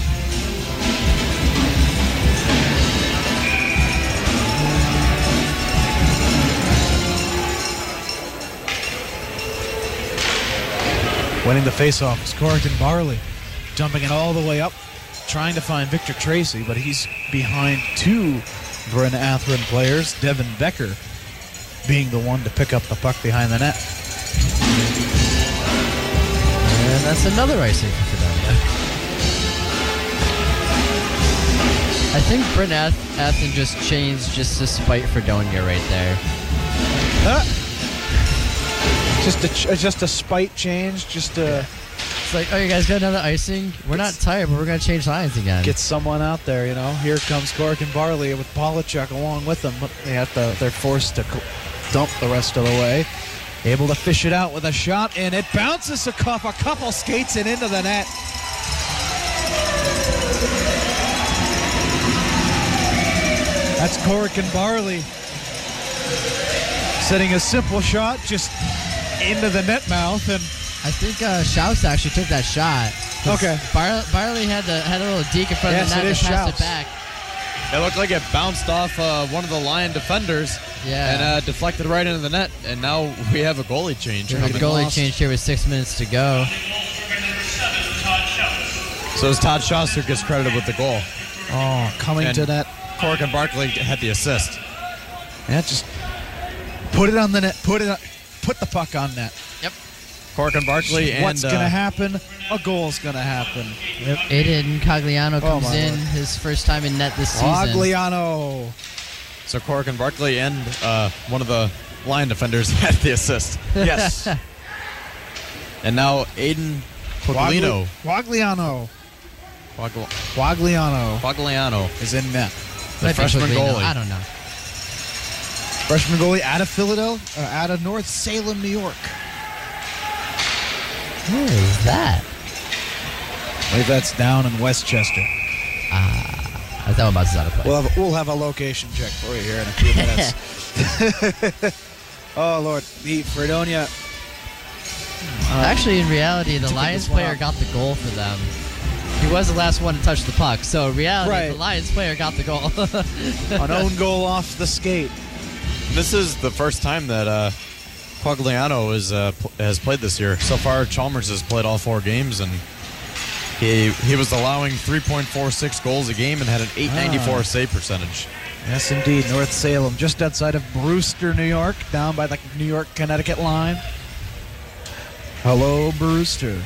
Winning the face-off is Corrigan Barley. Dumping it all the way up, trying to find Victor Tracy, but he's behind two Bryn Atherin players, Devin Becker being the one to pick up the puck behind the net. And that's another icing for Fredonia. I think Bryn Ath- Atherin just changed just to spite Fredonia right there. Huh? Just a ch- just a spite change, just to It's like, oh, you guys got another icing? We're not tired, but we're going to change lines again. get someone out there, you know. Here comes Corrigan Barley with Polachek along with them, but they have to, they're forced to co- dump the rest of the way. Able to fish it out with a shot, and it bounces a cup, a couple skates and into the net. That's Corrigan Barley setting a simple shot just into the net mouth, and I think uh, Schaus actually took that shot. 'Cause Okay. Bar- Barley had the, had a little deke in front Yes, of the it net is and passed Schaus. it back. It looked like it bounced off uh, one of the Lion defenders Yeah. and uh, deflected right into the net. And now we have a goalie change. The coming. goalie changed here with six minutes to go. So it's Todd Schaus who gets credited with the goal. oh, coming And to that. Corrigan Barkley had the assist. Yeah, just put it on the net. Put it. On, put the puck on net. Yep. Corkin Barkley and What's uh, going to happen? A goal's going to happen. Yep. Aiden Cagliano Oh, comes my in, Lord. his first time in net this season. Cagliano. so Corkin Barkley and uh, one of the line defenders had the assist. Yes. And now Aiden Quaglino. Quagliano. Quagl- Quagliano Quagliano, is in net. the Might be freshman Quigley, no, goalie. I don't know. Freshman goalie out of Philadelphia, uh, out of North Salem, New York. Where is that? I believe that's down in Westchester. I thought about out of play. We'll have, we'll have a location check for you here in a few minutes. Oh, Lord. The Fredonia. uh, Actually, in reality, the Took Lions this one player up. got the goal for them. He was the last one to touch the puck. So, in reality, Right. the Lions player got the goal. An own goal off the skate. This is the first time that uh, Quagliano is, uh, pl- has played this year. So far, Chalmers has played all four games, and he he was allowing three point four six goals a game and had an eight ninety-four Ah. save percentage. Yes, indeed. North Salem, just outside of Brewster, New York, down by the New York-Connecticut line. Hello, Brewster.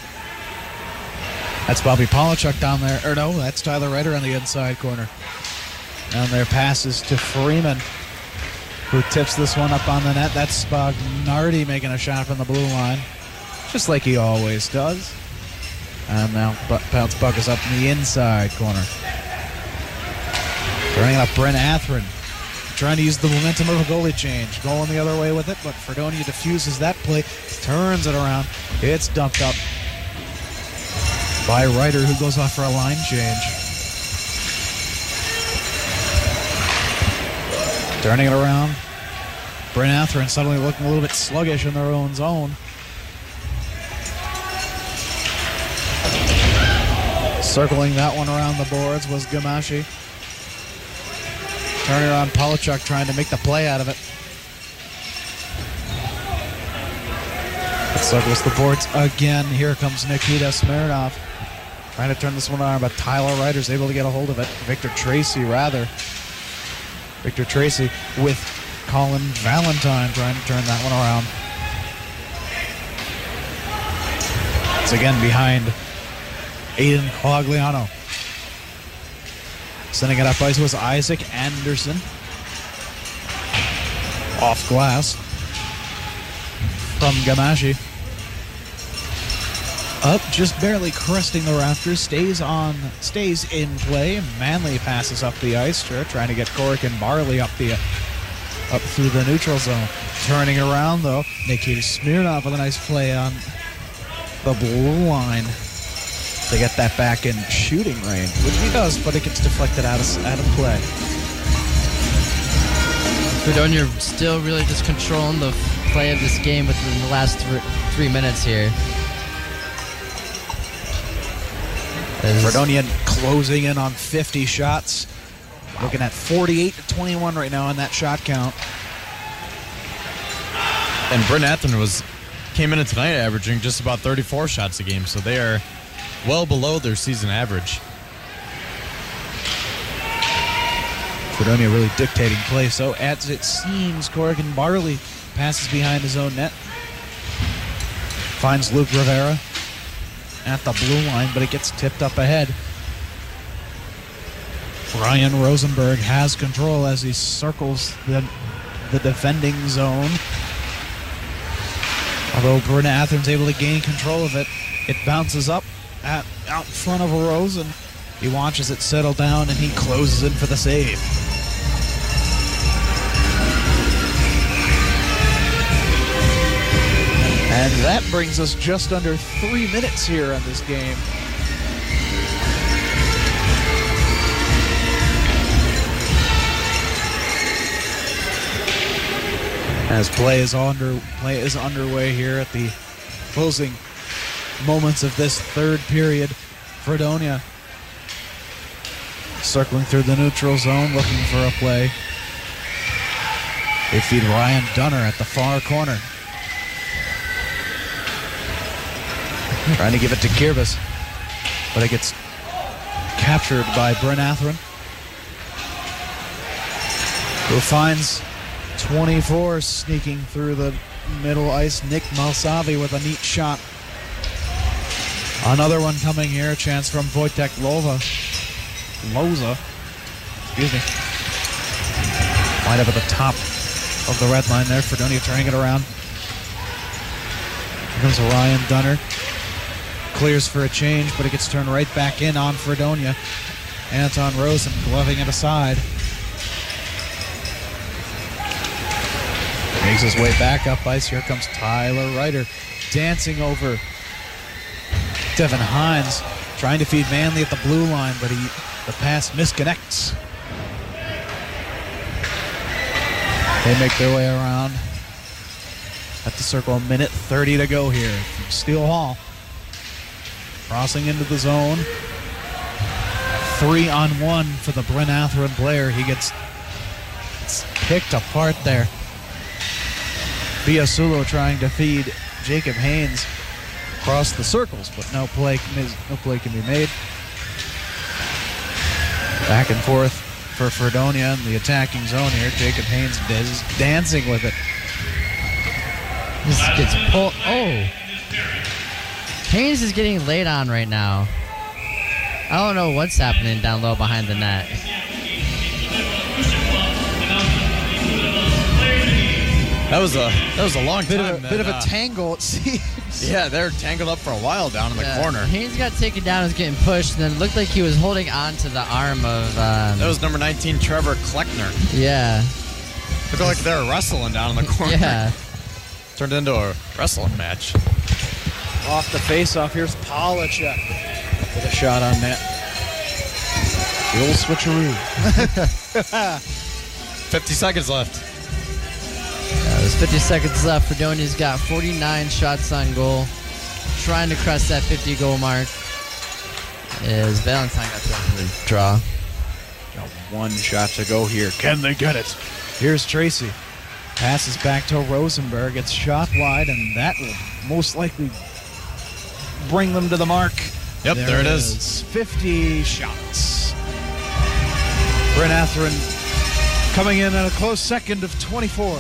That's Bobby Polachuk down there. Or no, that's Tyler Ryder on the inside corner. Down there, passes to Freeman, who tips this one up on the net. That's Spagnardi making a shot from the blue line, just like he always does. And now Bu- Bounce Buck is up in the inside corner. Turning up Brent Atherin, trying to use the momentum of a goalie change. Going the other way with it, but Fredonia diffuses that play, turns it around. It's dumped up by Ryder, who goes off for a line change. Turning it around. Brent Atherin suddenly looking a little bit sluggish in their own zone. Circling that one around the boards was Gamashi. Turning around, Polachuk trying to make the play out of it. It circles the boards again. Here comes Nikita Smirnov. Trying to turn this one around, but Tyler Ryder's able to get a hold of it. Victor Tracy, rather. Victor Tracy with Colin Valentine trying to turn that one around. It's again behind Aiden Quagliano. Sending it up ice was Isaac Anderson. Off glass from Gamashi. Up, just barely cresting the rafters. Stays on, stays in play. Manley passes up the ice. Sure, trying to get Cork and Barley up the up through the neutral zone. Turning around though, Nikita Smirnov with a nice play on the blue line to get that back in shooting range, which he does, but it gets deflected out of out of play. Fredonia still really just controlling the play of this game within the last thr- three minutes here. As- Fredonia closing in on fifty shots. Looking at forty-eight to twenty-one right now on that shot count. And Brent Atherin was came in tonight averaging just about thirty-four shots a game, so they are well below their season average. Fredonia really dictating play. So as it seems, Corrigan Barley passes behind his own net. Finds Luke Rivera at the blue line, but it gets tipped up ahead. Ryan Rosenberg has control as he circles the, the defending zone. Although Brent Atherin's able to gain control of it, it bounces up at, out in front of Rosen. He watches it settle down and he closes in for the save. And that brings us just under three minutes here in this game. As play is under play is underway here at the closing moments of this third period, Fredonia circling through the neutral zone, looking for a play. They feed Ryan Dunner at the far corner. Trying to give it to Kirbis, but it gets captured by Brent Atherin, who finds twenty-four sneaking through the middle ice. Nick Malsavi with a neat shot. Another one coming here. A chance from Wojtek Lova. Loza. Excuse me. Line up at the top of the red line there. Fredonia turning it around. Here comes Ryan Dunner. Clears for a change, but it gets turned right back in on Fredonia. Anton Rosen gloving it aside. Makes his way back up ice. Here comes Tyler Ryder dancing over Devin Hines, trying to feed Manley at the blue line, but he the pass misconnects. They make their way around at the circle. A minute thirty to go here from Steele Hall. Crossing into the zone. Three on one for the Bryn Atherin Blair. He gets picked apart there. Biasulo trying to feed Jacob Haynes across the circles, but no play, no play can be made. Back and forth for Fredonia in the attacking zone here. Jacob Haynes is dancing with it. This gets pulled. Oh. Haynes is getting laid on right now. I don't know what's happening down low behind the net. That was a that was a long Bit time. of a, that, bit of a uh, tangle, it seems. Yeah, they're tangled up for a while down in the Yeah, corner. Haynes got taken down, was getting pushed, and then it looked like he was holding on to the arm of. Um, That was number nineteen, Trevor Kleckner. yeah, Looked like they were wrestling down in the corner. yeah. Turned into a wrestling match. Off the face-off, here's Polachek with a shot on net. The old switcheroo. fifty seconds left. Uh, there's fifty seconds left. Fredonia's got forty-nine shots on goal, trying to crest that fifty goal mark. Is Valentine got the draw? Got one shot to go here. Can they get it? Here's Tracy. Passes back to Rosenberg. It's shot wide, and that will most likely bring them to the mark. Yep, there, it is. fifty shots. Bryn Atherin coming in at a close second of twenty-four.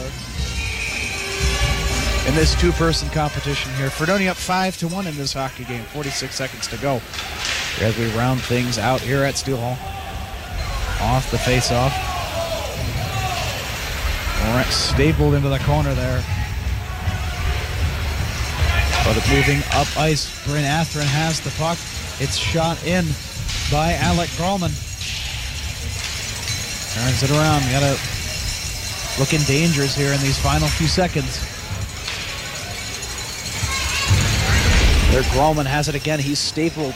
In this two-person competition here. Fredonia up five to one in this hockey game. forty-six seconds to go. As we round things out here at Steele Hall. Off the face-off. Stapled into the corner there. But it's moving up ice. Bryn Atherin has the puck. It's shot in by Alec Grallman. Turns it around. We gotta look in dangers here in these final few seconds. There, Grallman has it again. He's stapled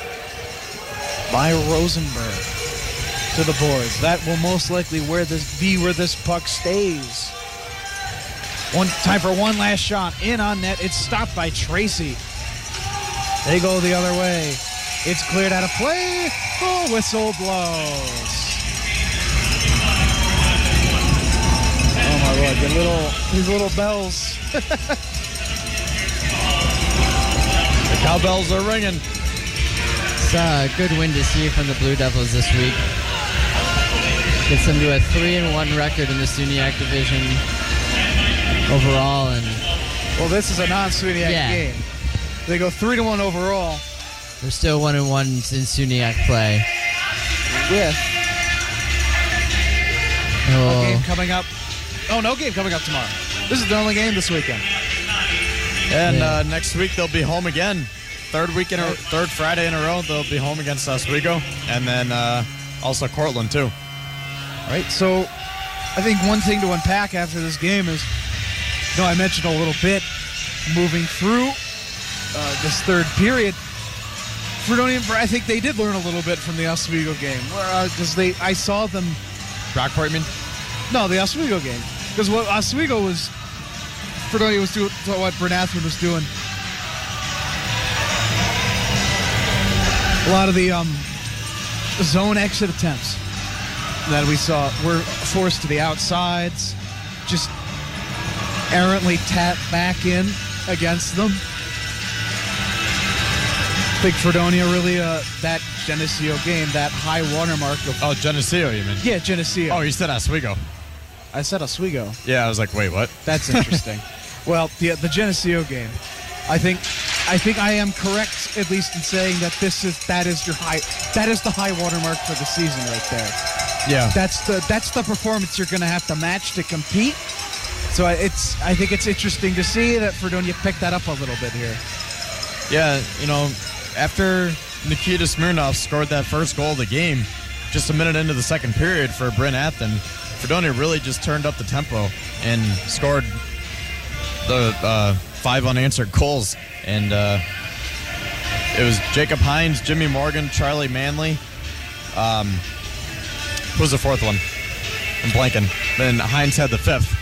by Rosenberg to the boards. That will most likely where this be where this puck stays. One time for one last shot in on net. It's stopped by Tracy. They go the other way. It's cleared out of play. Oh, whistle blows. Oh my Lord! The little these little bells. The cowbells are ringing. It's a good win to see from the Blue Devils this week. Gets them to a three and one record in the SUNYAC division overall, and Well, this is a non-SUNYAC Yeah. game. They go three to one overall they're still one and one in SUNYAC play. with a Oh, game coming up. Oh, no game coming up tomorrow. This is the only game this weekend. And Yeah. uh, next week they'll be home again. Third week in a third Friday in a row they'll be home against Oswego, and then uh, also Cortland too. Right, so I think one thing to unpack after this game is, you know, I mentioned a little bit moving through uh, this third period. Fredonia, I think they did learn a little bit from the Oswego game, because they, I saw them. Rockport, you mean? No, the Oswego game, because what Oswego was, Fredonia was doing, what Bryn Atherin was doing. A lot of the um, zone exit attempts that we saw were forced to the outsides, just errantly tapped back in against them. I think Fredonia really, uh, that Geneseo game, that high watermark of, Oh, Geneseo, you mean? yeah, Geneseo. Oh, you said Oswego. I said Oswego. Yeah, I was like, wait, what? That's interesting. Well, the the Geneseo game, I think, I think I am correct at least in saying that this is that is your high that is the high watermark for the season right there. Yeah. That's the that's the performance you're going to have to match to compete. So it's I think it's interesting to see that Fredonia picked that up a little bit here. Yeah, you know, after Nikita Smirnov scored that first goal of the game, just a minute into the second period for Bryn Athyn, Fredonia really just turned up the tempo and scored the uh, five unanswered goals. And uh, it was Jacob Hines, Jimmy Morgan, Charlie Manley. Um, who was the fourth one? I'm blanking. Then Hines had the fifth.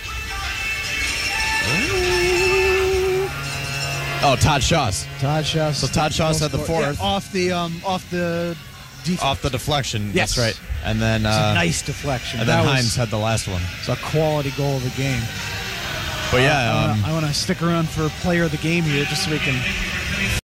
Oh, Todd Shaw's. Todd Shaw. So Todd Shaw's had the fourth. Yeah, off the um off the defense. Off the deflection. Yes. That's right. And then It's a uh, nice deflection. and That then was- Hines had the last one. It's a quality goal of the game. But yeah, I um, wanna- I want to stick around for player of the game here just so we can